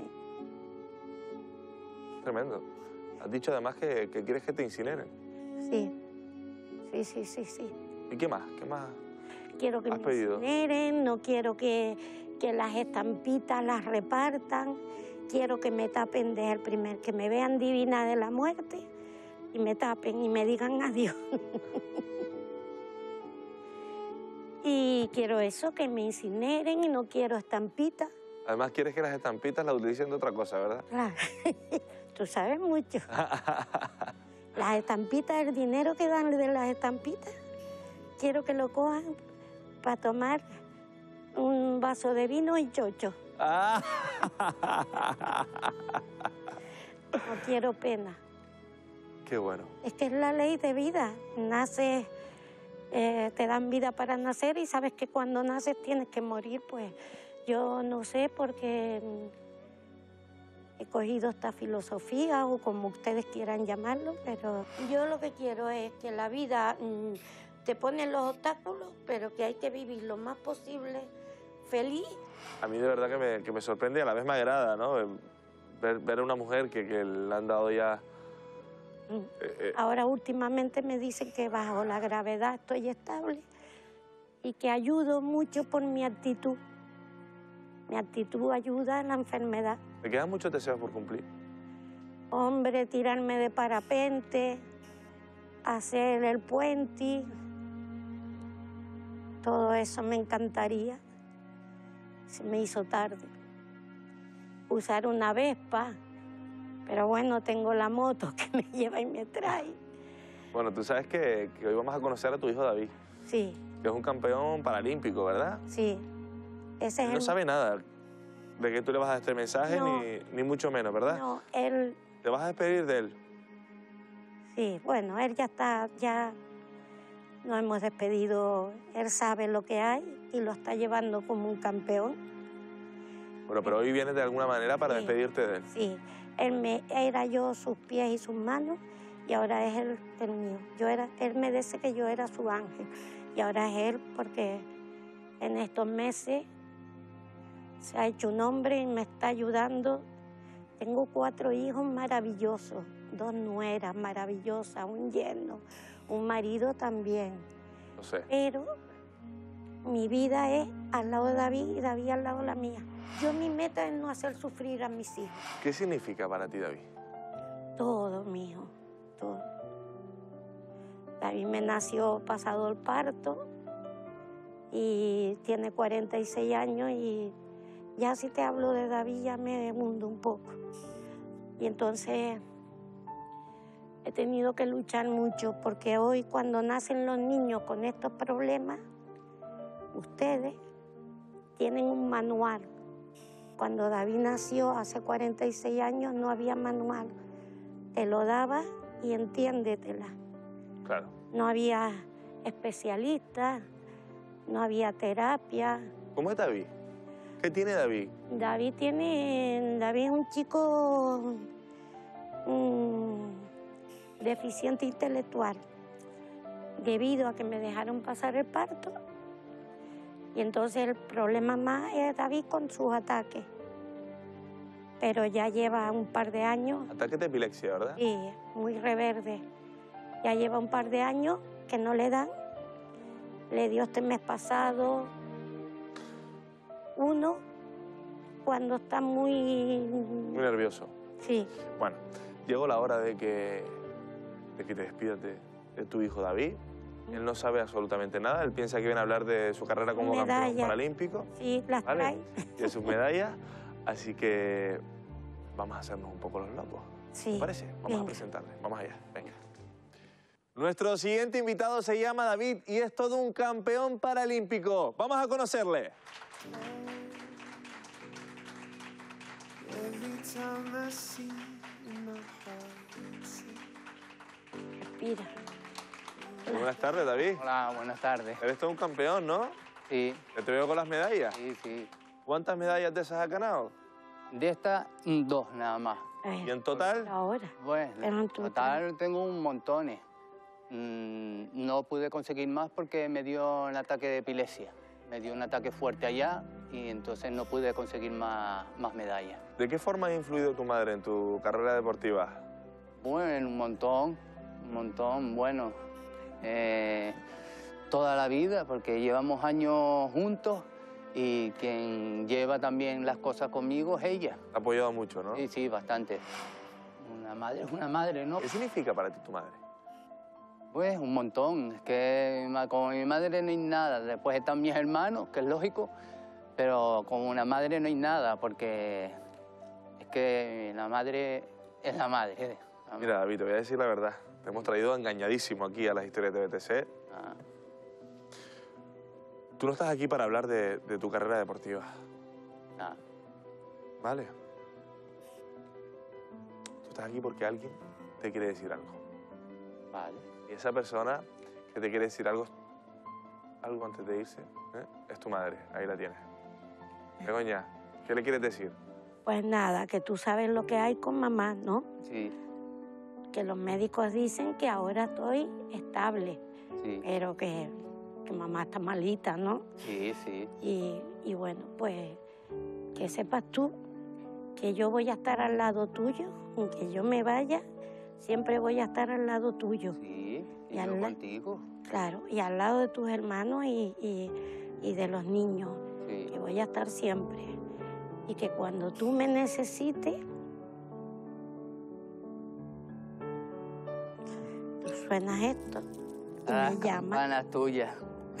Tremendo. Has dicho además que, que quieres que te incineren. Sí. Sí, sí, sí, sí. ¿Y qué más? ¿Qué más quiero que has me pedido? Incineren, no quiero que... que las estampitas las repartan, quiero que me tapen desde el primer, que me vean divina de la muerte y me tapen y me digan adiós. Y quiero eso, que me incineren y no quiero estampitas. Además quieres que las estampitas las utilicen de otra cosa, ¿verdad? Claro, tú sabes mucho. Las estampitas, el dinero que dan de las estampitas, quiero que lo cojan para tomar un vaso de vino y chocho. Ah. No quiero pena. Qué bueno. Es que es la ley de vida. Naces, eh, te dan vida para nacer y sabes que cuando naces tienes que morir. Pues yo no sé porque he cogido esta filosofía o como ustedes quieran llamarlo, pero yo lo que quiero es que la vida mmm, te pone los obstáculos, pero que hay que vivir lo más posible feliz. A mí de verdad que me, que me sorprende y a la vez me agrada, ¿no? Ver, ver a una mujer que, que le han dado ya... Mm. Eh, eh. Ahora últimamente me dicen que bajo la gravedad estoy estable y que ayudo mucho por mi actitud. Mi actitud ayuda en la enfermedad. ¿Te quedan muchos deseos por cumplir? Hombre, tirarme de parapente, hacer el puente, todo eso me encantaría. Se me hizo tarde. Usar una Vespa, pero bueno, tengo la moto que me lleva y me trae. Bueno, tú sabes que, que hoy vamos a conocer a tu hijo David. Sí. Que es un campeón paralímpico, ¿verdad? Sí. Ese es él no el... sabe nada de que tú le vas a dar este mensaje, no, ni, ni mucho menos, ¿verdad? No, él... ¿Te vas a despedir de él? Sí, bueno, él ya está, ya nos hemos despedido, él sabe lo que hay y lo está llevando como un campeón. Bueno, pero hoy vienes de alguna manera para sí, despedirte de él. Sí, él me, era yo sus pies y sus manos y ahora es él el mío. Yo era, él me dice que yo era su ángel y ahora es él porque en estos meses se ha hecho un hombre y me está ayudando. Tengo cuatro hijos maravillosos, dos nueras maravillosas, un yerno, un marido también. No sé. Pero mi vida es al lado de David y David al lado de la mía. Yo mi meta es no hacer sufrir a mis hijos. ¿Qué significa para ti, David? Todo, mi hijo, todo. David me nació pasado el parto y tiene cuarenta y seis años y ya si te hablo de David ya me hundo un poco. Y entonces he tenido que luchar mucho porque hoy cuando nacen los niños con estos problemas, ustedes tienen un manual. Cuando David nació hace cuarenta y seis años no había manual. Te lo daba y entiéndetela. Claro. No había especialistas, no había terapia. ¿Cómo es David? ¿Qué tiene David? David tiene, David es un chico um, deficiente intelectual, debido a que me dejaron pasar el parto. Y entonces el problema más es David con sus ataques. Pero ya lleva un par de años. Ataques de epilepsia, ¿verdad? Sí, muy reverde. Ya lleva un par de años que no le dan. Le dio este mes pasado uno cuando está muy... Muy nervioso. Sí. Bueno, llegó la hora de que, de que te despidas de, de tu hijo David. Él no sabe absolutamente nada. Él piensa que viene a hablar de su carrera como Medalla. campeón paralímpico. Sí, las ¿vale? trae. Y de sus medallas. Así que vamos a hacernos un poco los locos. Sí. ¿Te parece? Vamos Venga. a presentarle. Vamos allá. Venga. Nuestro siguiente invitado se llama David y es todo un campeón paralímpico. Vamos a conocerle. Respira. Buenas tardes, David. Hola, buenas tardes. Eres todo un campeón, ¿no? Sí. ¿Te veo con las medallas? Sí, sí. ¿Cuántas medallas de esas has ganado? De estas, dos nada más. ¿Y en total? Ahora. Bueno, en total tengo un montón. Mm, no pude conseguir más porque me dio un ataque de epilepsia. Me dio un ataque fuerte allá y entonces no pude conseguir más, más medallas. ¿De qué forma ha influido tu madre en tu carrera deportiva? Bueno, un montón, un montón, bueno. Eh, toda la vida, porque llevamos años juntos y quien lleva también las cosas conmigo es ella. Te ha apoyado mucho, ¿no? Sí, sí, bastante. Una madre es una madre, ¿no? ¿Qué significa para ti tu madre? Pues un montón. Es que como mi madre no hay nada. Después están mis hermanos, que es lógico, pero como una madre no hay nada, porque es que la madre es la madre. Mira, David, te voy a decir la verdad. Te hemos traído engañadísimo aquí a las historias de B T C. Ah. Tú no estás aquí para hablar de, de tu carrera deportiva. No. Vale. Tú estás aquí porque alguien te quiere decir algo. Vale. Y esa persona que te quiere decir algo, algo antes de irse, ¿eh? es tu madre. Ahí la tienes. Begoña, ¿qué le quieres decir? Pues nada, que tú sabes lo que hay con mamá, ¿no? Sí. Que los médicos dicen que ahora estoy estable, Sí. pero que, que mamá está malita, ¿no? Sí, sí. Y, y bueno, pues que sepas tú que yo voy a estar al lado tuyo, aunque yo me vaya, siempre voy a estar al lado tuyo. Sí, y, Y yo al la- contigo. Claro, y al lado de tus hermanos y, y, y de los niños, Sí. que voy a estar siempre. Y que cuando tú me necesites, tú suenas esto y Ah, me llamas. campana tuya.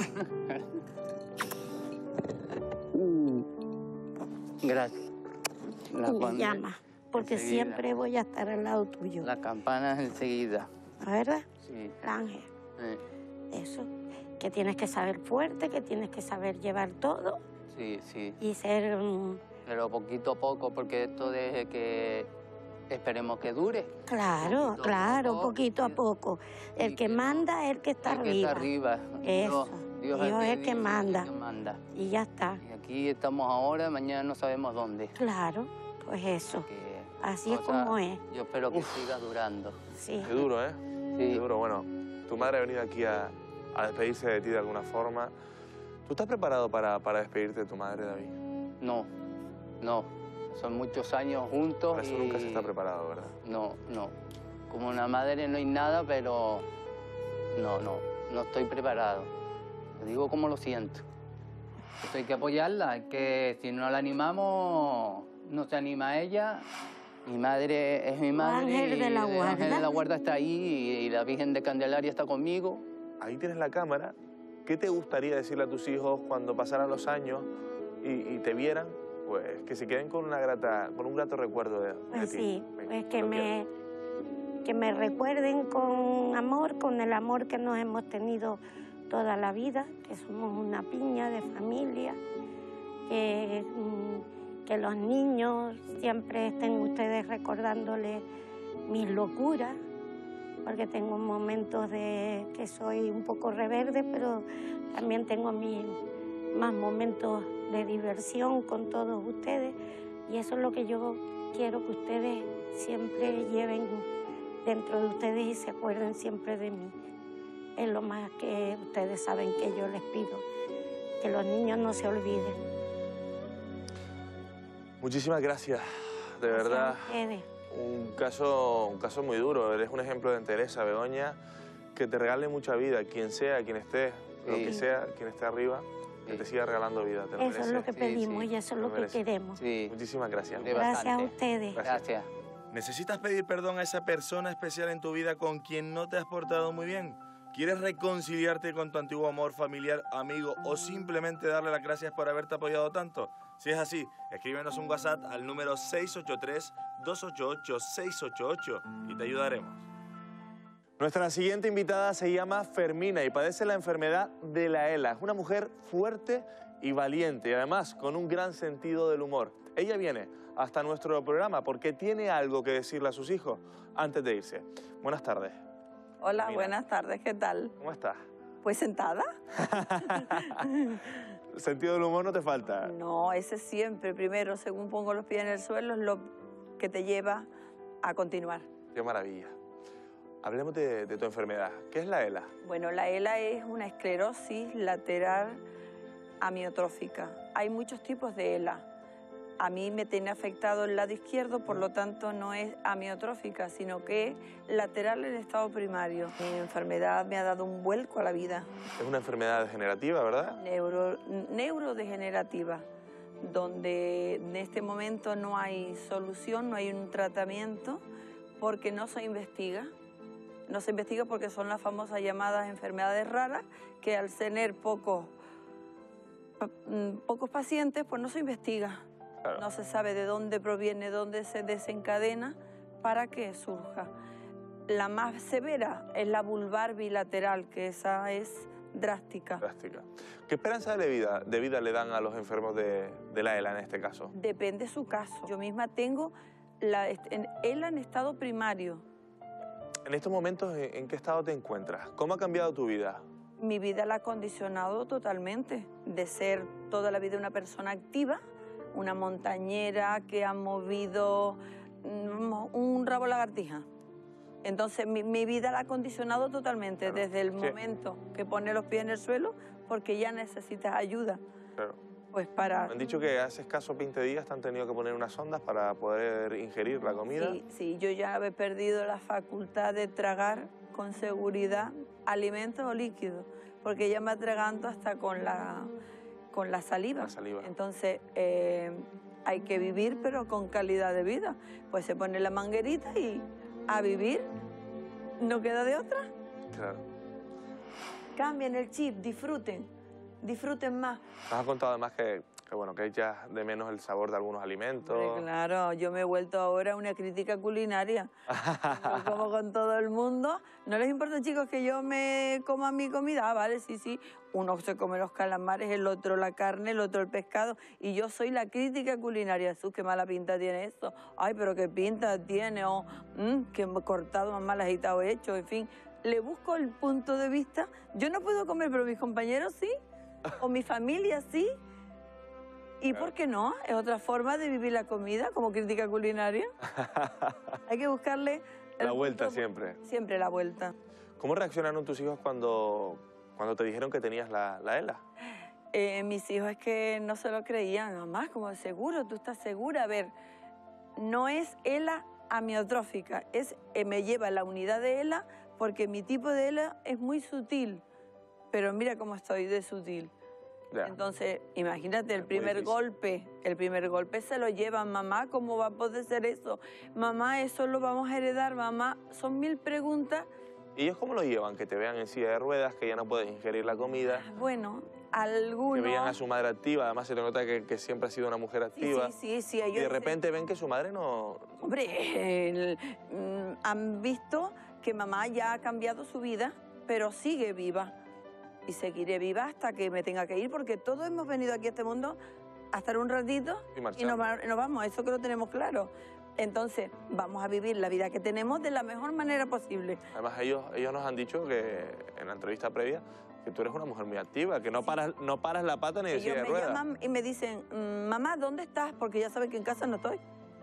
Gracias. La Y me pondré llamas, porque enseguida. siempre voy a estar al lado tuyo. La campana enseguida. ¿La verdad? Sí. El ángel. Sí, Eso. Que tienes que saber fuerte, que tienes que saber llevar todo sí, sí. y ser... mm, Pero poquito a poco, porque esto de que esperemos que dure. Claro, claro, poquito a poco. El que manda es el que está El que arriba. está arriba. Eso. Dios, Dios es el que dice, manda. el que manda. Y ya está. Y aquí estamos ahora, mañana no sabemos dónde. Claro, pues eso. Así es O sea, como es. Yo espero que siga durando. Sí. Qué duro, ¿eh? Qué duro. Bueno, tu madre ha venido aquí a, a despedirse de ti de alguna forma. ¿Tú estás preparado para, para despedirte de tu madre, David? No, no. Son muchos años juntos. Para eso y... nunca se está preparado, ¿verdad? No, no. Como una madre no hay nada, pero no, no, no estoy preparado. Te digo como lo siento. Esto hay que apoyarla, es que si no la animamos, no se anima ella. Mi madre es mi madre. Ángel de la y el Guarda. Ángel de la Guarda está ahí y, y la Virgen de Candelaria está conmigo. Ahí tienes la cámara. ¿Qué te gustaría decirle a tus hijos cuando pasaran los años y, y te vieran? Pues que se queden con, una grata, con un grato recuerdo de, de Pues ti. sí, Venga, pues que lo me, que me recuerden con amor, con el amor que nos hemos tenido toda la vida, que somos una piña de familia, que, mm, que los niños siempre estén ustedes recordándoles mis locuras, porque tengo momentos de que soy un poco rebelde, pero también tengo mis más momentos de diversión con todos ustedes, y eso es lo que yo quiero que ustedes siempre lleven dentro de ustedes y se acuerden siempre de mí. Es lo más que ustedes saben que yo les pido, que los niños no se olviden. Muchísimas gracias, de Gracias verdad. a ustedes. Un caso, un caso muy duro. Eres un ejemplo de entereza, Begoña. Que te regale mucha vida, quien sea, quien esté, lo Sí. que sea, quien esté arriba, que te siga regalando vida. Te lo Eso es lo mereces. que pedimos y eso es lo que queremos. Muchísimas gracias. Gracias a ustedes. Gracias. ¿Necesitas pedir perdón a esa persona especial en tu vida con quien no te has portado muy bien? ¿Quieres reconciliarte con tu antiguo amor familiar, amigo o simplemente darle las gracias por haberte apoyado tanto? Si es así, escríbenos un WhatsApp al número seis ocho tres, dos ocho ocho, seis ocho ocho y te ayudaremos. Nuestra siguiente invitada se llama Fermina y padece la enfermedad de la ELA. Es una mujer fuerte y valiente y además con un gran sentido del humor. Ella viene hasta nuestro programa porque tiene algo que decirle a sus hijos antes de irse. Buenas tardes. Hola, Mira. buenas tardes, ¿qué tal? ¿Cómo estás? Pues sentada. ¿Sentido del humor no te falta? No, ese siempre, primero, según pongo los pies en el suelo, es lo que te lleva a continuar. Qué maravilla. Hablemos de, de tu enfermedad. ¿Qué es la ELA? Bueno, la ELA es una esclerosis lateral amiotrófica. Hay muchos tipos de ELA. A mí me tiene afectado el lado izquierdo, por lo tanto no es amiotrófica, sino que es lateral en estado primario. Mi enfermedad me ha dado un vuelco a la vida. Es una enfermedad degenerativa, ¿verdad? Neuro, neurodegenerativa, donde en este momento no hay solución, no hay un tratamiento, porque no se investiga. No se investiga porque son las famosas llamadas enfermedades raras, que al tener pocos, pocos pacientes, pues no se investiga. Claro. No se sabe de dónde proviene, dónde se desencadena para que surja. La más severa es la vulvar bilateral, que esa es drástica. Drástica. ¿Qué esperanza de vida, de vida le dan a los enfermos de, de la ELA en este caso? Depende de su caso. Yo misma tengo la en, ELA en estado primario. En estos momentos, ¿en, en qué estado te encuentras? ¿Cómo ha cambiado tu vida? Mi vida la ha condicionado totalmente, de ser toda la vida una persona activa, una montañera que ha movido un rabo lagartija. Entonces mi, mi vida la ha condicionado totalmente, claro, desde el sí. momento que pone los pies en el suelo, porque ya necesitas ayuda. Claro. Pues para... Me han dicho que hace escasos veinte días te han tenido que poner unas sondas para poder ingerir la comida. Sí, sí, yo ya he perdido la facultad de tragar con seguridad alimentos o líquidos, porque ya me atraganto hasta con la, con la saliva. La saliva. Entonces eh, hay que vivir, pero con calidad de vida. Pues se pone la manguerita y a vivir, no queda de otra. Claro. Cambien el chip, disfruten, disfruten más. Nos has contado además que, que, bueno, que echas de menos el sabor de algunos alimentos. Hombre, claro, yo me he vuelto ahora una crítica culinaria. Yo como con todo el mundo. No les importa, chicos, que yo me coma mi comida. Ah, vale, sí, sí. Uno se come los calamares, el otro la carne, el otro el pescado. Y yo soy la crítica culinaria. Jesús, qué mala pinta tiene esto. Ay, pero qué pinta tiene. O, mmm, qué cortado, más mal agitado hecho, en fin. Le busco el punto de vista. Yo no puedo comer, pero mis compañeros sí. O mi familia sí. ¿Y por qué no? Es otra forma de vivir la comida como crítica culinaria. Hay que buscarle... La vuelta punto, siempre. Siempre la vuelta. ¿Cómo reaccionaron tus hijos cuando, cuando te dijeron que tenías la, la ELA? Eh, mis hijos es que no se lo creían, mamá, como seguro, tú estás segura. A ver, no es ELA amiotrófica, es, eh, me lleva la unidad de ELA porque mi tipo de ELA es muy sutil, pero mira cómo estoy de sutil. Ya. Entonces, imagínate, el primer golpe, el primer golpe se lo llevan, mamá, ¿cómo va a poder ser eso? Mamá, eso lo vamos a heredar, mamá, son mil preguntas. ¿Y ellos cómo lo llevan? Que te vean en silla de ruedas, que ya no puedes ingerir la comida. Bueno, algunos... Que vean a su madre activa, además se te nota que, que siempre ha sido una mujer activa. Sí, sí, sí. sí ellos y de repente ven que su madre no... Hombre, el, mm, han visto que mamá ya ha cambiado su vida, pero sigue viva. Y seguiré viva hasta que me tenga que ir, porque todos hemos venido aquí a este mundo a estar un ratito y, y nos, nos vamos, eso que lo tenemos claro. Entonces, vamos a vivir la vida que tenemos de la mejor manera posible. Además, ellos, ellos nos han dicho que en la entrevista previa que tú eres una mujer muy activa, que no, sí. paras, no paras la pata ni de silla de ruedas. Ellos me llaman y me dicen, mamá, ¿dónde estás? Porque ya saben que en casa no estoy.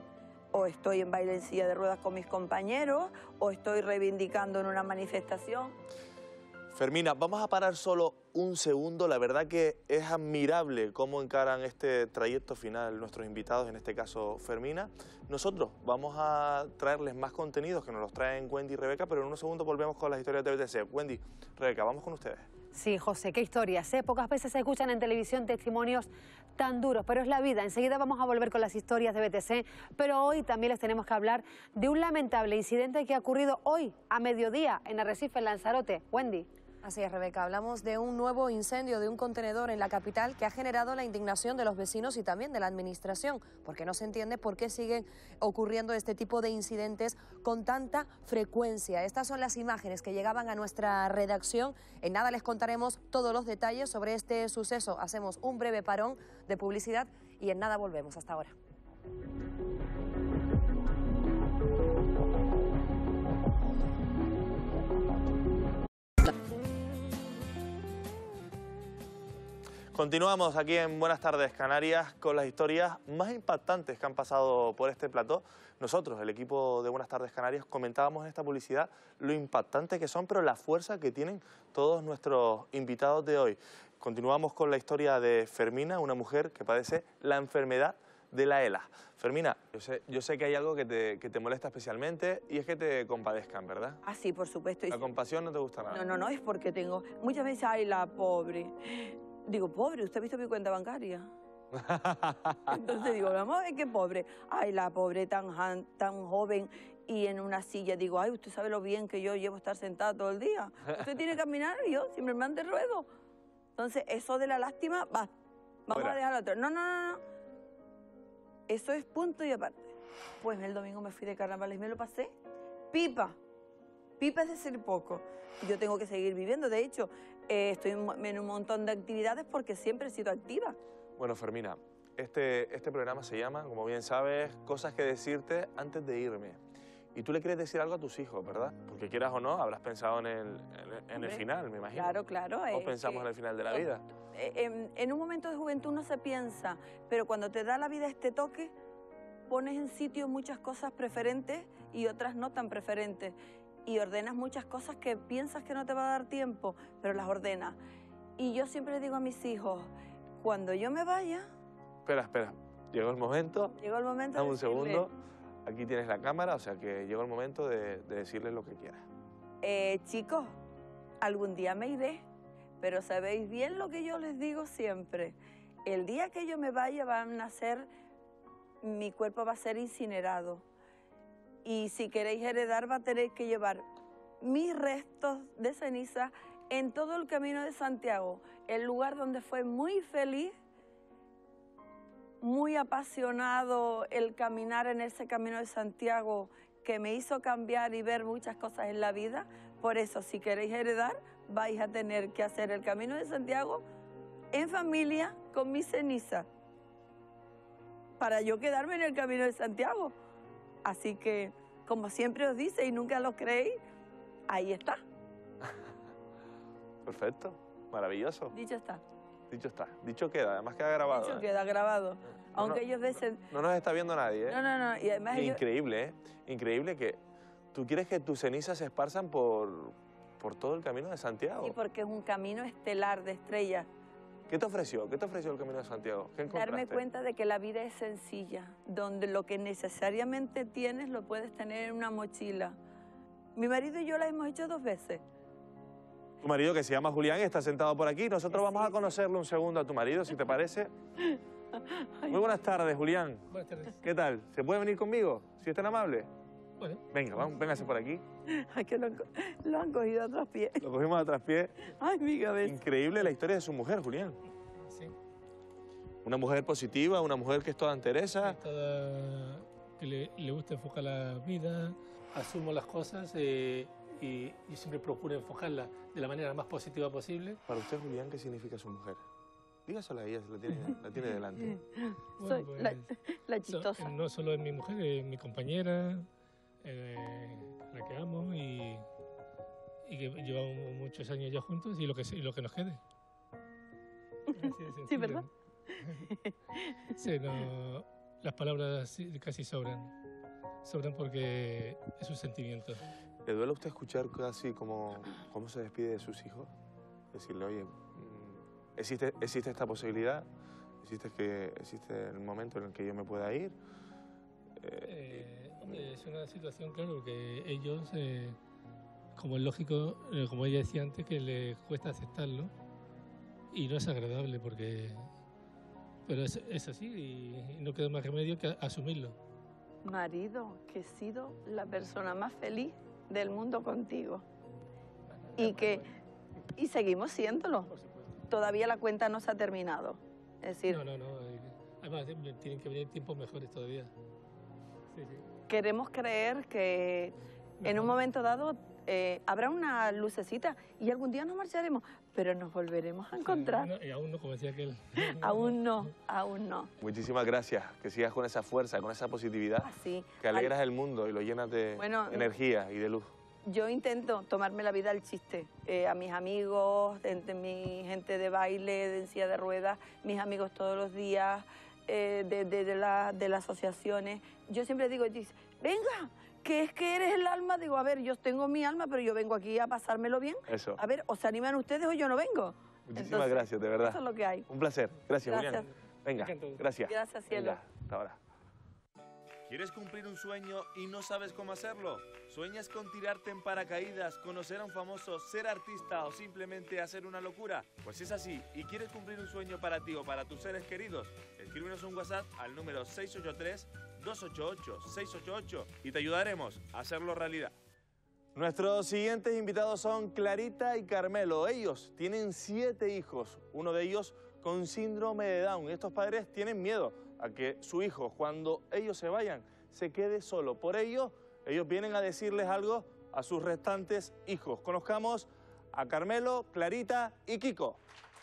O estoy en baile en silla de ruedas con mis compañeros, o estoy reivindicando en una manifestación. Fermina, vamos a parar solo un segundo. La verdad que es admirable cómo encaran este trayecto final nuestros invitados, en este caso Fermina. Nosotros vamos a traerles más contenidos que nos los traen Wendy y Rebeca, pero en unos segundos volvemos con las historias de B T C. Wendy, Rebeca, vamos con ustedes. Sí, José, qué historias, ¿eh? Pocas veces se escuchan en televisión testimonios tan duros, pero es la vida. Enseguida vamos a volver con las historias de B T C, pero hoy también les tenemos que hablar de un lamentable incidente que ha ocurrido hoy, a mediodía, en Arrecife, en Lanzarote. Wendy. Así es, Rebeca. Hablamos de un nuevo incendio de un contenedor en la capital que ha generado la indignación de los vecinos y también de la administración, porque no se entiende por qué siguen ocurriendo este tipo de incidentes con tanta frecuencia. Estas son las imágenes que llegaban a nuestra redacción. En nada les contaremos todos los detalles sobre este suceso. Hacemos un breve parón de publicidad y en nada volvemos. Hasta ahora. Continuamos aquí en Buenas Tardes Canarias con las historias más impactantes que han pasado por este plató. Nosotros, el equipo de Buenas Tardes Canarias, comentábamos en esta publicidad lo impactantes que son, pero la fuerza que tienen todos nuestros invitados de hoy. Continuamos con la historia de Fermina, una mujer que padece la enfermedad de la ELA. Fermina, yo sé, yo sé que hay algo que te, que te molesta especialmente y es que te compadezcan, ¿verdad? Ah, sí, por supuesto. La compasión no te gusta nada. No, no, no, es porque tengo... Muchas veces, ay, la pobre... Digo, pobre, ¿usted ha visto mi cuenta bancaria? Entonces digo, vamos a ver qué pobre. Ay, la pobre tan, tan joven y en una silla. Digo, ay, usted sabe lo bien que yo llevo estar sentada todo el día. Usted tiene que caminar y yo siempre me ando de ruedo. Entonces, eso de la lástima, va, vamos Fuera. a dejarlo otro. No, no, no, no. Eso es punto y aparte. Pues el domingo me fui de carnaval y me lo pasé. Pipa. Pipa es decir poco. Yo tengo que seguir viviendo. De hecho, Eh, estoy en un montón de actividades porque siempre he sido activa. Bueno, Fermina, este, este programa se llama, como bien sabes, Cosas que decirte antes de irme. Y tú le quieres decir algo a tus hijos, ¿verdad? Porque quieras o no, habrás pensado en el, en, en el final, me imagino. Claro, claro. Todos eh, pensamos que, en el final de la vida. En, en un momento de juventud no se piensa, pero cuando te da la vida este toque, pones en sitio muchas cosas preferentes y otras no tan preferentes. Y ordenas muchas cosas que piensas que no te va a dar tiempo, pero las ordenas. Y yo siempre digo a mis hijos, cuando yo me vaya... Espera, espera. Llegó el momento. Llegó el momento Dame de un decirle, segundo. Aquí tienes la cámara, o sea que llegó el momento de, de decirles lo que quieras. Eh, chicos, algún día me iré, pero sabéis bien lo que yo les digo siempre. El día que yo me vaya van a ser, mi cuerpo va a ser incinerado. Y si queréis heredar, va a tener que llevar mis restos de ceniza en todo el camino de Santiago, el lugar donde fue muy feliz, muy apasionado el caminar en ese camino de Santiago que me hizo cambiar y ver muchas cosas en la vida. Por eso, si queréis heredar, vais a tener que hacer el camino de Santiago en familia con mi ceniza, para yo quedarme en el camino de Santiago. Así que, como siempre os dice y nunca lo creéis, ahí está. Perfecto, maravilloso. Dicho está. Dicho está, dicho queda, además queda grabado. Dicho ¿eh? queda grabado. No, Aunque no, ellos dicen... No nos está viendo nadie, ¿eh? No, no, no. Y además ellos... Increíble, ¿eh? Increíble que tú quieres que tus cenizas se esparzan por, por todo el camino de Santiago. Sí, porque es un camino estelar de estrellas. ¿Qué te ofreció? ¿Qué te ofreció el camino de Santiago? ¿Qué encontraste? Darme cuenta de que la vida es sencilla, donde lo que necesariamente tienes lo puedes tener en una mochila. Mi marido y yo la hemos hecho dos veces. Tu marido, que se llama Julián, está sentado por aquí. Nosotros sí, vamos a conocerlo un segundo a tu marido, si te parece. Muy buenas tardes, Julián. Buenas tardes. ¿Qué tal? ¿Se puede venir conmigo? Si es tan amable. Bueno. Venga, vamos, véngase por aquí. Ay, que lo, lo han cogido a traspié. Lo cogimos a traspié. Ay, mi cabeza. Increíble la historia de su mujer, Julián. Sí. Una mujer positiva, una mujer que es toda entereza. Sí, toda... que le, le gusta enfocar la vida, asumo las cosas eh, y yo siempre procuro enfocarla de la manera más positiva posible. Para usted, Julián, ¿qué significa su mujer? Dígaselo a ella, la tiene, la tiene delante. Bueno, Soy pues, la, la chistosa. So, no solo es mi mujer, es mi compañera, eh, la que amo y, y que llevamos muchos años ya juntos y lo que, y lo que nos quede. Sí, ¿verdad? Sí, no, las palabras casi sobran. Sobran porque es un sentimiento. ¿Le duele a usted escuchar casi como cómo se despide de sus hijos? Decirle, oye, ¿existe, existe esta posibilidad? ¿Existe, que, ¿Existe el momento en el que yo me pueda ir? Eh, hombre, es una situación, claro, que ellos, eh, como es lógico, eh, como ella decía antes, que les cuesta aceptarlo. Y no es agradable porque... Pero es, es así y no queda más remedio que asumirlo. Marido, que he sido la persona más feliz del mundo contigo. Y que y seguimos siéndolo. Todavía la cuenta no se ha terminado. Es decir... No, no, no. Además, tienen que venir tiempos mejores todavía. Sí, sí. Queremos creer que en un momento dado eh, habrá una lucecita y algún día nos marcharemos, pero nos volveremos a encontrar. Sí, no, y aún no, como decía aquel. Aún no, aún no. Muchísimas gracias. Que sigas con esa fuerza, con esa positividad. Así. Que alegras el mundo y lo llenas de bueno, energía y de luz. Yo intento tomarme la vida al chiste. Eh, a mis amigos, entre mi gente de baile, de silla de ruedas, mis amigos todos los días, eh, de, de, de, la, de las asociaciones. Yo siempre digo, dice, venga, que es que eres el alma. Digo, a ver, yo tengo mi alma, pero yo vengo aquí a pasármelo bien. Eso. A ver, o se animan ustedes o yo no vengo. Muchísimas Entonces, gracias, de verdad. Eso es lo que hay. Un placer. Gracias, Gracias. Julián. Venga, gracias. Gracias, cielo. Venga, hasta ahora. ¿Quieres cumplir un sueño y no sabes cómo hacerlo? ¿Sueñas con tirarte en paracaídas, conocer a un famoso, ser artista o simplemente hacer una locura? Pues si es así y quieres cumplir un sueño para ti o para tus seres queridos, escríbenos un WhatsApp al número seis ocho tres, dos ocho ocho, seis ocho ocho y te ayudaremos a hacerlo realidad. Nuestros siguientes invitados son Clarita y Carmelo. Ellos tienen siete hijos, uno de ellos con síndrome de Down. Estos padres tienen miedo a que su hijo, cuando ellos se vayan, se quede solo. Por ello, ellos vienen a decirles algo a sus restantes hijos. Conozcamos a Carmelo, Clarita y Kiko.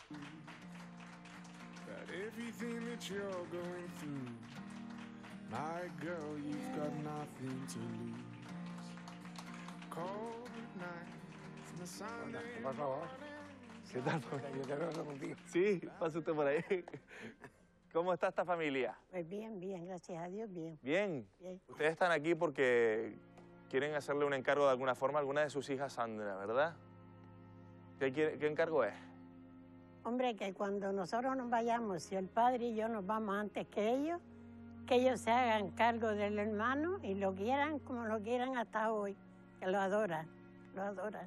¿Qué pasa ahora? ¿Qué tal? Yo quiero hablar contigo. Sí, pasa usted por ahí. ¿Cómo está esta familia? Pues bien, bien, gracias a Dios, bien. Bien. Bien. Ustedes están aquí porque quieren hacerle un encargo de alguna forma a alguna de sus hijas, Sandra, ¿verdad? ¿Qué, quiere, qué encargo es? Hombre, que cuando nosotros nos vayamos, si el padre y yo nos vamos antes que ellos, que ellos se hagan cargo del hermano y lo quieran como lo quieran hasta hoy, que lo adoran, lo adoran.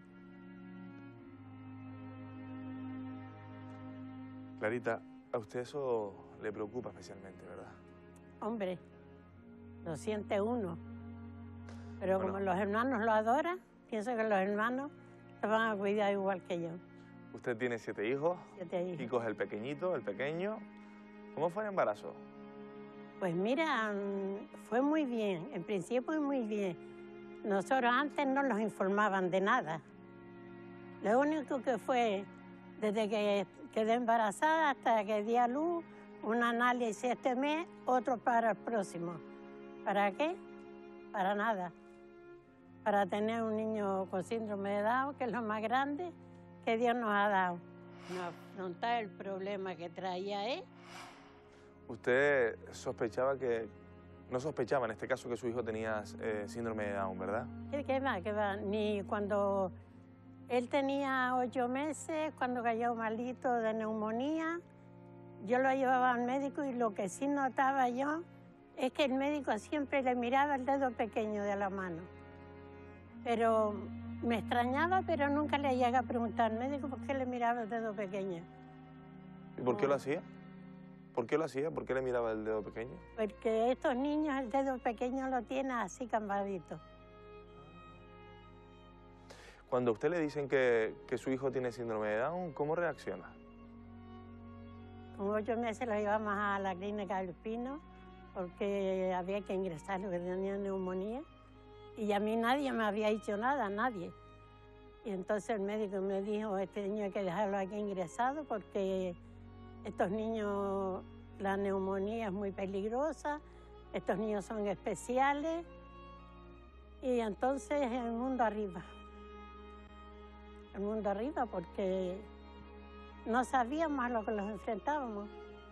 Clarita, a usted eso le preocupa especialmente, ¿verdad? Hombre, lo siente uno. Pero Bueno. como los hermanos lo adoran, pienso que los hermanos se van a cuidar igual que yo. Usted tiene siete hijos. Siete hijos. Kiko es el pequeñito, el pequeño. ¿Cómo fue el embarazo? Pues mira, mm, fue muy bien, en principio muy bien. Nosotros antes no nos informaban de nada. Lo único que fue, desde que quedé embarazada hasta que di a luz, un análisis este mes, otro para el próximo. ¿Para qué? Para nada. Para tener un niño con síndrome de Down, que es lo más grande que Dios nos ha dado. No afrontar el problema que traía él. Usted sospechaba que... No sospechaba en este caso que su hijo tenía eh, síndrome de Down, ¿verdad? ¿Qué, qué va? ¿Qué va? Ni cuando él tenía ocho meses, cuando cayó malito de neumonía, yo lo llevaba al médico y lo que sí notaba yo es que el médico siempre le miraba el dedo pequeño de la mano. Pero me extrañaba, pero nunca le llegué a preguntar al médico por qué le miraba el dedo pequeño. ¿Y por qué lo hacía? ¿Por qué lo hacía? ¿Por qué le miraba el dedo pequeño? Porque estos niños el dedo pequeño lo tienen así cambadito. Cuando a usted le dicen que, que su hijo tiene síndrome de Down, ¿cómo reacciona? Con ocho meses lo llevamos a la clínica del Pino porque había que ingresarlo, que tenía neumonía. Y a mí nadie me había dicho nada, nadie. Y entonces el médico me dijo, este niño hay que dejarlo aquí ingresado porque estos niños, la neumonía es muy peligrosa, estos niños son especiales. Y entonces el mundo arriba. El mundo arriba porque no sabíamos a lo que nos enfrentábamos.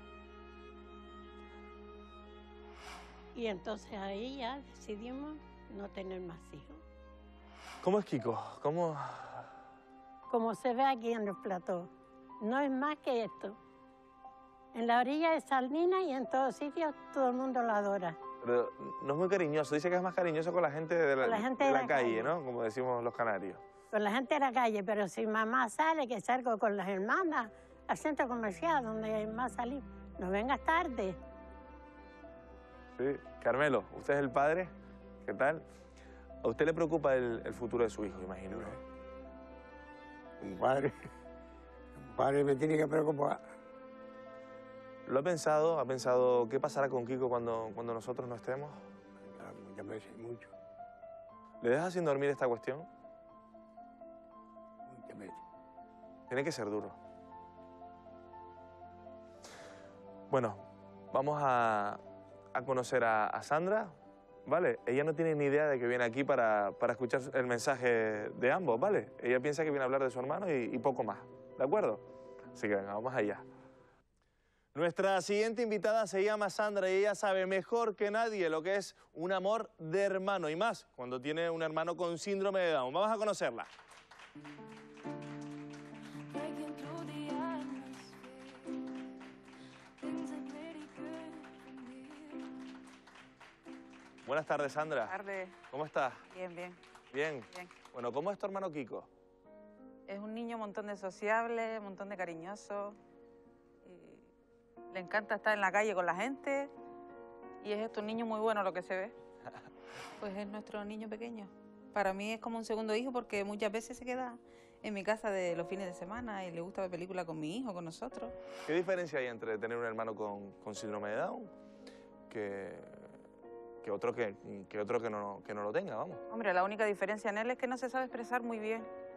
Y entonces ahí ya decidimos no tener más hijos. ¿Cómo es Kiko? ¿Cómo...? Como se ve aquí en el plató, no es más que esto. En la orilla de Salinas y en todos sitios todo el mundo lo adora. Pero no es muy cariñoso, dice que es más cariñoso con la gente de la, Con la gente de de la la calle, calle. ¿no? Como decimos los canarios. Con la gente de la calle, pero si mamá sale, que salgo con las hermanas al centro comercial, donde más salí, no vengas tarde. Sí. Carmelo, usted es el padre, ¿qué tal? A usted le preocupa el, el futuro de su hijo, imagino, ¿no? Un padre, un padre me tiene que preocupar. ¿Lo ha pensado? ¿Ha pensado qué pasará con Kiko cuando, cuando nosotros no estemos? Muchas veces, mucho. ¿Le deja sin dormir esta cuestión? Muchas veces. Tiene que ser duro. Bueno, vamos a, a conocer a, a Sandra, ¿vale? Ella no tiene ni idea de que viene aquí para, para escuchar el mensaje de ambos, ¿vale? Ella piensa que viene a hablar de su hermano y, y poco más, ¿de acuerdo? Así que venga, vamos allá. Nuestra siguiente invitada se llama Sandra y ella sabe mejor que nadie lo que es un amor de hermano y más cuando tiene un hermano con síndrome de Down. Vamos a conocerla. Buenas tardes, Sandra. Buenas tardes. ¿Cómo estás? Bien, bien. Bien. Bien. Bueno, ¿cómo es tu hermano Kiko? Es un niño un montón de sociable, un montón de cariñoso. Y le encanta estar en la calle con la gente. Y es esto un niño muy bueno lo que se ve. Pues es nuestro niño pequeño. Para mí es como un segundo hijo porque muchas veces se queda en mi casa de los fines de semana y le gusta ver películas con mi hijo, con nosotros. ¿Qué diferencia hay entre tener un hermano con, con síndrome de Down que, que otro, que, que, otro que, no, que no lo tenga, vamos? Hombre, la única diferencia en él es que no se sabe expresar muy bien.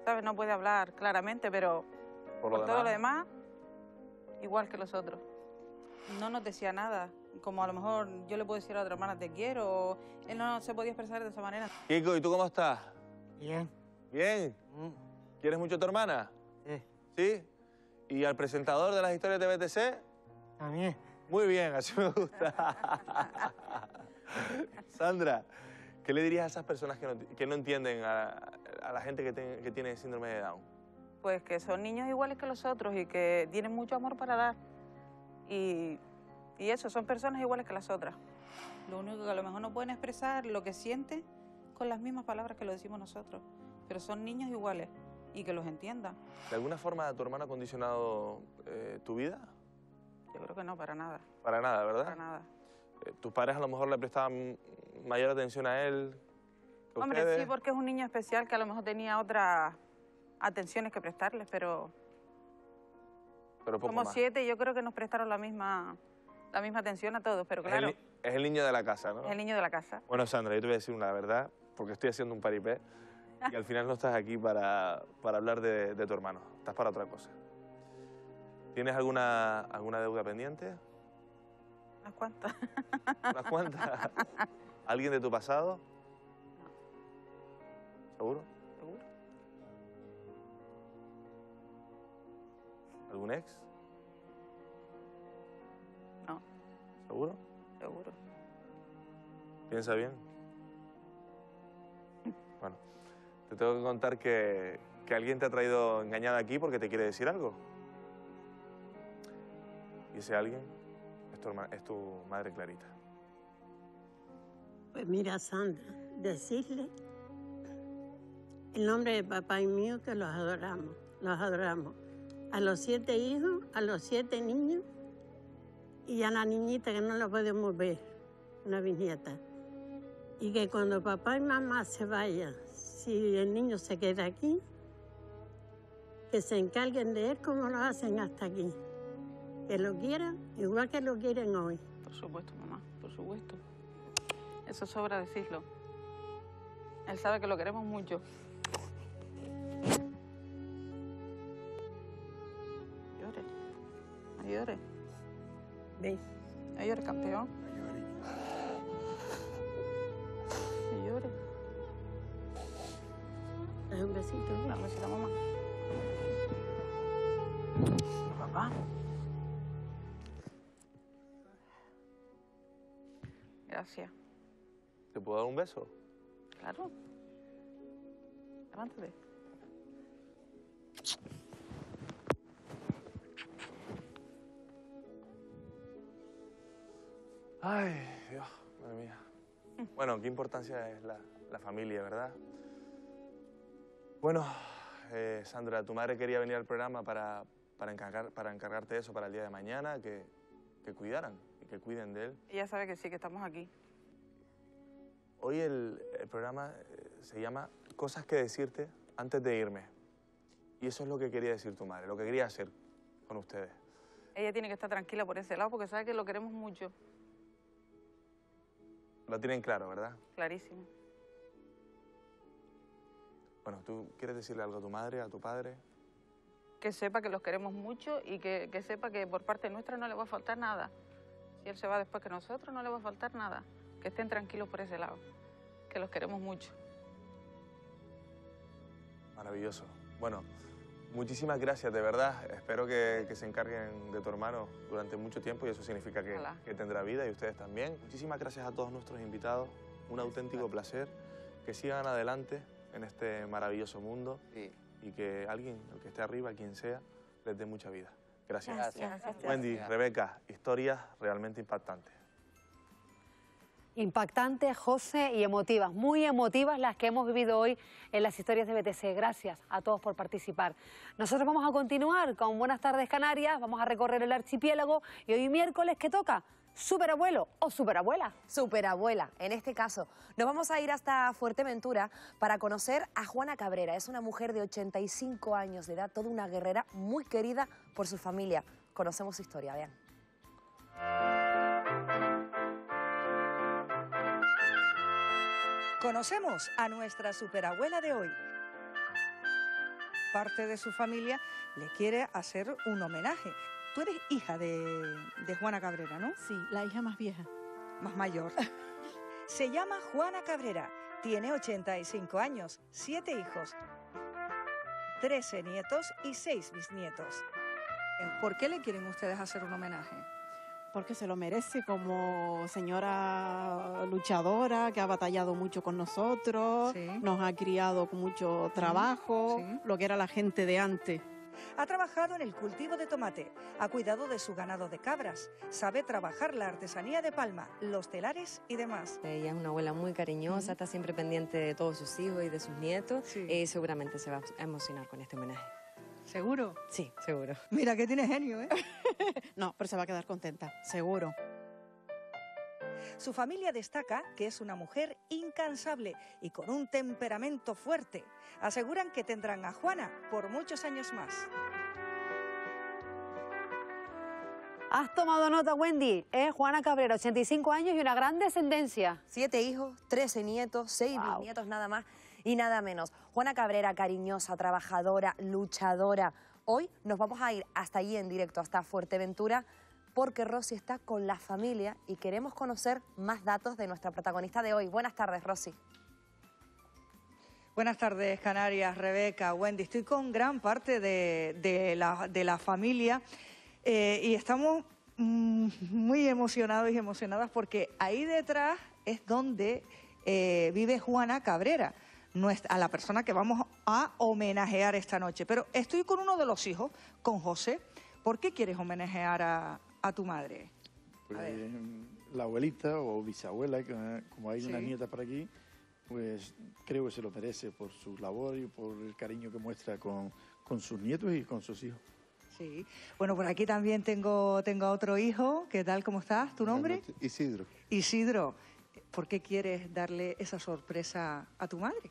¿sabes? No puede hablar claramente, pero Por por, lo todo lo demás. demás, igual que los otros. No nos decía nada, como a lo mejor yo le puedo decir a otra hermana te quiero, o él no se podía expresar de esa manera. Kiko, ¿y tú cómo estás? Bien. ¿Bien? ¿Quieres mucho a tu hermana? Sí. ¿Sí? ¿Y al presentador de las historias de B T C? También. Muy bien, así me gusta. Sandra, ¿qué le dirías a esas personas que no, que no entienden a, a la gente que, te, que tiene síndrome de Down? Pues que son niños iguales que los otros y que tienen mucho amor para dar. Y, y eso, son personas iguales que las otras. Lo único que a lo mejor no pueden expresar lo que sienten con las mismas palabras que lo decimos nosotros. Pero son niños iguales y que los entiendan. ¿De alguna forma tu hermano ha condicionado eh, tu vida? Yo creo que no, para nada. Para nada, ¿verdad? Para nada. Eh, ¿Tus padres a lo mejor le prestaban mayor atención a él que Hombre, ustedes? sí, porque es un niño especial que a lo mejor tenía otras atenciones que prestarles, pero Pero poco somos más. siete y yo creo que nos prestaron la misma, la misma atención a todos, pero Es claro, el, ni- es el niño de la casa, ¿no? es el niño de la casa. Bueno, Sandra, yo te voy a decir una verdad, porque estoy haciendo un paripé y al final no estás aquí para, para hablar de, de tu hermano, estás para otra cosa. ¿Tienes alguna, alguna deuda pendiente? ¿Unas cuantas? ¿Unas cuantas? ¿Alguien de tu pasado? ¿Seguro? ¿Seguro? ¿Algún ex? No. ¿Seguro? Seguro. ¿Piensa bien? Bueno, te tengo que contar que, que alguien te ha traído engañada aquí porque te quiere decir algo. Y ese alguien es tu, herma- es tu madre Clarita. Pues mira, Sandra, decirle el nombre de papá y mío que los adoramos, los adoramos. A los siete hijos, a los siete niños y a la niñita que no la podemos ver, una bisnieta. Y que cuando papá y mamá se vayan, si el niño se queda aquí, que se encarguen de él como lo hacen hasta aquí. Que lo quieran igual que lo quieren hoy. Por supuesto, mamá, por supuesto. Eso sobra decirlo. Él sabe que lo queremos mucho. Llore. No llore. Ven. No llore, campeón. No llore. Dame un besito. Dame un besito, mamá. Papá. Gracias. ¿Te puedo dar un beso? Claro. Levántate. Ay, Dios, madre mía. Bueno, qué importancia es la, la familia, ¿verdad? Bueno, eh, Sandra, tu madre quería venir al programa para, para, encargar, para encargarte de eso para el día de mañana, que, que cuidaran y que cuiden de él. Ella sabe que sí, que estamos aquí. Hoy el, el programa eh, se llama Cosas que decirte antes de irme. Y eso es lo que quería decir tu madre, lo que quería hacer con ustedes. Ella tiene que estar tranquila por ese lado porque sabe que lo queremos mucho. Lo tienen claro, ¿verdad? Clarísimo. Bueno, ¿tú quieres decirle algo a tu madre, a tu padre? Que sepa que los queremos mucho y que, que sepa que por parte nuestra no le va a faltar nada. Si él se va después que nosotros, no le va a faltar nada. Que estén tranquilos por ese lado. Que los queremos mucho. Maravilloso. Bueno, muchísimas gracias, de verdad. Espero que, que se encarguen de tu hermano durante mucho tiempo y eso significa que, Ojalá. que tendrá vida y ustedes también. Muchísimas gracias a todos nuestros invitados. Un auténtico placer. Que sigan adelante en este maravilloso mundo y que alguien, el que esté arriba, quien sea, les dé mucha vida. Gracias. Gracias. Gracias. Wendy, Gracias. Rebeca, historias realmente impactantes. Impactantes, José, y emotivas, muy emotivas las que hemos vivido hoy en las historias de B T C. Gracias a todos por participar. Nosotros vamos a continuar con Buenas tardes Canarias, vamos a recorrer el archipiélago y hoy miércoles, ¿qué toca? ¿Superabuelo o superabuela? Superabuela, en este caso. Nos vamos a ir hasta Fuerteventura para conocer a Juana Cabrera. Es una mujer de ochenta y cinco años de edad, toda una guerrera muy querida por su familia. Conocemos su historia, vean. Conocemos a nuestra superabuela de hoy. parte de su familia le quiere hacer un homenaje. Tú eres hija de, de Juana Cabrera, ¿no? Sí, la hija más vieja. Más mayor. Se llama Juana Cabrera, tiene ochenta y cinco años, siete hijos, trece nietos y seis bisnietos. ¿Por qué le quieren ustedes hacer un homenaje? Porque se lo merece como señora luchadora que ha batallado mucho con nosotros, sí. Nos ha criado con mucho trabajo, sí. Lo que era la gente de antes. Ha trabajado en el cultivo de tomate, ha cuidado de su ganado de cabras, sabe trabajar la artesanía de palma, los telares y demás. Ella es una abuela muy cariñosa, uh-huh. Está siempre pendiente de todos sus hijos y de sus nietos, sí. Y seguramente se va a emocionar con este homenaje. ¿Seguro? Sí, seguro. Mira que tiene genio, ¿eh? No, pero se va a quedar contenta, seguro. Su familia destaca que es una mujer incansable y con un temperamento fuerte. Aseguran que tendrán a Juana por muchos años más. Has tomado nota, Wendy. Es Juana Cabrera, ochenta y cinco años y una gran descendencia. Siete hijos, trece nietos, seis wow. bisnietos nada más y nada menos. Juana Cabrera, cariñosa, trabajadora, luchadora. Hoy nos vamos a ir hasta allí en directo, hasta Fuerteventura, porque Rosy está con la familia y queremos conocer más datos de nuestra protagonista de hoy. Buenas tardes, Rosy. Buenas tardes, Canarias, Rebeca, Wendy. Estoy con gran parte de, de, la, de la familia eh, y estamos mm, muy emocionados y emocionadas porque ahí detrás es donde eh, vive Juana Cabrera, nuestra, a la persona que vamos a homenajear esta noche. Pero estoy con uno de los hijos, con José. ¿Por qué quieres homenajear a, a tu madre? Pues la abuelita o bisabuela, como hay sí. Una nieta por aquí, pues creo que se lo merece por su labor y por el cariño que muestra con, con sus nietos y con sus hijos. Sí. Bueno, por aquí también tengo, tengo otro hijo. ¿Qué tal? ¿Cómo estás? ¿Tu nombre? Isidro. Isidro. ¿Por qué quieres darle esa sorpresa a tu madre?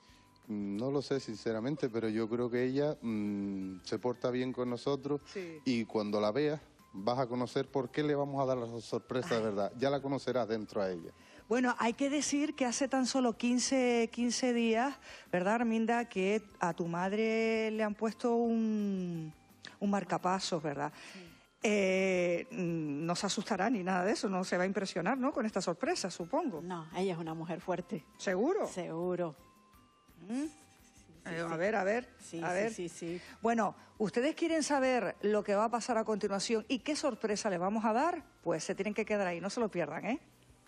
No lo sé, sinceramente, pero yo creo que ella mmm, se porta bien con nosotros sí. Y cuando la veas vas a conocer por qué le vamos a dar la sorpresa de verdad. Ya la conocerás dentro a ella. Bueno, hay que decir que hace tan solo quince, quince días, ¿verdad, Arminda?, que a tu madre le han puesto un, un marcapasos, ¿verdad? Sí. Eh, no se asustará ni nada de eso, no se va a impresionar, ¿no?, con esta sorpresa, supongo. No, ella es una mujer fuerte. ¿Seguro? Seguro. ¿Mm? Sí, sí, eh, a ver, a ver, sí, a ver. Sí, sí, sí. Bueno, ¿ustedes quieren saber lo que va a pasar a continuación y qué sorpresa le vamos a dar? Pues se tienen que quedar ahí, no se lo pierdan, ¿eh?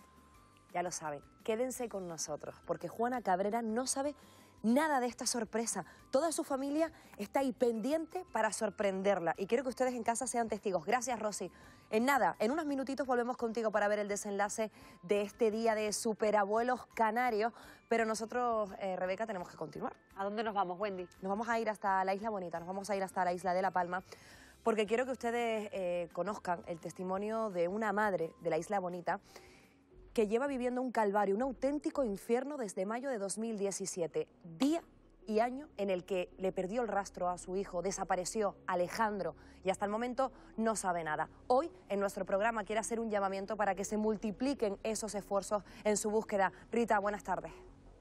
Ya lo saben, quédense con nosotros, porque Juana Cabrera no sabe nada de esta sorpresa. Toda su familia está ahí pendiente para sorprenderla y quiero que ustedes en casa sean testigos. Gracias, Rosy. En nada, en unos minutitos volvemos contigo para ver el desenlace de este día de superabuelos canarios, pero nosotros, eh, Rebeca, tenemos que continuar. ¿A dónde nos vamos, Wendy? Nos vamos a ir hasta la Isla Bonita, nos vamos a ir hasta la Isla de La Palma, porque quiero que ustedes eh, conozcan el testimonio de una madre de la Isla Bonita que lleva viviendo un calvario, un auténtico infierno desde mayo de dos mil diecisiete, día y año en el que le perdió el rastro a su hijo, desapareció Alejandro y hasta el momento no sabe nada. Hoy en nuestro programa quiere hacer un llamamiento para que se multipliquen esos esfuerzos en su búsqueda. Rita, buenas tardes.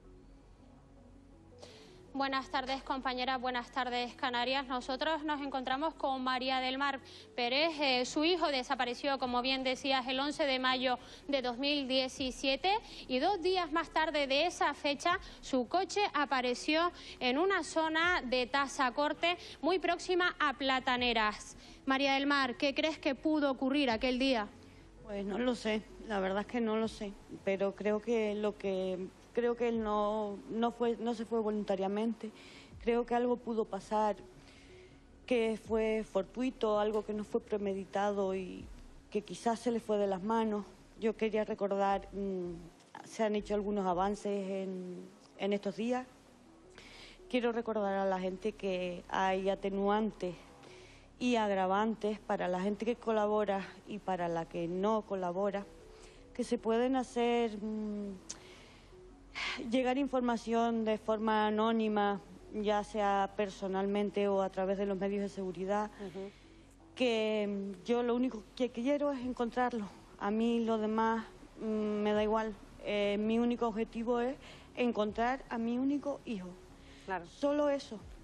Buenas tardes, compañeras. Buenas tardes, Canarias. Nosotros nos encontramos con María del Mar Pérez. Eh, su hijo desapareció, como bien decías, el once de mayo de dos mil diecisiete y dos días más tarde de esa fecha su coche apareció en una zona de Tazacorte muy próxima a Plataneras. María del Mar, ¿qué crees que pudo ocurrir aquel día? Pues no lo sé, la verdad es que no lo sé, pero creo que lo que... Creo que él no, no, fue, no se fue voluntariamente, creo que algo pudo pasar que fue fortuito, algo que no fue premeditado y que quizás se le fue de las manos. Yo quería recordar, mmm, se han hecho algunos avances en, en estos días. Quiero recordar a la gente que hay atenuantes y agravantes para la gente que colabora y para la que no colabora, que se pueden hacer... Mmm, llegar información de forma anónima, ya sea personalmente o a través de los medios de seguridad, uh-huh. que yo lo único que quiero es encontrarlo. A mí lo demás mmm, me da igual. Eh, mi único objetivo es encontrar a mi único hijo. Claro. Solo eso.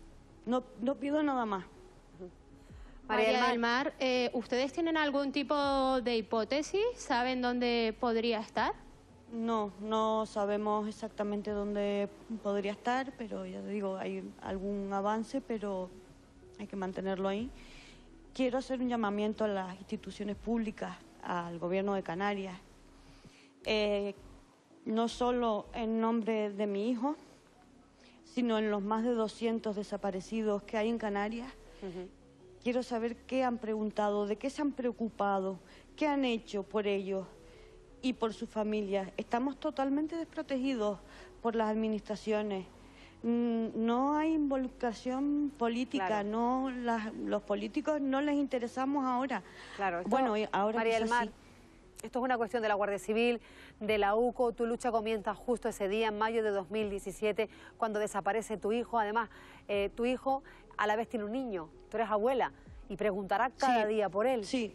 No, no pido nada más. María del Mar, eh, ¿ustedes tienen algún tipo de hipótesis? ¿Saben dónde podría estar? No, no sabemos exactamente dónde podría estar, pero ya te digo, hay algún avance, pero hay que mantenerlo ahí. Quiero hacer un llamamiento a las instituciones públicas, al Gobierno de Canarias, eh, no solo en nombre de mi hijo, sino en los más de doscientos desaparecidos que hay en Canarias. Uh-huh. Quiero saber qué han preguntado, de qué se han preocupado, qué han hecho por ellos y por sus familias. Estamos totalmente desprotegidos por las administraciones. No hay involucración política, claro. no las, los políticos no les interesamos ahora. Claro, esto, bueno, ahora María del Mar, esto es una cuestión de la Guardia Civil, de la U C O. Tu lucha comienza justo ese día, en mayo de dos mil diecisiete, cuando desaparece tu hijo. Además, eh, tu hijo a la vez tiene un niño, tú eres abuela, y preguntará cada sí, día por él. Sí.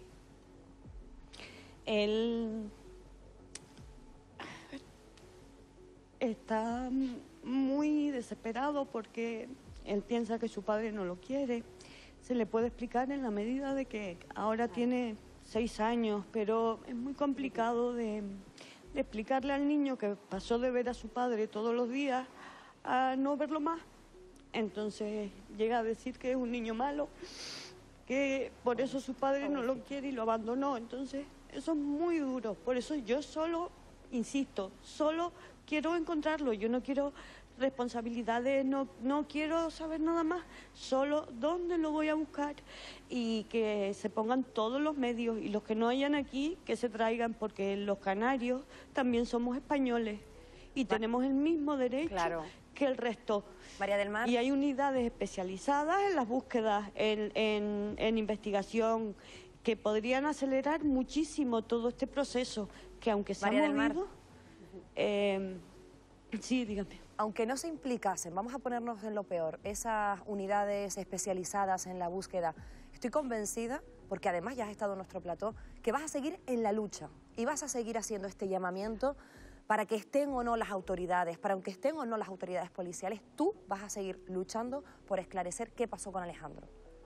Él está muy desesperado porque él piensa que su padre no lo quiere. Se le puede explicar en la medida de que ahora tiene seis años, pero es muy complicado de, de explicarle al niño que pasó de ver a su padre todos los días a no verlo más. Entonces llega a decir que es un niño malo, que por eso su padre no lo quiere y lo abandonó. Entonces eso es muy duro. Por eso yo solo, insisto, solo quiero encontrarlo. Yo no quiero responsabilidades, no, no quiero saber nada más, solo dónde lo voy a buscar y que se pongan todos los medios, y los que no hayan aquí, que se traigan, porque los canarios también somos españoles y Va. tenemos el mismo derecho claro. que el resto. María del Mar. Y hay unidades especializadas en las búsquedas, en, en, en investigación, que podrían acelerar muchísimo todo este proceso, que aunque se María ha movido... Eh, sí, dígame. Aunque no se implicasen, vamos a ponernos en lo peor, esas unidades especializadas en la búsqueda, estoy convencida, porque además ya has estado en nuestro plató, que vas a seguir en la lucha y vas a seguir haciendo este llamamiento para que estén o no las autoridades, para que estén o no las autoridades policiales, tú vas a seguir luchando por esclarecer qué pasó con Alejandro.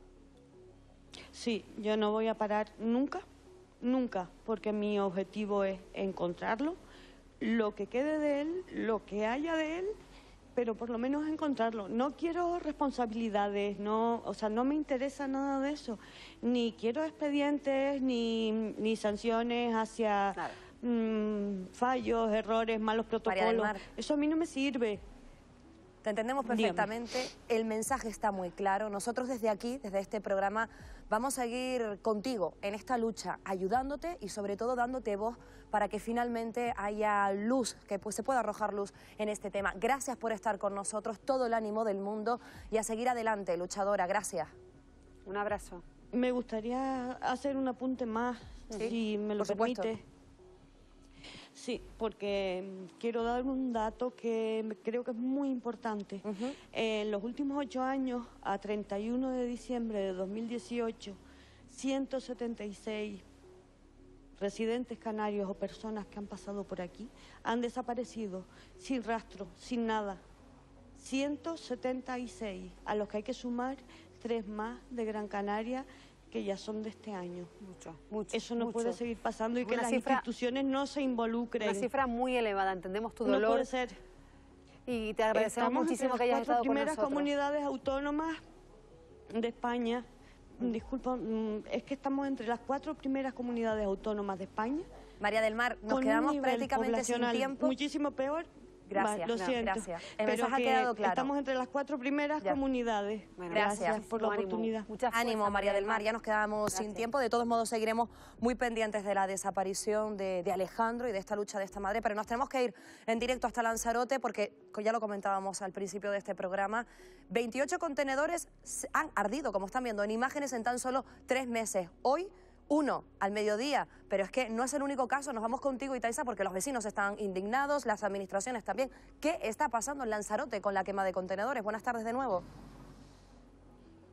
Sí, yo no voy a parar nunca, nunca, porque mi objetivo es encontrarlo, lo que quede de él, lo que haya de él, pero por lo menos encontrarlo. No quiero responsabilidades, no, o sea, no me interesa nada de eso. Ni quiero expedientes, ni, ni sanciones hacia mmm, fallos, errores, malos protocolos. Eso a mí no me sirve. Te entendemos perfectamente, Dígame. El mensaje está muy claro. Nosotros desde aquí, desde este programa, vamos a seguir contigo en esta lucha, ayudándote y sobre todo dándote voz para que finalmente haya luz, que pues se pueda arrojar luz en este tema. Gracias por estar con nosotros, todo el ánimo del mundo y a seguir adelante, luchadora. Gracias. Un abrazo. Me gustaría hacer un apunte más, ¿Sí? si me lo por permite. Supuesto. Sí, porque quiero dar un dato que creo que es muy importante. Uh-huh. En los últimos ocho años, a treinta y uno de diciembre de dos mil dieciocho, ciento setenta y seis residentes canarios o personas que han pasado por aquí han desaparecido sin rastro, sin nada. ciento setenta y seis, a los que hay que sumar tres más de Gran Canaria, que ya son de este año. Mucho, mucho. Eso no mucho. puede seguir pasando y Una que las cifra, instituciones no se involucren. Una cifra muy elevada, entendemos tu dolor. No puede ser. Y te agradecemos Estamos muchísimo que hayas estado con nosotros. Las cuatro primeras comunidades autónomas de España, mm. disculpa, es que estamos entre las cuatro primeras comunidades autónomas de España. María del Mar, nos quedamos prácticamente sin tiempo. Muchísimo peor. Gracias, vale, lo no, siento. gracias. El Pero mensaje ha que quedado claro. Estamos entre las cuatro primeras ya. comunidades. Bueno, gracias, gracias por la ánimo. oportunidad. Muchas ánimo, María del Mar. Ya nos quedamos gracias. sin tiempo. De todos modos, seguiremos muy pendientes de la desaparición de, de Alejandro y de esta lucha de esta madre. Pero nos tenemos que ir en directo hasta Lanzarote porque, ya lo comentábamos al principio de este programa, veintiocho contenedores han ardido, como están viendo en imágenes, en tan solo tres meses. Hoy, uno al mediodía, pero es que no es el único caso. Nos vamos contigo, Itaiza, porque los vecinos están indignados, las administraciones también. ¿Qué está pasando en Lanzarote con la quema de contenedores? Buenas tardes de nuevo.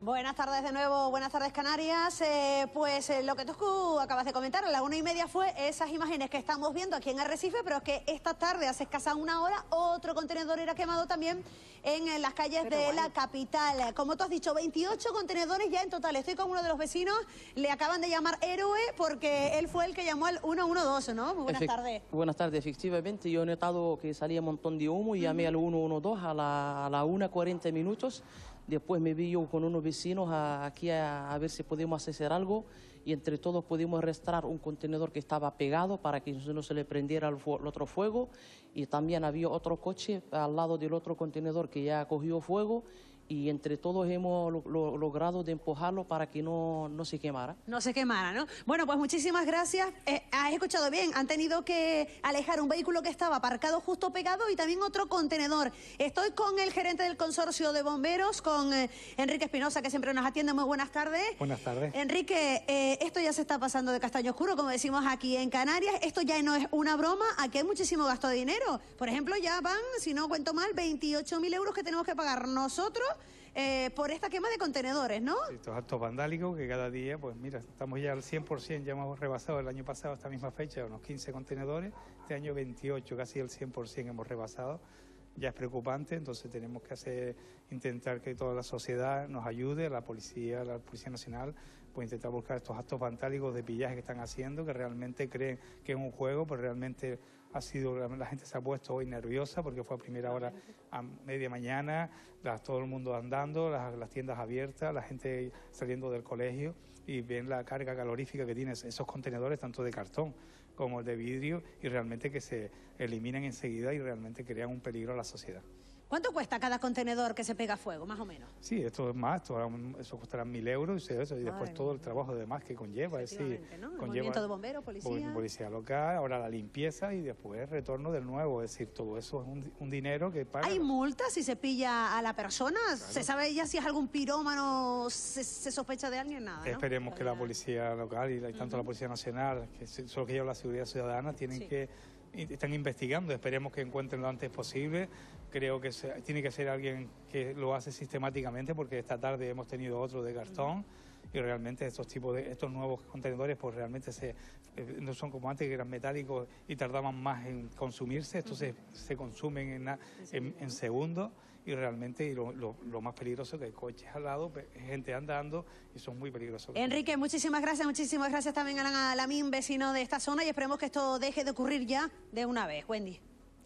Buenas tardes de nuevo, buenas tardes Canarias. Eh, pues eh, lo que tú acabas de comentar, a la una y media fue esas imágenes que estamos viendo aquí en Arrecife, pero es que esta tarde, hace escasa una hora, otro contenedor era quemado también en, en las calles pero de bueno. la capital. Como tú has dicho, veintiocho contenedores ya en total. Estoy con uno de los vecinos, le acaban de llamar héroe porque él fue el que llamó al uno uno dos, ¿no? Muy buenas Efect tardes. Buenas tardes, efectivamente. Yo he notado que salía un montón de humo y llamé al uno uno dos a la, a la una cuarenta minutos. Después me vi yo con unos vecinos a, aquí a, a ver si podemos hacer algo y entre todos pudimos restaurar un contenedor que estaba pegado para que no se le prendiera el, el otro fuego y también había otro coche al lado del otro contenedor que ya cogió fuego y entre todos hemos lo, lo, logrado de empujarlo para que no, no se quemara. No se quemara, ¿no? Bueno, pues muchísimas gracias. Eh, has escuchado bien, han tenido que alejar un vehículo que estaba aparcado justo pegado y también otro contenedor. Estoy con el gerente del consorcio de bomberos, con eh, Enrique Espinosa, que siempre nos atiende. Muy buenas tardes. Buenas tardes. Enrique, eh, esto ya se está pasando de castaño oscuro, como decimos aquí en Canarias. Esto ya no es una broma, aquí hay muchísimo gasto de dinero. Por ejemplo, ya van, si no cuento mal, veintiocho mil euros que tenemos que pagar nosotros Eh, por esta quema de contenedores, ¿no? Sí, estos actos vandálicos que cada día, pues mira, estamos ya al cien por ciento, ya hemos rebasado el año pasado, esta misma fecha, unos quince contenedores, este año veintiocho, casi el cien por ciento hemos rebasado. Ya es preocupante, entonces tenemos que hacer, intentar que toda la sociedad nos ayude, la policía, la Policía Nacional, pues intentar buscar estos actos vandálicos de pillaje que están haciendo, que realmente creen que es un juego, pero realmente ha sido, la gente se ha puesto hoy nerviosa porque fue a primera hora, a media mañana, las, todo el mundo andando, las, las tiendas abiertas, la gente saliendo del colegio y ven la carga calorífica que tienen esos contenedores, tanto de cartón como el de vidrio, y realmente que se eliminan enseguida y realmente crean un peligro a la sociedad. ¿Cuánto cuesta cada contenedor que se pega a fuego, más o menos? Sí, esto es más, esto, eso costará mil euros y, eso, y después todo el trabajo demás que conlleva. Es decir, ¿no? El conlleva movimiento de bomberos, policía. Policía local, ahora la limpieza y después el retorno del nuevo. Es decir, todo eso es un, un dinero que paga. ¿Hay multas si se pilla a la persona? Claro. ¿Se sabe ya si es algún pirómano, se, se sospecha de alguien? Nada, ¿no? Esperemos que la policía local y tanto uh-huh. la Policía Nacional, que son los que llevan la seguridad ciudadana, tienen sí. que... están investigando, esperemos que encuentren lo antes posible. Creo que se, tiene que ser alguien que lo hace sistemáticamente porque esta tarde hemos tenido otro de cartón y realmente estos tipos de estos nuevos contenedores pues realmente se, eh, no son como antes que eran metálicos y tardaban más en consumirse, estos uh-huh. se, se consumen en, en, en segundos y realmente y lo, lo, lo más peligroso es que hay coches al lado, gente andando y son muy peligrosos. Enrique, muchísimas gracias, muchísimas gracias también a Alamín, vecino de esta zona, y esperemos que esto deje de ocurrir ya de una vez. Wendy.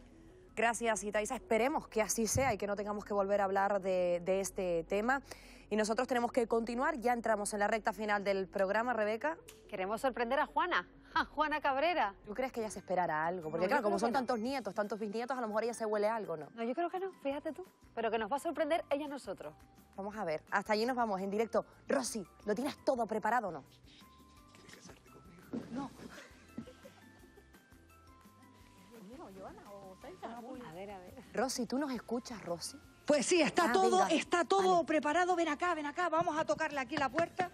Gracias, Itaiza. Esperemos que así sea y que no tengamos que volver a hablar de, de este tema. Y nosotros tenemos que continuar, ya entramos en la recta final del programa, Rebeca. Queremos sorprender a Juana, a Juana Cabrera. ¿Tú crees que ella se esperara algo? Porque no, claro, como son no. tantos nietos, tantos bisnietos, a lo mejor ella se huele algo, ¿no? No, yo creo que no, fíjate tú. Pero que nos va a sorprender ella a nosotros. Vamos a ver, hasta allí nos vamos en directo. Rosy, ¿lo tienes todo preparado o no? ¿Quieres casarte conmigo? No. A ver, a ver. Rosy, ¿tú nos escuchas, Rosy? Pues sí, está ah, todo, venga. está todo vale. preparado. Ven acá, ven acá, vamos a tocarle aquí la puerta.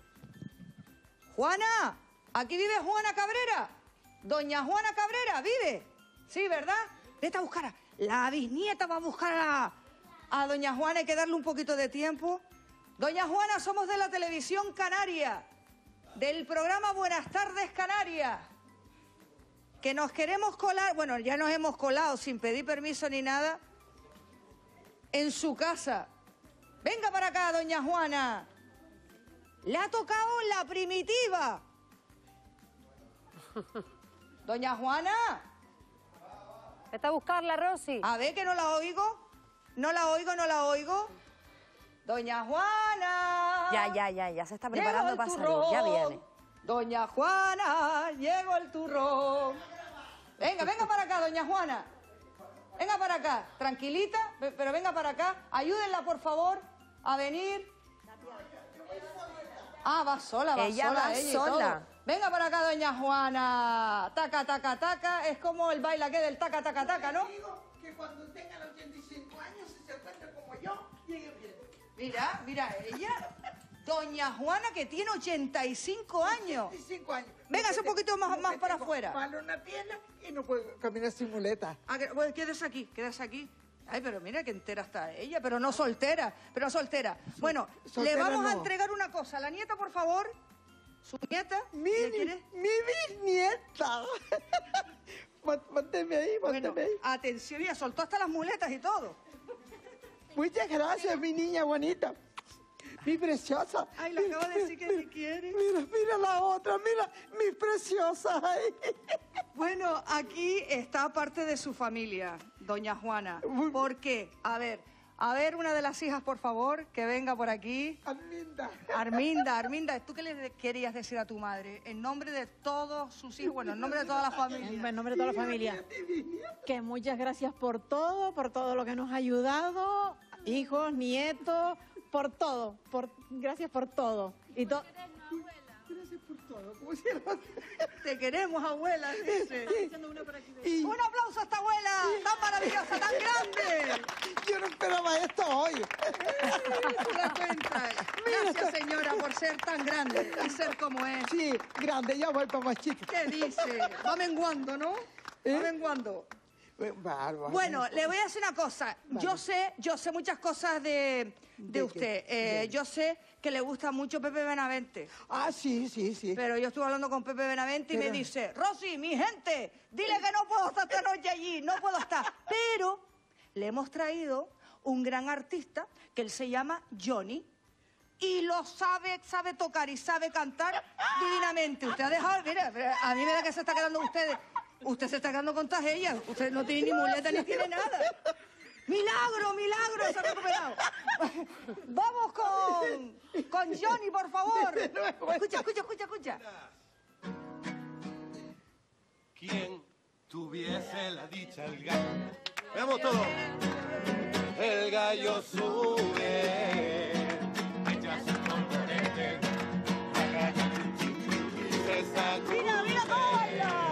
Juana, aquí vive Juana Cabrera. Doña Juana Cabrera, ¿vive? Sí, ¿verdad? Vete a buscar a... La bisnieta va a buscar a, a doña Juana, hay que darle un poquito de tiempo. Doña Juana, somos de la televisión canaria, del programa Buenas Tardes Canarias, que nos queremos colar, bueno, ya nos hemos colado sin pedir permiso ni nada, en su casa. Venga para acá, doña Juana. Le ha tocado la primitiva. Doña Juana. Vete a buscarla, Rosy. A ver, que no la oigo. No la oigo, no la oigo. Doña Juana. Ya, ya, ya, ya se está preparando para salir. Ya viene. Doña Juana, llegó el turrón. Venga, venga para acá, doña Juana. Venga para acá, tranquilita, pero venga para acá. Ayúdenla, por favor, a venir. Ah, va sola, va ella sola. Va ella sola. Venga para acá, doña Juana. Taca, taca, taca. Es como el baile aquel del taca, taca, taca, ¿no? Digo que cuando tenga los ochenta y cinco años, si se encuentra como yo, llegue bien. Mira, mira, ella... Doña Juana, que tiene ochenta y cinco años. ochenta y cinco años. Véngase un poquito más, más para afuera. Malo en la pierna y no puedo caminar sin muleta. Ah, que, bueno, quédese aquí, quédese aquí. Ay, pero mira que entera está ella, pero no soltera, pero soltera. Bueno, soltera le vamos no. a entregar una cosa. La nieta, por favor. Su nieta. Mi, ¿Le quiere? mi bisnieta. Pónteme ahí, pónteme Bueno, ahí. atención, ya soltó hasta las muletas y todo. Muchas gracias, mi niña bonita. Mi preciosa. Ay, le acabo de decir que te quiere. Mira, mira la otra, mira, mis preciosas. Ay. Bueno, aquí está parte de su familia, doña Juana. ¿Por qué? A ver, a ver una de las hijas, por favor, que venga por aquí. Arminda. Arminda, Arminda, ¿tú qué le querías decir a tu madre? En nombre de todos sus hijos, bueno, en nombre de toda la familia. En nombre de toda la familia. Que muchas gracias por todo, por todo lo que nos ha ayudado, hijos, nietos, por todo, por, gracias por todo. Y to Gracias por todo. ¿Cómo se llama? Te queremos, abuela, dice. Y- Un aplauso a esta abuela, tan maravillosa, tan grande. Yo no esperaba esto hoy. ¿Te das cuenta? Gracias, señora, por ser tan grande y ser como es. Sí, grande, ya voy para más chico. ¿Qué dice? Va menguando, ¿no? ¿Eh? Va menguando. Bárbaro. Bueno, le voy a decir una cosa. Yo sé, yo sé muchas cosas de, de ¿De usted. qué? Eh, yo sé que le gusta mucho Pepe Benavente. Ah, sí, sí, sí. Pero yo estuve hablando con Pepe Benavente y Pero- me dice, Rosy, mi gente, dile que no puedo estar esta noche allí, no puedo estar. Pero le hemos traído un gran artista que él se llama Johnny y lo sabe, sabe tocar y sabe cantar divinamente. Usted ha dejado, mira, a mí me da que se está quedando ustedes. Usted se está quedando con tragedia. Usted no tiene ni muleta ni tiene nada. ¡Milagro, milagro! Se ha recuperado. Vamos con, con Johnny, por favor. Escucha, escucha, escucha, escucha. Quien tuviese la dicha el gallo. Veamos todo. El gallo sube. Echa su polvorete. La gallo se sacude. Mira, mira cómo baila.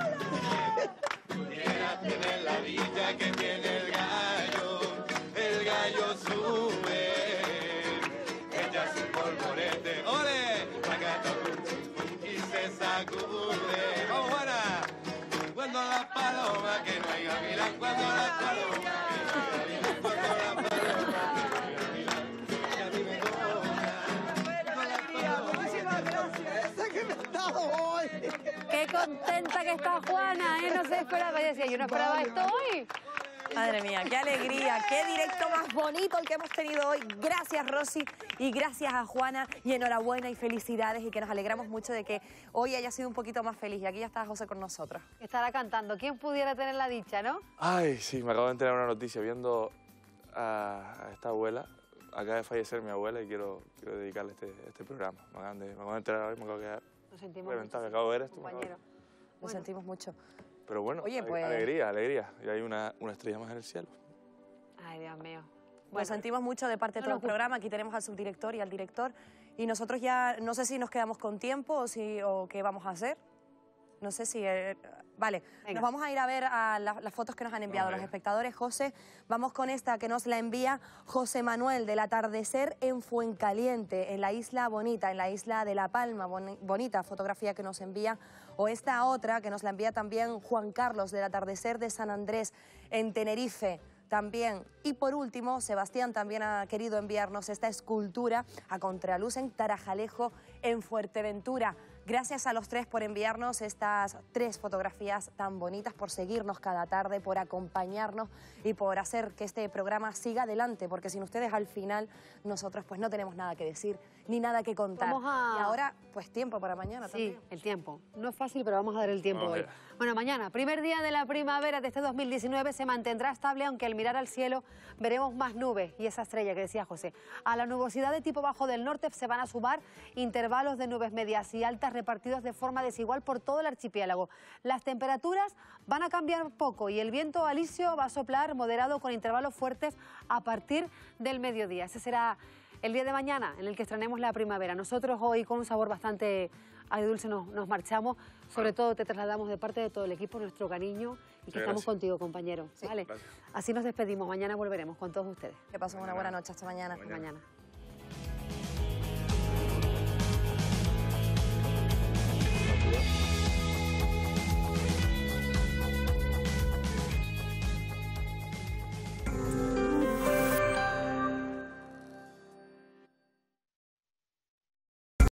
Pudiera tener la dicha que tiene el gallo. El gallo sube. Echa su polvorete. ¡Ole! La gato y se sacude. ¡Vamos, Juana! Cuando la paloma que no haya Milán, cuando la paloma que no haya Milán, cuando la paloma que no haya Milán, y a mí me toca. Muchísimas gracias. Esa que me has dado hoy. Qué contenta que está Juana, ¿eh? No se esperaba. Yo decía, yo no esperaba esto hoy. Madre mía, qué alegría, qué directo más bonito el que hemos tenido hoy. Gracias, Rosy, y gracias a Juana, y enhorabuena y felicidades, y que nos alegramos mucho de que hoy haya sido un poquito más feliz. Y aquí ya está José con nosotros. Estará cantando. ¿Quién pudiera tener la dicha, no? Ay, sí, me acabo de enterar una noticia viendo a, a esta abuela. Acaba de fallecer mi abuela y quiero, quiero dedicarle este, este programa. Me acaban de, me acabo de enterar hoy, me acabo de quedar Nos sentimos reventado. mucho, Acabo de ver esto. me acabo de- compañero. Lo sentimos mucho. Pero bueno, Oye, ale- pues- alegría, alegría. Y hay una, una estrella más en el cielo. Ay, Dios mío. Lo sentimos mucho de parte de no todo el nos gusta. programa. Aquí tenemos al subdirector y al director. Y nosotros ya, no sé si nos quedamos con tiempo o, si, o qué vamos a hacer. No sé si... eh, vale, Venga. nos vamos a ir a ver a la- las fotos que nos han enviado Vamos los allá. espectadores. José, vamos con esta que nos la envía José Manuel, del atardecer en Fuencaliente, en la Isla Bonita, en la Isla de La Palma. Boni- bonita fotografía que nos envía. O esta otra que nos la envía también Juan Carlos, del atardecer de San Andrés, en Tenerife. También. Y por último, Sebastián también ha querido enviarnos esta escultura a contraluz en Tarajalejo, en Fuerteventura. Gracias a los tres por enviarnos estas tres fotografías tan bonitas, por seguirnos cada tarde, por acompañarnos y por hacer que este programa siga adelante, porque sin ustedes al final nosotros pues no tenemos nada que decir ni nada que contar. Vamos a- Y ahora pues tiempo para mañana Sí, también. el tiempo. No es fácil, pero vamos a dar el tiempo Vamos hoy. allá. Bueno, mañana, primer día de la primavera de este dos mil diecinueve, se mantendrá estable, aunque al mirar al cielo veremos más nubes y esa estrella que decía José. A la nubosidad de tipo bajo del norte se van a sumar intervalos de nubes medias y altas repartidos de forma desigual por todo el archipiélago. Las temperaturas van a cambiar poco y el viento alisio va a soplar moderado con intervalos fuertes a partir del mediodía. Ese será el día de mañana en el que estrenemos la primavera. Nosotros hoy con un sabor bastante agridulce nos, nos marchamos. Sobre todo te trasladamos de parte de todo el equipo nuestro cariño y que Sí, estamos gracias. contigo, compañero. ¿Vale? Gracias. Así nos despedimos. Mañana volveremos con todos ustedes. Que pasen una buena noche. Hasta mañana. Hasta mañana. Gracias.